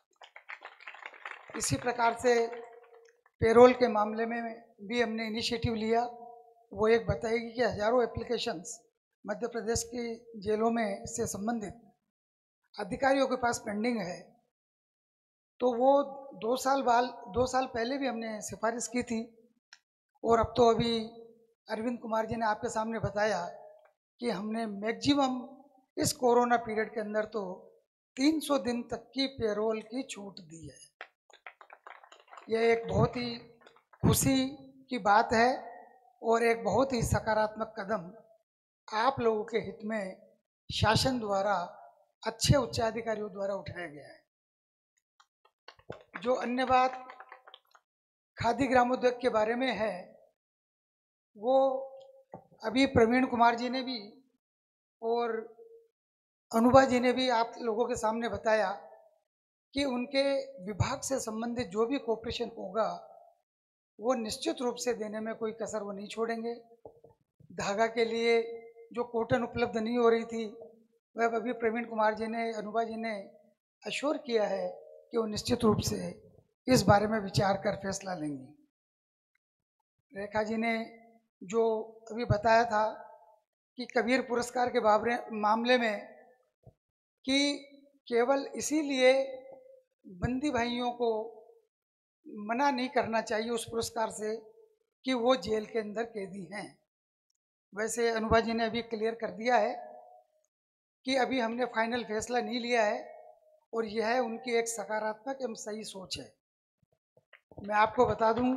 Speaker 10: इसी प्रकार से पेरोल के मामले में भी हमने इनिशिएटिव लिया। वो एक बताएगी कि हजारों एप्लीकेशंस मध्य प्रदेश की जेलों में से संबंधित अधिकारियों के पास पेंडिंग है। तो वो दो साल बाद दो साल पहले भी हमने सिफारिश की थी और अब तो अभी अरविंद कुमार जी ने आपके सामने बताया कि हमने मैक्सिमम इस कोरोना पीरियड के अंदर तो तीन सौ दिन तक की पेरोल की छूट दी है। यह एक बहुत ही खुशी की बात है और एक बहुत ही सकारात्मक कदम आप लोगों के हित में शासन द्वारा, अच्छे उच्चाधिकारियों द्वारा उठाया गया है। जो अन्य बात खादी ग्रामोद्योग के बारे में है, वो अभी प्रवीण कुमार जी ने भी और अनुभा जी ने भी आप लोगों के सामने बताया कि उनके विभाग से संबंधित जो भी कोऑपरेशन होगा वो निश्चित रूप से देने में कोई कसर वो नहीं छोड़ेंगे। धागा के लिए जो कॉटन उपलब्ध नहीं हो रही थी, वह अभी प्रवीण कुमार जी ने, अनुभा जी ने अश्योर किया है कि वो निश्चित रूप से इस बारे में विचार कर फैसला लेंगी। रेखा जी ने जो अभी बताया था कि कबीर पुरस्कार के बाबरे मामले में कि केवल इसीलिए बंदी भाइयों को मना नहीं करना चाहिए उस पुरस्कार से कि वो जेल के अंदर कैदी हैं। वैसे अनुभा जी ने अभी क्लियर कर दिया है कि अभी हमने फाइनल फैसला नहीं लिया है और यह उनकी एक सकारात्मक एवं सही सोच है। मैं आपको बता दूं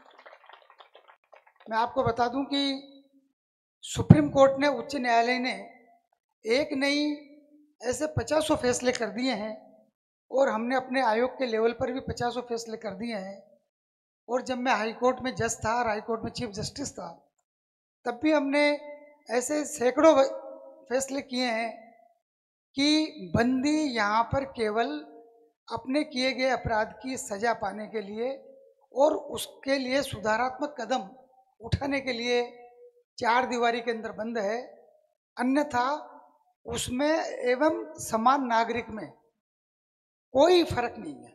Speaker 10: मैं आपको बता दूं कि सुप्रीम कोर्ट ने, उच्च न्यायालय ने एक नहीं ऐसे पचासों फैसले कर दिए हैं और हमने अपने आयोग के लेवल पर भी पचासों फैसले कर दिए हैं। और जब मैं हाई कोर्ट में जज था और हाई कोर्ट में चीफ जस्टिस था, तब भी हमने ऐसे सैकड़ों फैसले किए हैं कि बंदी यहाँ पर केवल अपने किए गए अपराध की सजा पाने के लिए और उसके लिए सुधारात्मक कदम उठाने के लिए चार दीवारी के अंदर बंद है, अन्यथा उसमें एवं समान नागरिक में कोई फर्क नहीं है।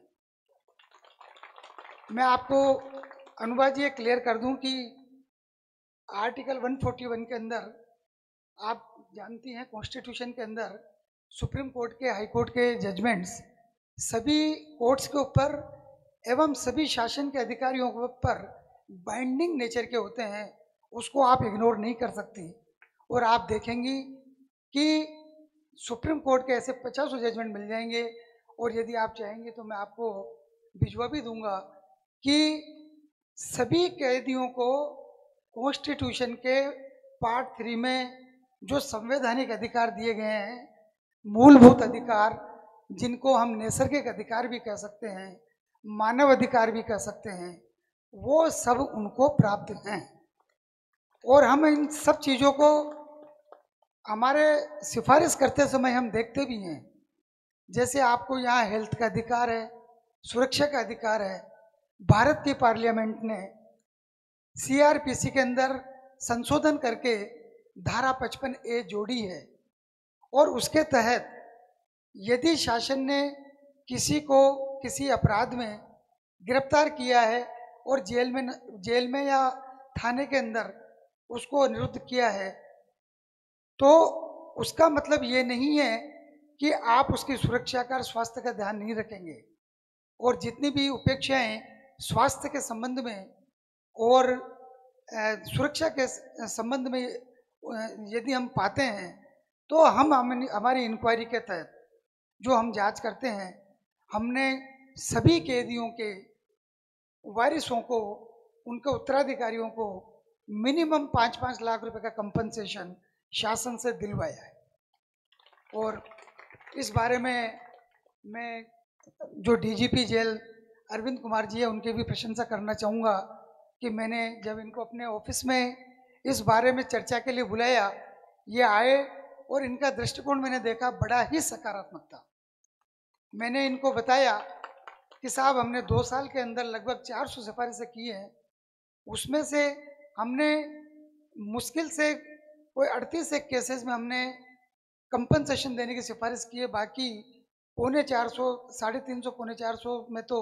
Speaker 10: मैं आपको अनुभा जी क्लियर कर दूं कि आर्टिकल एक सौ इकतालीस के अंदर आप जानती हैं, कॉन्स्टिट्यूशन के अंदर सुप्रीम कोर्ट के, हाई कोर्ट के जजमेंट्स सभी कोर्ट्स के ऊपर एवं सभी शासन के अधिकारियों के ऊपर बाइंडिंग नेचर के होते हैं, उसको आप इग्नोर नहीं कर सकती। और आप देखेंगी कि सुप्रीम कोर्ट के ऐसे पचासों जजमेंट मिल जाएंगे और यदि आप चाहेंगे तो मैं आपको भिजवा भी दूंगा कि सभी कैदियों को कॉन्स्टिट्यूशन के पार्ट थ्री में जो संवैधानिक अधिकार दिए गए हैं, मूलभूत अधिकार जिनको हम नैसर्गिक अधिकार भी कह सकते हैं, मानव अधिकार भी कह सकते हैं, वो सब उनको प्राप्त हैं। और हम इन सब चीज़ों को हमारे सिफारिश करते समय हम देखते भी हैं जैसे आपको यहाँ हेल्थ का अधिकार है, सुरक्षा का अधिकार है। भारत की पार्लियामेंट ने सीआरपीसी के अंदर संशोधन करके धारा पचपन ए जोड़ी है और उसके तहत यदि शासन ने किसी को किसी अपराध में गिरफ्तार किया है और जेल में जेल में या थाने के अंदर उसको निरुद्ध किया है, तो उसका मतलब ये नहीं है कि आप उसकी सुरक्षा का स्वास्थ्य का ध्यान नहीं रखेंगे। और जितनी भी उपेक्षाएं स्वास्थ्य के संबंध में और सुरक्षा के संबंध में यदि हम पाते हैं तो हम हमारी इंक्वायरी के तहत जो हम जांच करते हैं, हमने सभी कैदियों के वारिसों को, उनके उत्तराधिकारियों को मिनिमम पाँच पाँच लाख रुपए का कंपनसेशन शासन से दिलवाया है। और इस बारे में मैं जो डीजीपी जेल अरविंद कुमार जी है उनकी भी प्रशंसा करना चाहूँगा कि मैंने जब इनको अपने ऑफिस में इस बारे में चर्चा के लिए बुलाया, ये आए और इनका दृष्टिकोण मैंने देखा बड़ा ही सकारात्मक था। मैंने इनको बताया कि साहब हमने दो साल के अंदर लगभग चार सौ सिफारिशें की हैं, उसमें से हमने मुश्किल से कोई अड़तीस एक केसेस में हमने कंपनसेशन देने की सिफारिश की है। बाकी पौने चार सौ साढ़े तीन सौ पौने चार सौ में तो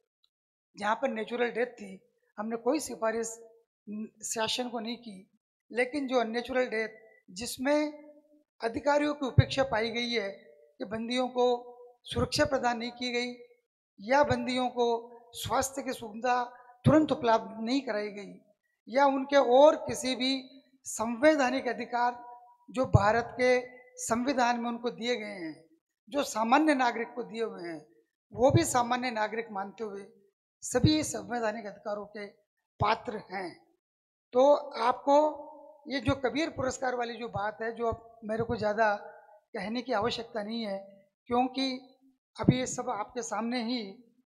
Speaker 10: जहाँ पर नेचुरल डेथ थी हमने कोई सिफारिश शासन को नहीं की। लेकिन जो अननेचुरल डेथ जिसमें अधिकारियों की उपेक्षा पाई गई है कि बंदियों को सुरक्षा प्रदान नहीं की गई या बंदियों को स्वास्थ्य की सुविधा तुरंत उपलब्ध नहीं कराई गई या उनके और किसी भी संवैधानिक अधिकार जो भारत के संविधान में उनको दिए गए हैं, जो सामान्य नागरिक को दिए हुए हैं, वो भी सामान्य नागरिक मानते हुए सभी संवैधानिक अधिकारों के पात्र हैं। तो आपको ये जो कबीर पुरस्कार वाली जो बात है, जो अब मेरे को ज़्यादा कहने की आवश्यकता नहीं है, क्योंकि अभी ये सब आपके सामने ही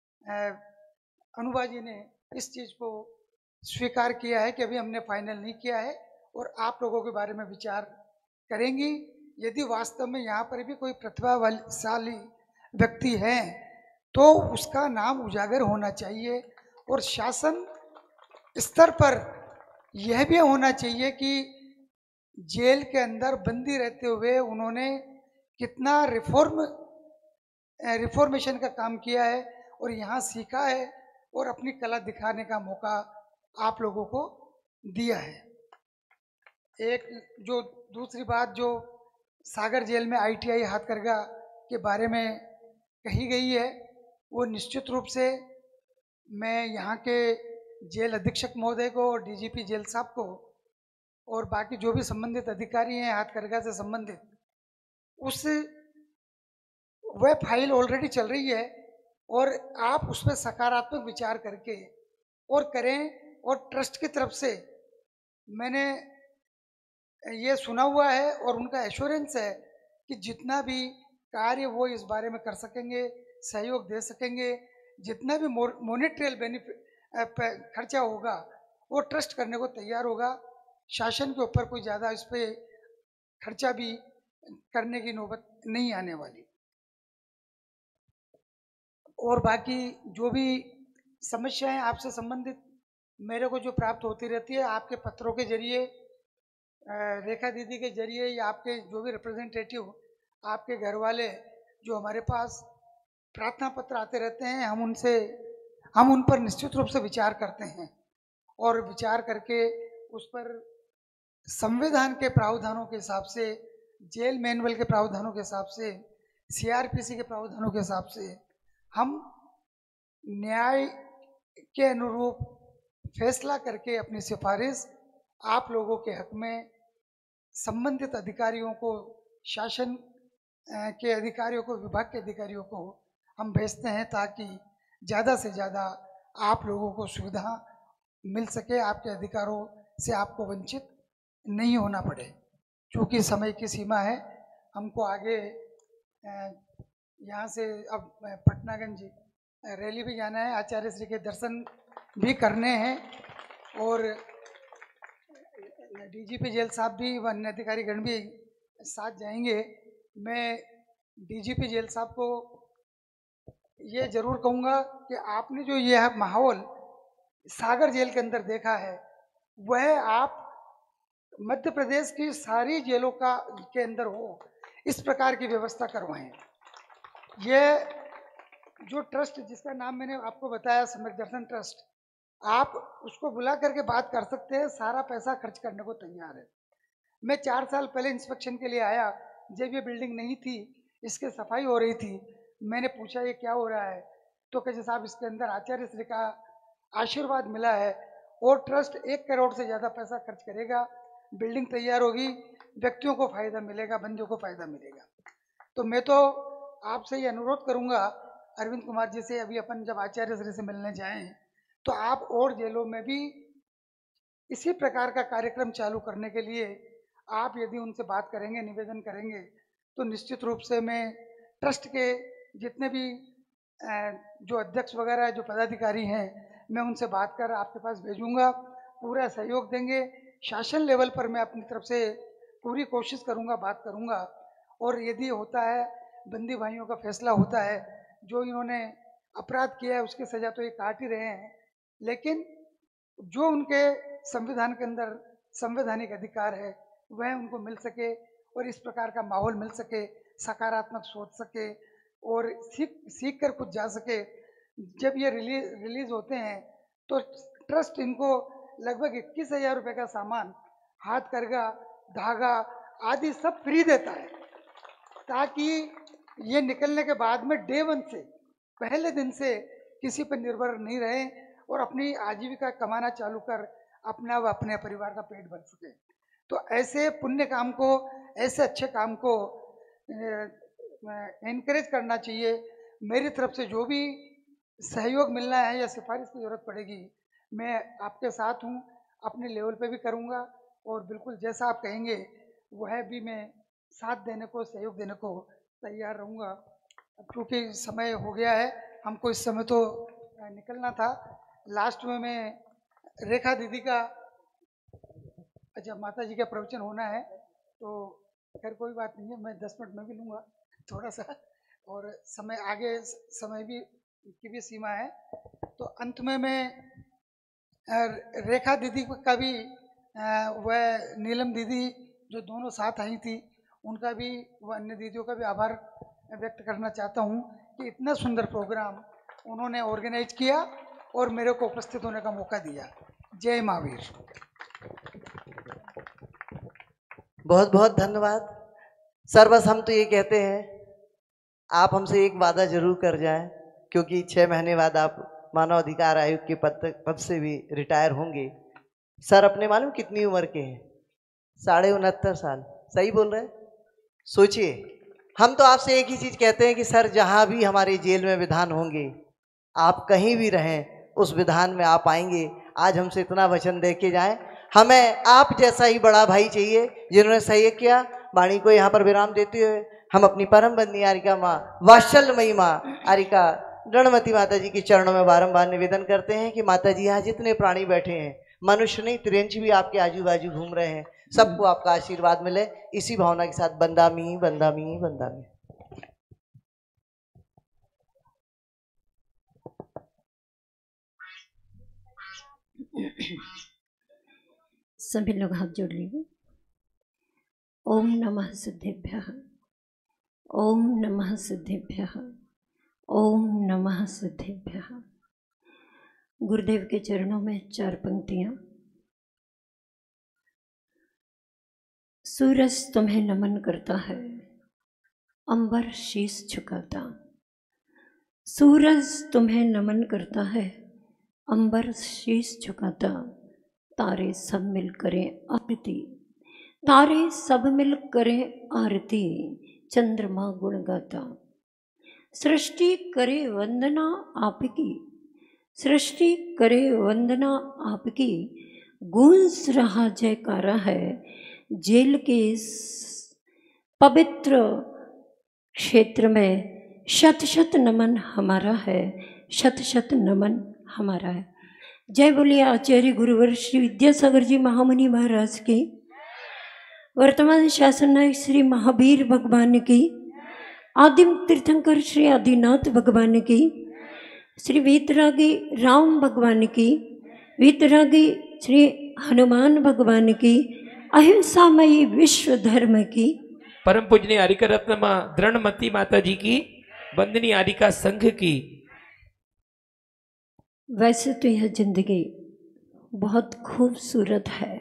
Speaker 10: अनुबा जी ने इस चीज़ को स्वीकार किया है कि अभी हमने फाइनल नहीं किया है और आप लोगों के बारे में विचार करेंगी। यदि वास्तव में यहाँ पर भी कोई प्रतिभाशाली व्यक्ति है तो उसका नाम उजागर होना चाहिए और शासन स्तर पर यह भी होना चाहिए कि जेल के अंदर बंदी रहते हुए उन्होंने कितना रिफॉर्म रिफॉर्मेशन का काम किया है और यहाँ सीखा है और अपनी कला दिखाने का मौका आप लोगों को दिया है। एक जो दूसरी बात जो सागर जेल में आईटीआई हाथकरघा के बारे में कही गई है, वो निश्चित रूप से मैं यहाँ के जेल अधीक्षक महोदय को और डीजीपी जेल साहब को और बाकी जो भी संबंधित अधिकारी हैं हाथकरघा से संबंधित, उस वह फाइल ऑलरेडी चल रही है और आप उस पर सकारात्मक विचार करके और करें। और ट्रस्ट की तरफ से मैंने ये सुना हुआ है और उनका एश्योरेंस है कि जितना भी कार्य वो इस बारे में कर सकेंगे, सहयोग दे सकेंगे, जितना भी मॉनेटरी बेनिफिट खर्चा होगा वो ट्रस्ट करने को तैयार होगा। शासन के ऊपर कोई ज़्यादा इस पर खर्चा भी करने की नौबत नहीं आने वाली। और बाकी जो भी समस्याएं आपसे संबंधित मेरे को जो प्राप्त होती रहती है आपके पत्रों के जरिए, रेखा दीदी के जरिए या आपके जो भी रिप्रेजेंटेटिव, आपके घर वाले जो हमारे पास प्रार्थना पत्र आते रहते हैं, हम उनसे हम उन पर निश्चित रूप से विचार करते हैं और विचार करके उस पर संविधान के प्रावधानों के हिसाब से, जेल मैनुअल के प्रावधानों के हिसाब से, सीआरपीसी के प्रावधानों के हिसाब से हम न्याय के अनुरूप फैसला करके अपनी सिफारिश आप लोगों के हक में संबंधित अधिकारियों को, शासन के अधिकारियों को, विभाग के अधिकारियों को हम भेजते हैं ताकि ज़्यादा से ज़्यादा आप लोगों को सुविधा मिल सके, आपके अधिकारों से आपको वंचित नहीं होना पड़े। क्योंकि समय की सीमा है, हमको आगे यहाँ से अब पटनागंज रैली भी जाना है, आचार्य श्री के दर्शन भी करने हैं और डीजीपी जेल साहब भी व अन्य अधिकारी गण भी साथ जाएंगे। मैं डीजीपी जेल साहब को ये जरूर कहूँगा कि आपने जो यह माहौल सागर जेल के अंदर देखा है, वह आप मध्य प्रदेश की सारी जेलों का के अंदर हो, इस प्रकार की व्यवस्था करवाएं। यह जो ट्रस्ट जिसका नाम मैंने आपको बताया, सम्यक दर्शन ट्रस्ट, आप उसको बुला करके बात कर सकते हैं, सारा पैसा खर्च करने को तैयार है। मैं चार साल पहले इंस्पेक्शन के लिए आया, जब ये बिल्डिंग नहीं थी, इसकी सफाई हो रही थी, मैंने पूछा ये क्या हो रहा है, तो कहे साहब इसके अंदर आचार्य श्री का आशीर्वाद मिला है और ट्रस्ट एक करोड़ से ज़्यादा पैसा खर्च करेगा, बिल्डिंग तैयार होगी, व्यक्तियों को फायदा मिलेगा, बंदियों को फायदा मिलेगा। तो मैं तो आपसे ये अनुरोध करूंगा, अरविंद कुमार जी से, अभी अपन जब आचार्य श्री से मिलने जाएं तो आप और जेलों में भी इसी प्रकार का कार्यक्रम चालू करने के लिए आप यदि उनसे बात करेंगे, निवेदन करेंगे, तो निश्चित रूप से मैं ट्रस्ट के जितने भी जो अध्यक्ष वगैरह जो पदाधिकारी हैं, मैं उनसे बात कर आपके पास भेजूंगा, पूरा सहयोग देंगे। शासन लेवल पर मैं अपनी तरफ से पूरी कोशिश करूंगा, बात करूंगा, और यदि होता है बंदी भाइयों का फैसला होता है, जो इन्होंने अपराध किया है उसकी सज़ा तो ये काट ही रहे हैं, लेकिन जो उनके संविधान के अंदर संवैधानिक अधिकार है वह उनको मिल सके और इस प्रकार का माहौल मिल सके, सकारात्मक सोच सके और सीख सीख कर कुछ जा सके। जब ये रिलीज रिलीज होते हैं तो ट्रस्ट इनको लगभग इक्कीस हजार रुपये का सामान, हाथ करगा, धागा आदि सब फ्री देता है, ताकि ये निकलने के बाद में डे वन से, पहले दिन से किसी पर निर्भर नहीं रहे और अपनी आजीविका कमाना चालू कर अपना व अपने परिवार का पेट भर सके। तो ऐसे पुण्य काम को, ऐसे अच्छे काम को एनकरेज करना चाहिए। मेरी तरफ से जो भी सहयोग मिलना है या सिफारिश की ज़रूरत पड़ेगी, मैं आपके साथ हूँ, अपने लेवल पे भी करूँगा और बिल्कुल जैसा आप कहेंगे वह भी मैं साथ देने को, सहयोग देने को तैयार रहूँगा। क्योंकि समय हो गया है, हमको इस समय तो निकलना था। लास्ट में मैं रेखा दीदी का, अच्छा माता जी का प्रवचन होना है, तो खैर कोई बात नहीं है, मैं दस मिनट में भी लूँगा थोड़ा सा, और समय आगे समय भी की भी सीमा है। तो अंत में मैं रेखा दीदी का भी, वह नीलम दीदी जो दोनों साथ आई थी, उनका भी, व अन्य दीदियों का भी आभार व्यक्त करना चाहता हूँ कि इतना सुंदर प्रोग्राम उन्होंने ऑर्गेनाइज किया और मेरे को उपस्थित होने का मौका दिया। जय महावीर।
Speaker 4: बहुत बहुत धन्यवाद सर। बस हम तो ये कहते हैं, आप हमसे एक वादा जरूर कर जाएं, क्योंकि छः महीने बाद आप मानव अधिकार आयोग के पद पद से भी रिटायर होंगे। सर अपने मालूम कितनी उम्र के हैं? साढ़े उनहत्तर साल। सही बोल रहे हैं? सोचिए, हम तो आपसे एक ही चीज़ कहते हैं कि सर जहाँ भी हमारे जेल में विधान होंगे, आप कहीं भी रहें, उस विधान में आप आएंगे। आज हमसे इतना वचन दे के जाएँ, हमें आप जैसा ही बड़ा भाई चाहिए जिन्होंने सहयोग किया। वाणी को यहाँ पर विराम देते हुए हम अपनी परम बंदी आरिका माँ, वात्सल्यमयी माँ आरिका रणमती माता जी के चरणों में बारंबार निवेदन करते हैं कि माता जी, यहाँ जितने प्राणी बैठे हैं, मनुष्य नहीं तिरंज भी आपके आजू बाजू घूम रहे हैं, सबको आपका आशीर्वाद मिले। इसी भावना के साथ बंदामी बंदामी बंदामी।
Speaker 11: सभी लोग हाथ जोड़ लीजिए। ओम नमः सिद्धेभ्यः, ओम नमः सिद्धेभ्यः, ओम नमः सिद्धेभ्यः। गुरुदेव के चरणों में चार पंक्तियां। सूरज तुम्हें नमन करता है, अंबर शीश झुकाता। सूरज तुम्हें नमन करता है, अंबर शीश झुकाता। तारे सब मिल करें आरती, तारे सब मिल करें आरती। चंद्रमा गुण गाता। सृष्टि करे वंदना आपकी, सृष्टि करे वंदना आपकी। गूंज रहा जयकारा है, जेल के इस पवित्र क्षेत्र में शत शत नमन हमारा है, शत शत नमन हमारा है। जय बोलिए आचार्य गुरुवर श्री विद्यासागर जी महामुनि महाराज की, वर्तमान शासन नायक श्री महावीर भगवान की, आदिम तीर्थंकर श्री आदिनाथ भगवान की, श्री वीतरागी राम भगवान की, वीतरागी श्री हनुमान भगवान की, अहिंसामयी विश्व धर्म की,
Speaker 2: परम पूजनीय आरिका रत्न मां दृढ़मती माता जी की, वंदनीय आरिका संघ की।
Speaker 11: वैसे तो यह जिंदगी बहुत खूबसूरत है,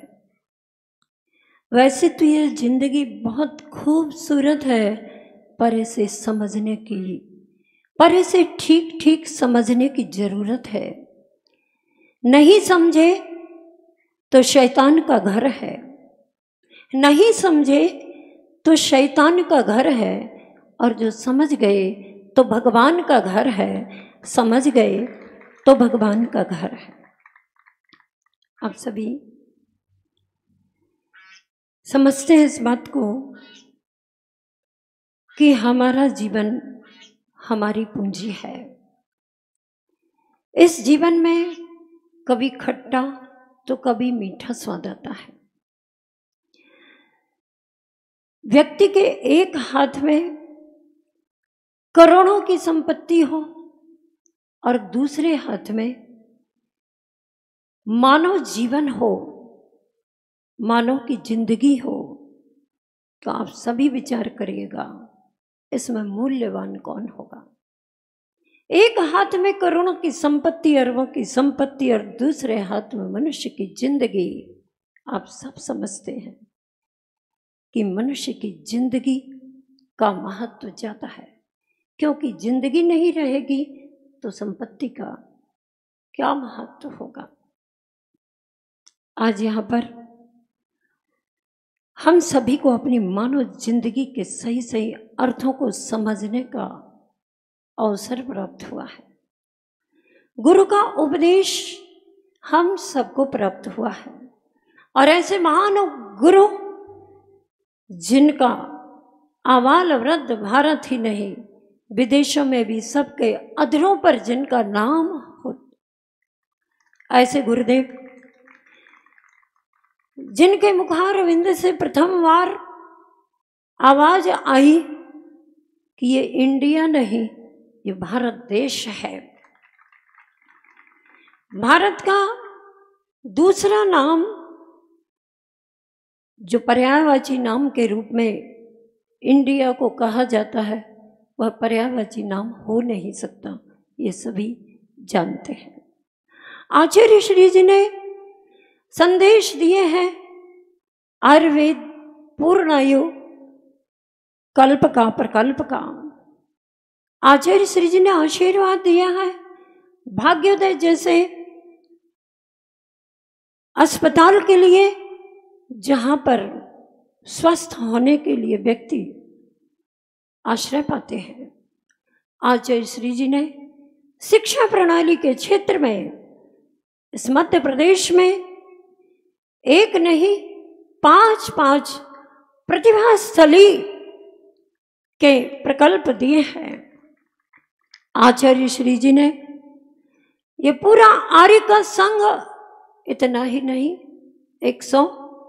Speaker 11: वैसे तो यह जिंदगी बहुत खूबसूरत है, पर इसे समझने की, पर इसे ठीक ठीक समझने की जरूरत है। नहीं समझे तो शैतान का घर है, नहीं समझे तो शैतान का घर है, और जो समझ गए तो भगवान का घर है, समझ गए तो भगवान का घर है। आप सभी समझते हैं इस बात को कि हमारा जीवन हमारी पूंजी है। इस जीवन में कभी खट्टा तो कभी मीठा स्वाद आता है। व्यक्ति के एक हाथ में करोड़ों की संपत्ति हो और दूसरे हाथ में मानव जीवन हो, मानव की जिंदगी हो, तो आप सभी विचार करिएगा इसमें मूल्यवान कौन होगा। एक हाथ में करोड़ों की संपत्ति, अरबों की संपत्ति, और दूसरे हाथ में मनुष्य की जिंदगी। आप सब समझते हैं कि मनुष्य की जिंदगी का महत्व ज्यादा है, क्योंकि जिंदगी नहीं रहेगी तो संपत्ति का क्या महत्व होगा। आज यहाँ पर हम सभी को अपनी मानव जिंदगी के सही सही अर्थों को समझने का अवसर प्राप्त हुआ है। गुरु का उपदेश हम सबको प्राप्त हुआ है, और ऐसे महान गुरु जिनका आबाल वृद्ध भारत ही नहीं विदेशों में भी सबके अधरों पर जिनका नाम हो, ऐसे गुरुदेव जिनके मुखारविंद से प्रथम बार आवाज आई कि ये इंडिया नहीं, ये भारत देश है। भारत का दूसरा नाम जो पर्यायवाची नाम के रूप में इंडिया को कहा जाता है, वह पर्यायवाची नाम हो नहीं सकता, ये सभी जानते हैं। आचार्य श्री जी ने संदेश दिए हैं आयुर्वेद पूर्णायु कल्प का प्रकल्प का। आचार्य श्री जी ने आशीर्वाद दिया है भाग्योदय जैसे अस्पताल के लिए, जहां पर स्वस्थ होने के लिए व्यक्ति आश्रय पाते हैं। आचार्य श्री जी ने शिक्षा प्रणाली के क्षेत्र में इस मध्य प्रदेश में एक नहीं पांच पांच प्रतिभास्थली के प्रकल्प दिए हैं। आचार्य श्री जी ने ये पूरा आर्य का संघ, इतना ही नहीं, एक सौ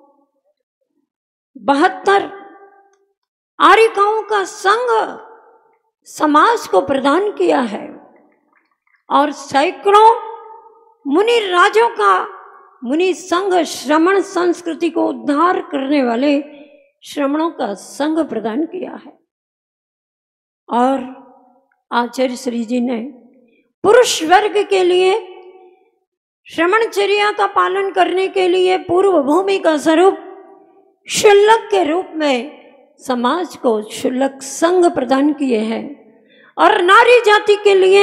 Speaker 11: बहत्तर आर्यिकाओं का संघ समाज को प्रदान किया है, और सैकड़ों मुनि राजों का मुनि संघ, श्रमण संस्कृति को उद्धार करने वाले श्रमणों का संघ प्रदान किया है। और आचार्य श्री जी ने पुरुष वर्ग के लिए श्रमणचर्या का पालन करने के लिए पूर्व भूमि का स्वरूप शुल्लक के रूप में समाज को शुल्लक संघ प्रदान किए हैं, और नारी जाति के लिए,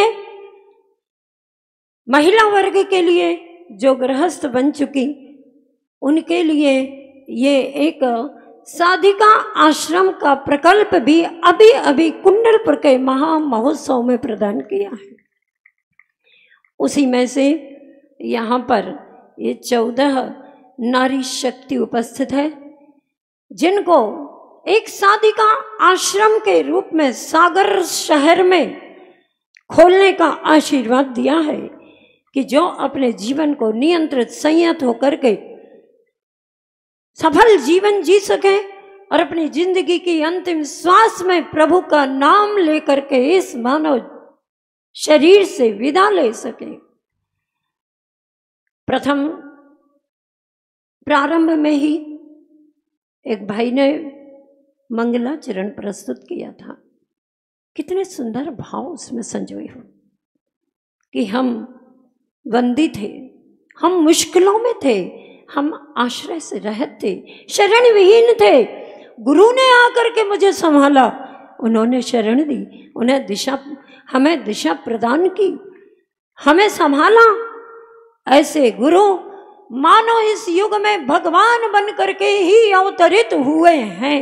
Speaker 11: महिला वर्ग के लिए जो गृहस्थ बन चुकी, उनके लिए ये एक साधिका आश्रम का प्रकल्प भी अभी अभी कुंडलपुर के महा महोत्सव में प्रदान किया है। उसी में से यहाँ पर ये चौदह नारी शक्ति उपस्थित है, जिनको एक साधिका आश्रम के रूप में सागर शहर में खोलने का आशीर्वाद दिया है, कि जो अपने जीवन को नियंत्रित संयत होकर के सफल जीवन जी सके, और अपनी जिंदगी की अंतिम श्वास में प्रभु का नाम लेकर के इस मानव शरीर से विदा ले सके। प्रथम प्रारंभ में ही एक भाई ने मंगलाचरण प्रस्तुत किया था। कितने सुंदर भाव उसमें संजोए हो कि हम बंदी थे, हम मुश्किलों में थे, हम आश्रय से रहित थे, शरण विहीन थे। गुरु ने आकर के मुझे संभाला, उन्होंने शरण दी, उन्हें दिशा, हमें दिशा प्रदान की, हमें संभाला। ऐसे गुरु मानो इस युग में भगवान बन करके ही अवतरित हुए हैं,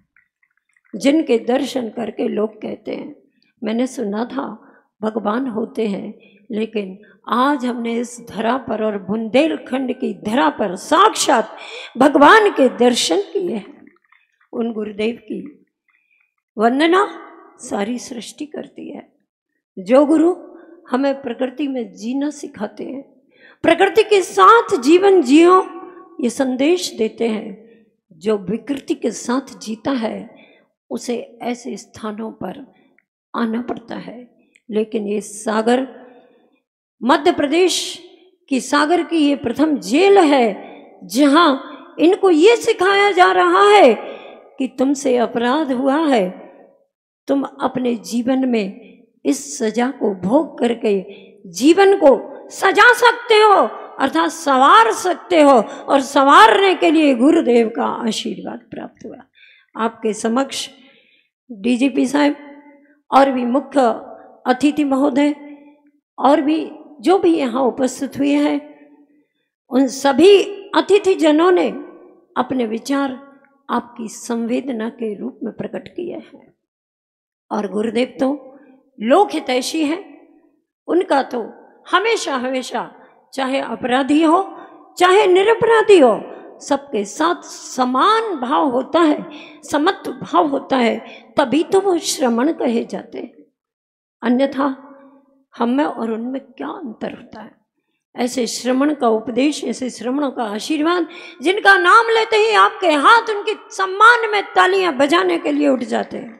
Speaker 11: जिनके दर्शन करके लोग कहते हैं मैंने सुना था भगवान होते हैं, लेकिन आज हमने इस धरा पर और बुंदेलखंड की धरा पर साक्षात भगवान के दर्शन किए हैं। उन गुरुदेव की वंदना सारी सृष्टि करती है। जो गुरु हमें प्रकृति में जीना सिखाते हैं, प्रकृति के साथ जीवन जियो ये संदेश देते हैं। जो विकृति के साथ जीता है उसे ऐसे स्थानों पर आना पड़ता है। लेकिन ये सागर मध्य प्रदेश की सागर की ये प्रथम जेल है, जहां इनको ये सिखाया जा रहा है कि तुमसे अपराध हुआ है, तुम अपने जीवन में इस सजा को भोग करके जीवन को सजा सकते हो, अर्थात संवार सकते हो। और संवारने के लिए गुरुदेव का आशीर्वाद प्राप्त हुआ। आपके समक्ष डीजीपी साहब और भी मुख्य अतिथि महोदय और भी जो भी यहाँ उपस्थित हुए हैं, उन सभी अतिथि जनों ने अपने विचार आपकी संवेदना के रूप में प्रकट किए हैं। और गुरुदेव तो लोक हितैषी हैं, उनका तो हमेशा हमेशा चाहे अपराधी हो चाहे निरपराधी हो, सबके साथ समान भाव होता है, समत्व भाव होता है, तभी तो वो श्रमण कहे जाते हैं। अन्यथा हम में और उनमें क्या अंतर होता है। ऐसे श्रमण का उपदेश, ऐसे श्रमणों का आशीर्वाद, जिनका नाम लेते ही आपके हाथ उनके सम्मान में तालियां बजाने के लिए उठ जाते हैं।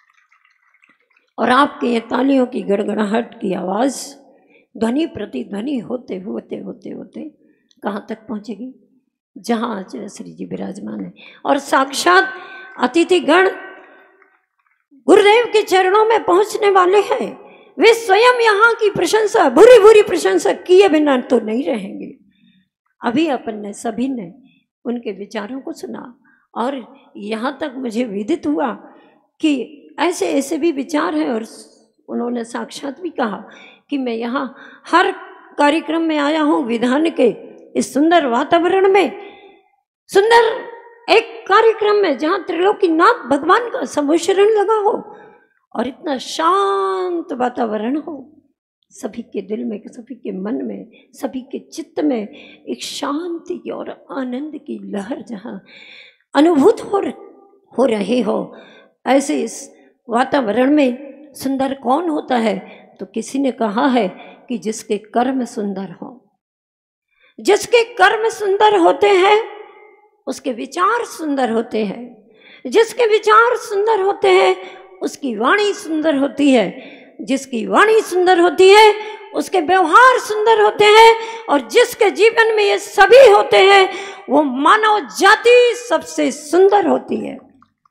Speaker 11: और आपके ये तालियों की गड़गड़ाहट की आवाज़ ध्वनि प्रतिध्वनि होते होते होते होते कहाँ तक पहुँचेगी? जहाँ आचार्य श्री जी विराजमान है। और साक्षात अतिथिगण गुरुदेव के चरणों में पहुँचने वाले हैं। वे स्वयं यहाँ की प्रशंसा, बुरी बुरी प्रशंसा किए बिना तो नहीं रहेंगे। अभी अपन ने सभी ने उनके विचारों को सुना और यहाँ तक मुझे विदित हुआ कि ऐसे ऐसे भी विचार हैं। और उन्होंने साक्षात भी कहा कि मैं यहाँ हर कार्यक्रम में आया हूँ, विधान के इस सुंदर वातावरण में, सुंदर एक कार्यक्रम में जहाँ त्रिलोकीनाथ भगवान का समुशरण लगा हो और इतना शांत वातावरण हो, सभी के दिल में, सभी के मन में, सभी के चित्त में एक शांति और आनंद की लहर जहाँ अनुभूत हो हो रहे हो, ऐसे इस वातावरण में सुंदर कौन होता है? तो किसी ने कहा है कि जिसके कर्म सुंदर हो। जिसके कर्म सुंदर होते हैं उसके विचार सुंदर होते हैं। जिसके विचार सुंदर होते हैं उसकी वाणी सुंदर होती है। जिसकी वाणी सुंदर होती है उसके व्यवहार सुंदर होते हैं। और जिसके जीवन में ये सभी होते हैं वो मानव जाति सबसे सुंदर होती है।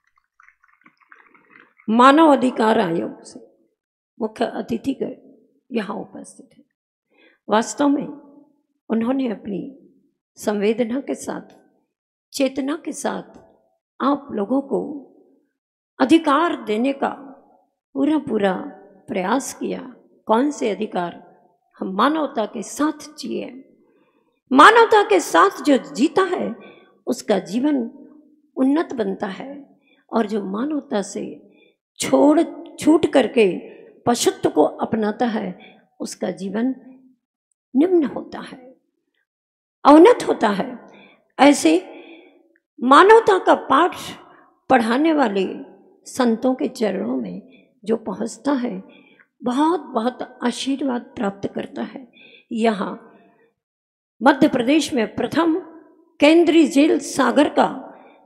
Speaker 11: मानव अधिकार आयोग से मुख्य अतिथि यहाँ उपस्थित है। वास्तव में उन्होंने अपनी संवेदना के साथ, चेतना के साथ आप लोगों को अधिकार देने का पूरा पूरा प्रयास किया। कौन से अधिकार? हम मानवता के साथ जिए। मानवता के साथ जो जीता है उसका जीवन उन्नत बनता है। और जो मानवता से छोड़ छूट करके पशुत्व को अपनाता है उसका जीवन निम्न होता है, अवनत होता है। ऐसे मानवता का पाठ पढ़ाने वाले संतों के चरणों में जो पहुंचता है बहुत बहुत आशीर्वाद प्राप्त करता है। यहाँ मध्य प्रदेश में प्रथम केंद्रीय जेल सागर का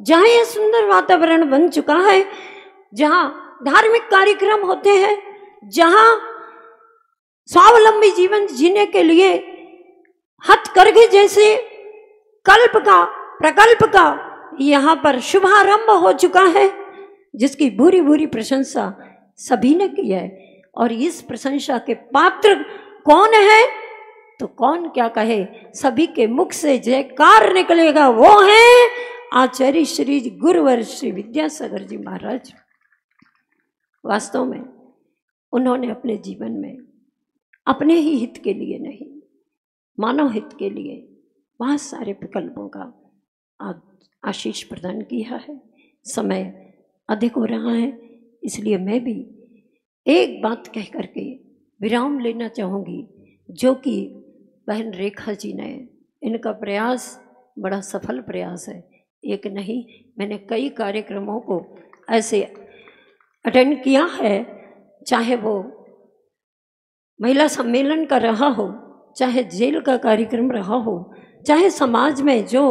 Speaker 11: जहाँ ये सुंदर वातावरण बन चुका है, जहाँ धार्मिक कार्यक्रम होते हैं, जहाँ स्वावलंबी जीवन जीने के लिए हथकरघे जैसे कल्प का प्रकल्प का यहाँ पर शुभारंभ हो चुका है, जिसकी भूरी भूरी प्रशंसा सभी ने की है। और इस प्रशंसा के पात्र कौन है तो कौन क्या कहे, सभी के मुख से जयकार निकलेगा, वो है आचार्य श्री गुरुवर श्री विद्यासागर जी महाराज। वास्तव में उन्होंने अपने जीवन में अपने ही हित के लिए नहीं, मानव हित के लिए बहुत सारे विकल्पों का आज आशीष प्रदान किया है। समय अधिक हो रहा है, इसलिए मैं भी एक बात कह करके विराम लेना चाहूँगी, जो कि बहन रेखा जी ने, इनका प्रयास बड़ा सफल प्रयास है। एक नहीं, मैंने कई कार्यक्रमों को ऐसे अटेंड किया है, चाहे वो महिला सम्मेलन का रहा हो, चाहे जेल का कार्यक्रम रहा हो, चाहे समाज में जो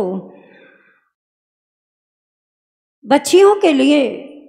Speaker 11: बच्चियों के लिए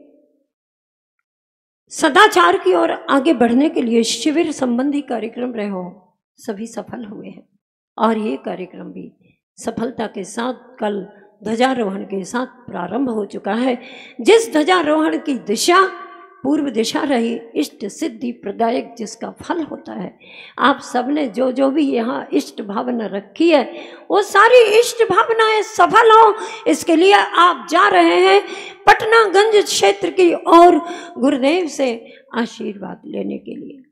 Speaker 11: सदाचार की ओर आगे बढ़ने के लिए शिविर संबंधी कार्यक्रम रहे हो, सभी सफल हुए हैं। और ये कार्यक्रम भी सफलता के साथ कल ध्वजारोहण के साथ प्रारंभ हो चुका है। जिस ध्वजारोहण की दिशा पूर्व दिशा रही, इष्ट सिद्धि प्रदायक जिसका फल होता है। आप सबने जो जो भी यहाँ इष्ट भावना रखी है, वो सारी इष्ट भावनाएं सफल हो, इसके लिए आप जा रहे हैं पटनागंज क्षेत्र की और गुरुदेव से आशीर्वाद लेने के लिए।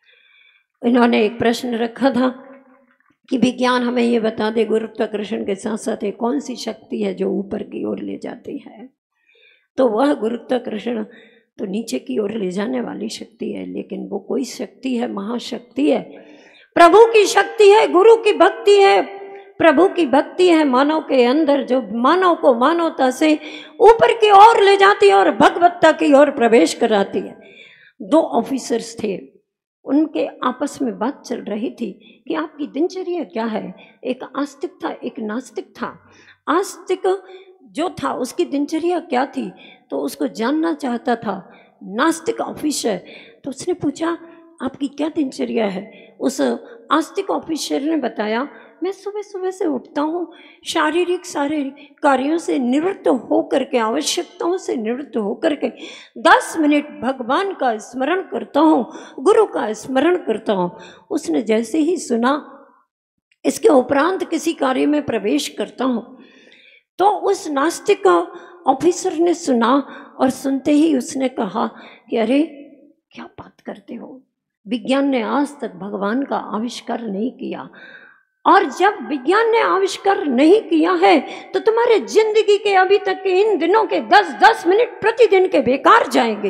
Speaker 11: इन्होंने एक प्रश्न रखा था कि विज्ञान हमें ये बता दे, गुरुत्वाकर्षण के साथ साथ एक कौन सी शक्ति है जो ऊपर की ओर ले जाती है। तो वह गुरुत्वाकर्षण तो नीचे की ओर ले जाने वाली शक्ति है, लेकिन वो कोई शक्ति है, महाशक्ति है, प्रभु की शक्ति है, गुरु की भक्ति है, प्रभु की भक्ति है मानव के अंदर, जो मानव को मानवता से ऊपर की ओर ले जाती है और भगवत्ता की ओर प्रवेश कराती है। दो ऑफिसर्स थे, उनके आपस में बात चल रही थी कि आपकी दिनचर्या क्या है। एक आस्तिक था, एक नास्तिक था। आस्तिक जो था उसकी दिनचर्या क्या थी, तो उसको जानना चाहता था नास्तिक ऑफिसर। तो उसने पूछा आपकी क्या दिनचर्या है। उस आस्तिक ऑफिसर ने बताया, मैं सुबह सुबह से उठता हूँ, शारीरिक सारे कार्यों से निवृत्त होकर के, आवश्यकताओं से निवृत्त होकर के दस मिनट भगवान का स्मरण करता हूँ, गुरु का स्मरण करता हूँ। उसने जैसे ही सुना इसके उपरांत किसी कार्य में प्रवेश करता हूँ, तो उस नास्तिक ऑफिसर ने सुना और सुनते ही उसने कहा कि अरे क्या बात करते हो, विज्ञान ने आज तक भगवान का आविष्कार नहीं किया, और जब विज्ञान ने आविष्कार नहीं किया है तो तुम्हारे जिंदगी के अभी तक के इन दिनों के दस दस मिनट प्रतिदिन के बेकार जाएंगे।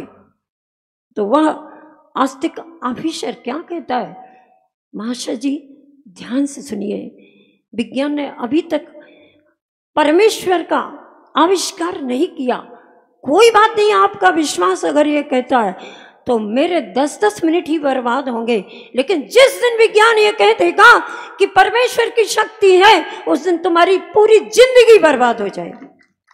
Speaker 11: तो वह आस्तिक ऑफिसर क्या कहता है, महाशय जी ध्यान से सुनिए, विज्ञान ने अभी तक परमेश्वर का आविष्कार नहीं किया। कोई बात नहीं, आपका विश्वास अगर ये कहता है तो मेरे दस दस मिनट ही बर्बाद होंगे, लेकिन जिस दिन विज्ञान ये कह देगा कि परमेश्वर की शक्ति है, उस दिन तुम्हारी पूरी जिंदगी बर्बाद हो जाएगी।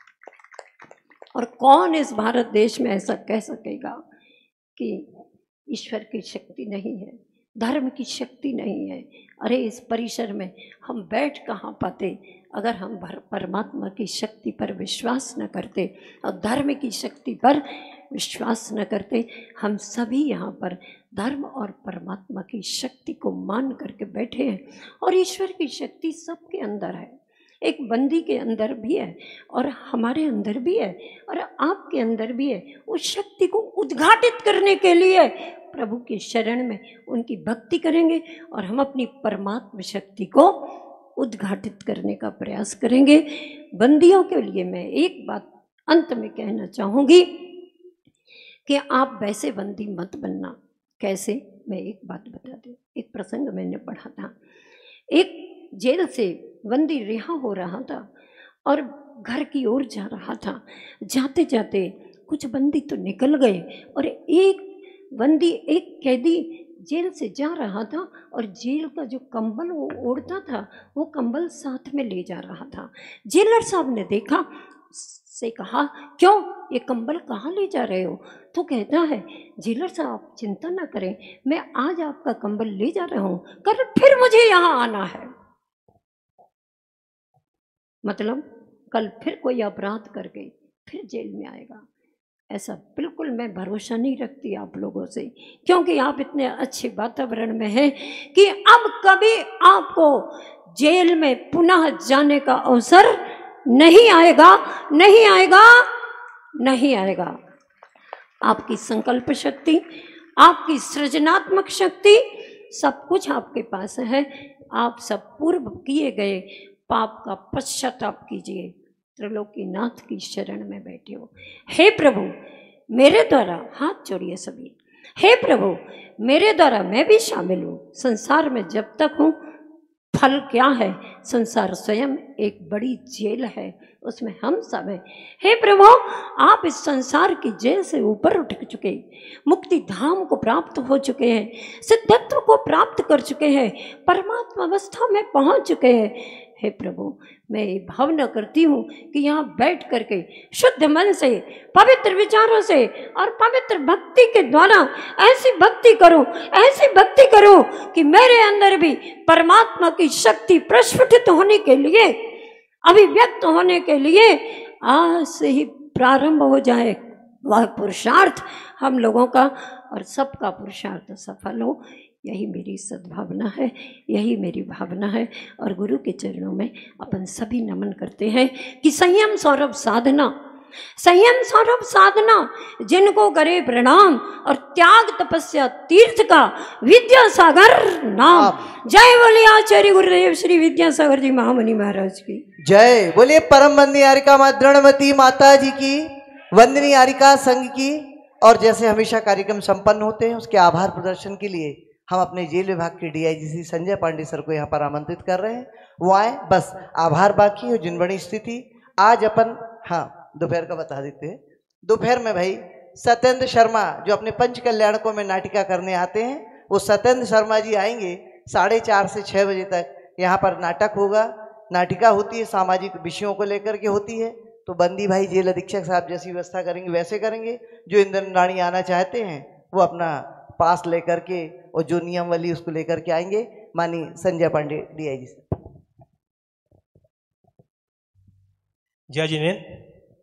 Speaker 11: और कौन इस भारत देश में ऐसा कह सकेगा कि ईश्वर की शक्ति नहीं है, धर्म की शक्ति नहीं है। अरे इस परिसर में हम बैठ कहाँ पाते अगर हम परमात्मा की शक्ति पर विश्वास न करते और धर्म की शक्ति पर विश्वास न करते। हम सभी यहाँ पर धर्म और परमात्मा की शक्ति को मान करके बैठे हैं, और ईश्वर की शक्ति सबके अंदर है, एक बंदी के अंदर भी है और हमारे अंदर भी है और आपके अंदर भी है। उस शक्ति को उद्घाटित करने के लिए प्रभु के शरण में उनकी भक्ति करेंगे और हम अपनी परमात्मा शक्ति को उद्घाटित करने का प्रयास करेंगे। बंदियों के लिए मैं एक बात अंत में कहना चाहूँगी कि आप वैसे बंदी मत बनना। कैसे, मैं एक बात बता दूँ। एक प्रसंग मैंने पढ़ा था, एक जेल से बंदी रिहा हो रहा था और घर की ओर जा रहा था। जाते जाते कुछ बंदी तो निकल गए और एक बंदी, एक कैदी जेल से जा रहा था और जेल का जो कंबल वो ओढ़ता था वो कंबल साथ में ले जा रहा था। जेलर साहब ने देखा, से कहा, क्यों ये कंबल कहाँ ले जा रहे हो? तो कहता है, जेलर साहब चिंता ना करें, मैं आज आपका कंबल ले जा रहा हूँ, कल फिर मुझे यहाँ आना है। मतलब कल फिर कोई अपराध करके फिर जेल में आएगा। ऐसा बिल्कुल मैं भरोसा नहीं रखती आप लोगों से, क्योंकि आप इतने अच्छे वातावरण में हैं कि अब कभी आपको जेल में पुनः जाने का अवसर नहीं आएगा, नहीं आएगा, नहीं आएगा। आपकी संकल्प शक्ति, आपकी सृजनात्मक शक्ति, सब कुछ आपके पास है। आप सब पूर्व किए गए पाप का पश्चाताप कीजिए। त्रिलोकीनाथ की शरण में बैठे हो। हे प्रभु, मेरे द्वारा, हाथ जोड़िए सभी, हे प्रभु मेरे द्वारा मैं भी शामिल हूँ। संसार में जब तक हूँ, फल क्या है? संसार स्वयं एक बड़ी जेल है, उसमें हम सब हैं। हे प्रभु, आप इस संसार की जेल से ऊपर उठ चुके, मुक्ति धाम को प्राप्त हो चुके हैं, सिद्धत्व को प्राप्त कर चुके हैं, परमात्मा अवस्था में पहुंच चुके हैं। हे प्रभु, मैं ये भावना करती हूँ कि यहाँ बैठ करके शुद्ध मन से, पवित्र विचारों से और पवित्र भक्ति के द्वारा ऐसी भक्ति करूँ, ऐसी भक्ति करूँ कि मेरे अंदर भी परमात्मा की शक्ति प्रस्फुटित होने के लिए, अभिव्यक्त होने के लिए आज से ही प्रारंभ हो जाए। वह पुरुषार्थ हम लोगों का और सबका पुरुषार्थ सफल हो, यही मेरी सद्भावना है, यही मेरी भावना है। और गुरु के चरणों में अपन सभी नमन करते हैं कि संयम सौरभ साधना, संयम सौरभ साधना जिनको करे प्रणाम, और त्याग तपस्या तीर्थ का विद्यासागर नाम। जय बोलिए आचार्य गुरुदेव श्री विद्यासागर जी महामुनि महाराज की
Speaker 4: जय। बोलिए परम वंदनीय आरिका माँ दृढ़मती माता जी की, वंदनीय आरिका संघ की। और जैसे हमेशा कार्यक्रम संपन्न होते हैं, उसके आभार प्रदर्शन के लिए हम अपने जेल विभाग के डीआईजी श्री संजय पांडे सर को यहाँ पर आमंत्रित कर रहे हैं। वो आए, बस आभार बाकी है। जिनबड़ी स्थिति आज अपन, हाँ दोपहर का बता देते हैं। दोपहर में भाई सत्येंद्र शर्मा जो अपने पंच कल्याणकों में नाटिका करने आते हैं, वो सत्येंद्र शर्मा जी आएंगे साढ़े चार से छः बजे तक। यहाँ पर नाटक होगा, नाटिका होती है, सामाजिक विषयों को लेकर के होती है। तो बंदी भाई जेल अधीक्षक साहब जैसी व्यवस्था करेंगे वैसे करेंगे। जो इंद्रनाणी आना चाहते हैं वो अपना पास लेकर के और जो नियम वाली उसको लेकर के आएंगे। मानी संजय पांडे डीआईजी से।
Speaker 12: जय जिनेन्द्र।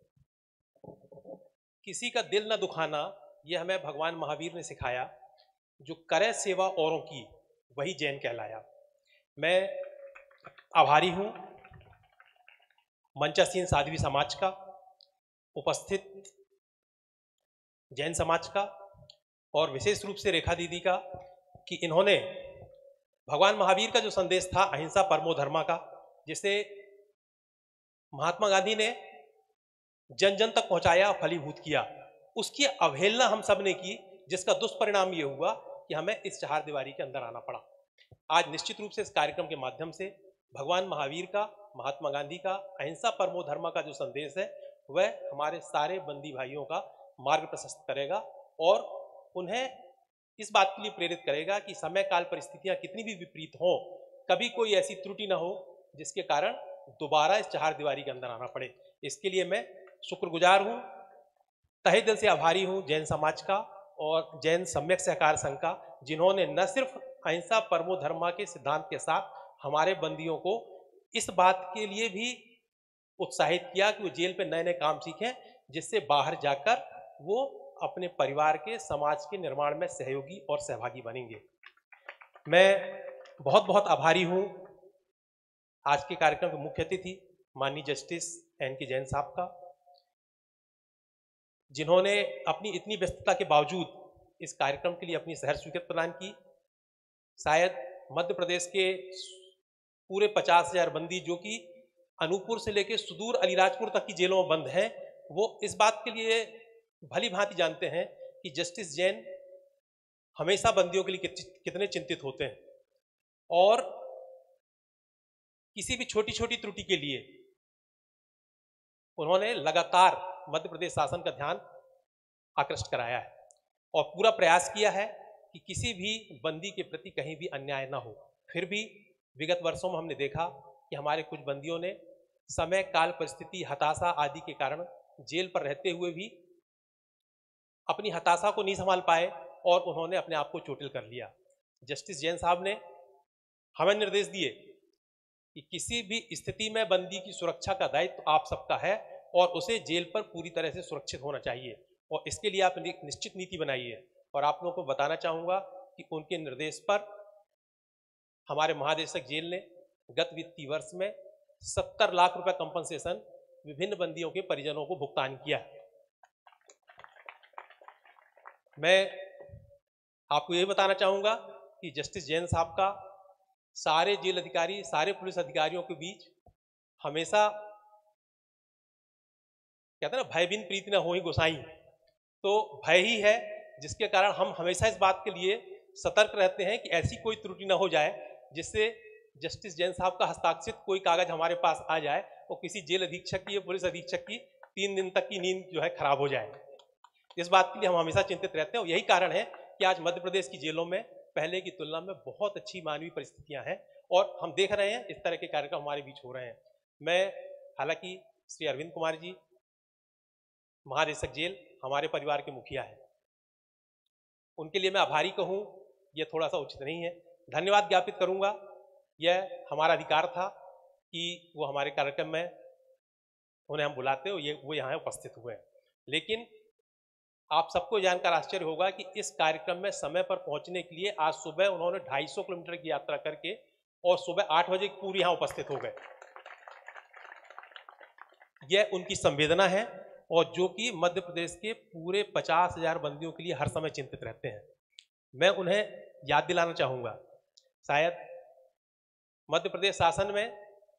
Speaker 12: किसी का दिल न दुखाना, यह हमें भगवान महावीर ने सिखाया। जो करे सेवा औरों की, वही जैन कहलाया। मैं आभारी हूँ मंचासीन साध्वी समाज का, उपस्थित जैन समाज का, और विशेष रूप से रेखा दीदी का, कि इन्होंने भगवान महावीर का जो संदेश था अहिंसा परमो धर्मा का, जिसे महात्मा गांधी ने जन जन तक पहुंचाया, फलीभूत किया, उसकी अवहेलना हम सब ने की, जिसका दुष्परिणाम ये हुआ कि हमें इस चार दीवारी के अंदर आना पड़ा। आज निश्चित रूप से इस कार्यक्रम के माध्यम से भगवान महावीर का, महात्मा गांधी का अहिंसा परमो धर्मा का जो संदेश है वह हमारे सारे बंदी भाइयों का मार्ग प्रशस्त करेगा और उन्हें इस बात के लिए प्रेरित करेगा कि समय काल परिस्थितियां कितनी भी विपरीत हों, कभी कोई ऐसी त्रुटि ना हो जिसके कारण दोबारा इस चार दीवारी के अंदर आना पड़े। इसके लिए मैं शुक्रगुजार हूँ, तहे दिल से आभारी हूँ जैन समाज का और जैन सम्यक सहकार संघ का, जिन्होंने न सिर्फ अहिंसा परमो धर्मा के सिद्धांत के साथ हमारे बंदियों को इस बात के लिए भी उत्साहित किया कि वो जेल पे नए नए काम सीखें, जिससे बाहर जाकर वो अपने परिवार के, समाज के निर्माण में सहयोगी और सहभागी बनेंगे। मैं बहुत बहुत आभारी हूँ आज के कार्यक्रम के मुख्य अतिथि माननीय जस्टिस एन के जैन साहब का, जिन्होंने अपनी इतनी व्यस्तता के बावजूद इस कार्यक्रम के लिए अपनी सहर स्वीकृत प्रदान की। शायद मध्य प्रदेश के पूरे पचास हजार बंदी जो कि अनूपपुर से लेकर सुदूर अलीराजपुर तक की जेलों में बंद हैं, वो इस बात के लिए भली भांति जानते हैं कि जस्टिस जैन हमेशा बंदियों के लिए कितने चिंतित होते हैं और किसी भी छोटी छोटी त्रुटि के लिए उन्होंने लगातार मध्य प्रदेश शासन का ध्यान आकृष्ट कराया है और पूरा प्रयास किया है कि किसी भी बंदी के प्रति कहीं भी अन्याय ना हो। फिर भी विगत वर्षों में हमने देखा कि हमारे कुछ बंदियों ने समय काल परिस्थिति, हताशा आदि के कारण जेल पर रहते हुए भी अपनी हताशा को नहीं संभाल पाए और उन्होंने अपने आप को चोटिल कर लिया। जस्टिस जैन साहब ने हमें निर्देश दिए कि किसी भी स्थिति में बंदी की सुरक्षा का दायित्व आप सबका है और उसे जेल पर पूरी तरह से सुरक्षित होना चाहिए, और इसके लिए आप एक निश्चित नीति बनाइए। और आप लोगों को बताना चाहूँगा कि उनके निर्देश पर हमारे महानिदेशक जेल ने गत वित्तीय वर्ष में सत्तर लाख रुपए कंपनसेशन विभिन्न बंदियों के परिजनों को भुगतान किया। मैं आपको ये बताना चाहूँगा कि जस्टिस जैन साहब का सारे जेल अधिकारी, सारे पुलिस अधिकारियों के बीच हमेशा कहते हैं ना, भय बिन प्रीति न होई गोसाई, तो भय ही है जिसके कारण हम हमेशा इस बात के लिए सतर्क रहते हैं कि ऐसी कोई त्रुटि न हो जाए जिससे जस्टिस जैन साहब का हस्ताक्षरित कोई कागज हमारे पास आ जाए और किसी जेल अधीक्षक की या पुलिस अधीक्षक की तीन दिन तक की नींद जो है खराब हो जाए। इस बात के लिए हम हमेशा चिंतित रहते हैं और यही कारण है कि आज मध्य प्रदेश की जेलों में पहले की तुलना में बहुत अच्छी मानवीय परिस्थितियां हैं और हम देख रहे हैं इस तरह के कार्यक्रम हमारे बीच हो रहे हैं। मैं हालांकि श्री अरविंद कुमार जी महानिदेशक जेल हमारे परिवार के मुखिया हैं, उनके लिए मैं आभारी कहूँ यह थोड़ा सा उचित नहीं है, धन्यवाद ज्ञापित करूँगा। यह हमारा अधिकार था कि वो हमारे कार्यक्रम में उन्हें हम बुलाते हो, ये वो यहाँ उपस्थित हुए हैं। लेकिन आप सबको जानकर आश्चर्य होगा कि इस कार्यक्रम में समय पर पहुंचने के लिए आज सुबह उन्होंने ढाई सौ किलोमीटर की यात्रा करके और सुबह आठ बजे पूरी यहाँ उपस्थित हो गए। यह उनकी संवेदना है और जो कि मध्य प्रदेश के पूरे पचास हजार बंदियों के लिए हर समय चिंतित रहते हैं। मैं उन्हें याद दिलाना चाहूँगा, शायद मध्य प्रदेश शासन में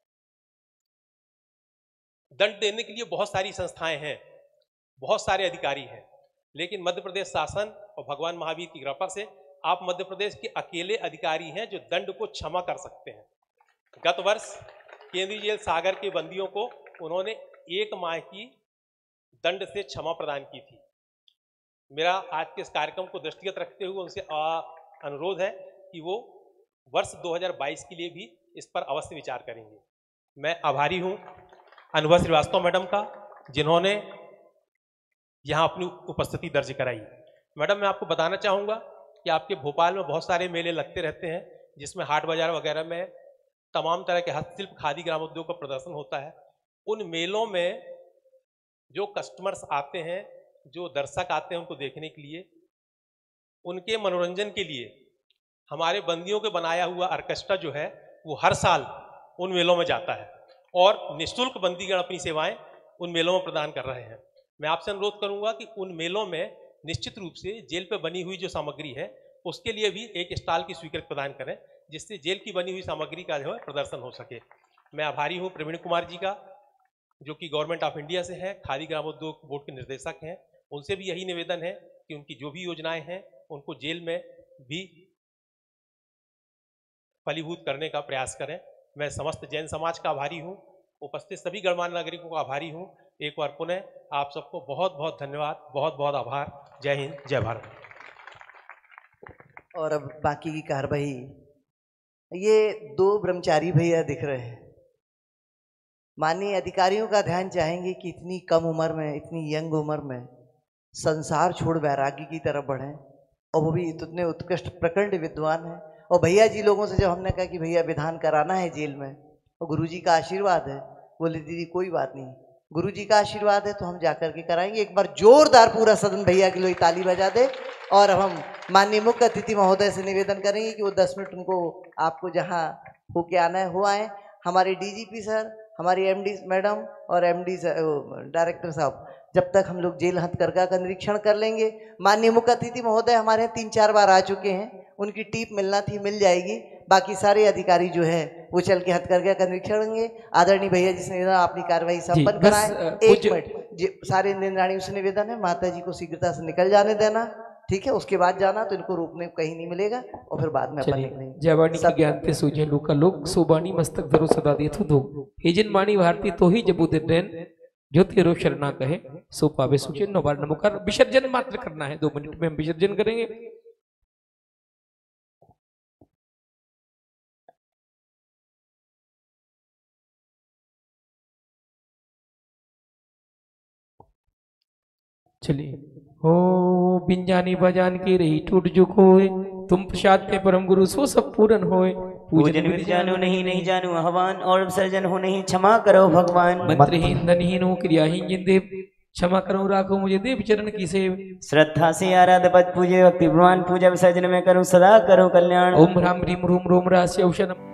Speaker 12: दंड देने के लिए बहुत सारी संस्थाएं हैं, बहुत सारे अधिकारी हैं, लेकिन मध्य प्रदेश शासन और भगवान महावीर की कृपा से आप मध्य प्रदेश के अकेले अधिकारी हैं जो दंड को क्षमा कर सकते हैं। गत वर्ष केंद्रीय जेल सागर के बंदियों को उन्होंने एक माह की दंड से क्षमा प्रदान की थी। मेरा आज के इस कार्यक्रम को दृष्टिगत रखते हुए उनसे अनुरोध है कि वो वर्ष दो हज़ार बाईस के लिए भी इस पर अवश्य विचार करेंगे। मैं आभारी हूँ अनुभव श्रीवास्तव मैडम का, जिन्होंने यहाँ अपनी उपस्थिति दर्ज कराई। मैडम, मैं आपको बताना चाहूँगा कि आपके भोपाल में बहुत सारे मेले लगते रहते हैं जिसमें हाट बाजार वगैरह में तमाम तरह के हस्तशिल्प, खादी, ग्रामोद्योग का प्रदर्शन होता है। उन मेलों में जो कस्टमर्स आते हैं, जो दर्शक आते हैं उनको देखने के लिए, उनके मनोरंजन के लिए हमारे बंदियों के बनाया हुआ ऑर्केस्ट्रा जो है वो हर साल उन मेलों में जाता है और निःशुल्क बंदीगण अपनी सेवाएं उन मेलों में प्रदान कर रहे हैं। मैं आपसे अनुरोध करूंगा कि उन मेलों में निश्चित रूप से जेल पे बनी हुई जो सामग्री है उसके लिए भी एक स्टॉल की स्वीकृति प्रदान करें, जिससे जेल की बनी हुई सामग्री का जो है प्रदर्शन हो सके। मैं आभारी हूँ प्रवीण कुमार जी का, जो कि गवर्नमेंट ऑफ इंडिया से हैं, खादी ग्रामोद्योग बोर्ड के निर्देशक हैं। उनसे भी यही निवेदन है कि उनकी जो भी योजनाएं हैं उनको जेल में भी फलीभूत करने का प्रयास करें। मैं समस्त जैन समाज का आभारी हूँ, उपस्थित सभी गणमान्य नागरिकों का आभारी हूँ। एक बार पुनः आप सबको बहुत बहुत धन्यवाद, बहुत बहुत आभार। जय हिंद, जय भारत।
Speaker 4: और अब बाकी की कार्रवाई, ये दो ब्रह्मचारी भैया दिख रहे हैं, माननीय अधिकारियों का ध्यान चाहेंगे कि इतनी कम उम्र में, इतनी यंग उम्र में संसार छोड़ वैरागी की तरफ बढ़ें, और वो भी इतने उत्कृष्ट प्रखंड विद्वान हैं। और भैया जी लोगों से जब हमने कहा कि भैया विधान कराना है जेल में, और गुरुजी का आशीर्वाद है, बोले दीदी कोई बात नहीं, गुरुजी का आशीर्वाद है तो हम जाकर के कराएंगे। एक बार जोरदार पूरा सदन भैया के लिए ताली बजा दे। और अब हम माननीय मुख्य अतिथि महोदय से निवेदन करेंगे कि वो दस मिनट उनको आपको जहाँ होके आना है हो आए। हमारे डीजीपी सर, हमारी एमडी मैडम और एमडी डायरेक्टर साहब, जब तक हम लोग जेल हथकरघा का निरीक्षण कर लेंगे। माननीय मुख्य अतिथि महोदय हमारे तीन चार बार आ चुके हैं, उनकी टीप मिलना थी, मिल जाएगी। बाकी सारे अधिकारी जो है वो चल के हथकरघा का निरीक्षण करेंगे। आदरणीय भैया जी से निवेदन अपनी कार्रवाई संपन्न कराएं। एक मिनट, सारे इंद्राणियों से निवेदन है माता जी को शीघ्रता से निकल जाने देना, ठीक है? उसके बाद जाना तो इनको रोकने कहीं नहीं मिलेगा और फिर बाद में अपन निकलेंगे।
Speaker 2: जयवाणी की ज्ञानते सूझे लोका लोक, सोबानी मस्तक धरो सदा देथु दो, हेजिन वाणी भारती तो ही जबू दिन ज्योति रो शरणा कहे सो पावे सूचे। नवार नमोकार विसर्जन मात्र करना है, दो मिनट में हम विसर्जन करेंगे। चलिए। हो बिंजानी बजान के रही टूट जुक होए, तुम प्रसाद के परम गुरु सो सब पूरन होए।
Speaker 3: पूजन विधि जानो नहीं नहीं जानो आह्वान, और विसर्जन हो नहीं क्षमा करो भगवान।
Speaker 2: मंत्रहीन धनहीन हो क्रियाहीन जिन देव, क्षमा करो राखो मुझे देव चरण की सेव।
Speaker 3: श्रद्धा से आराध पद पूजे भक्ति प्रमाण, पूजा विसर्जन में करूं सदा करो कल्याण।
Speaker 2: ओम राम रीम रूम रोम रास्य औषधम।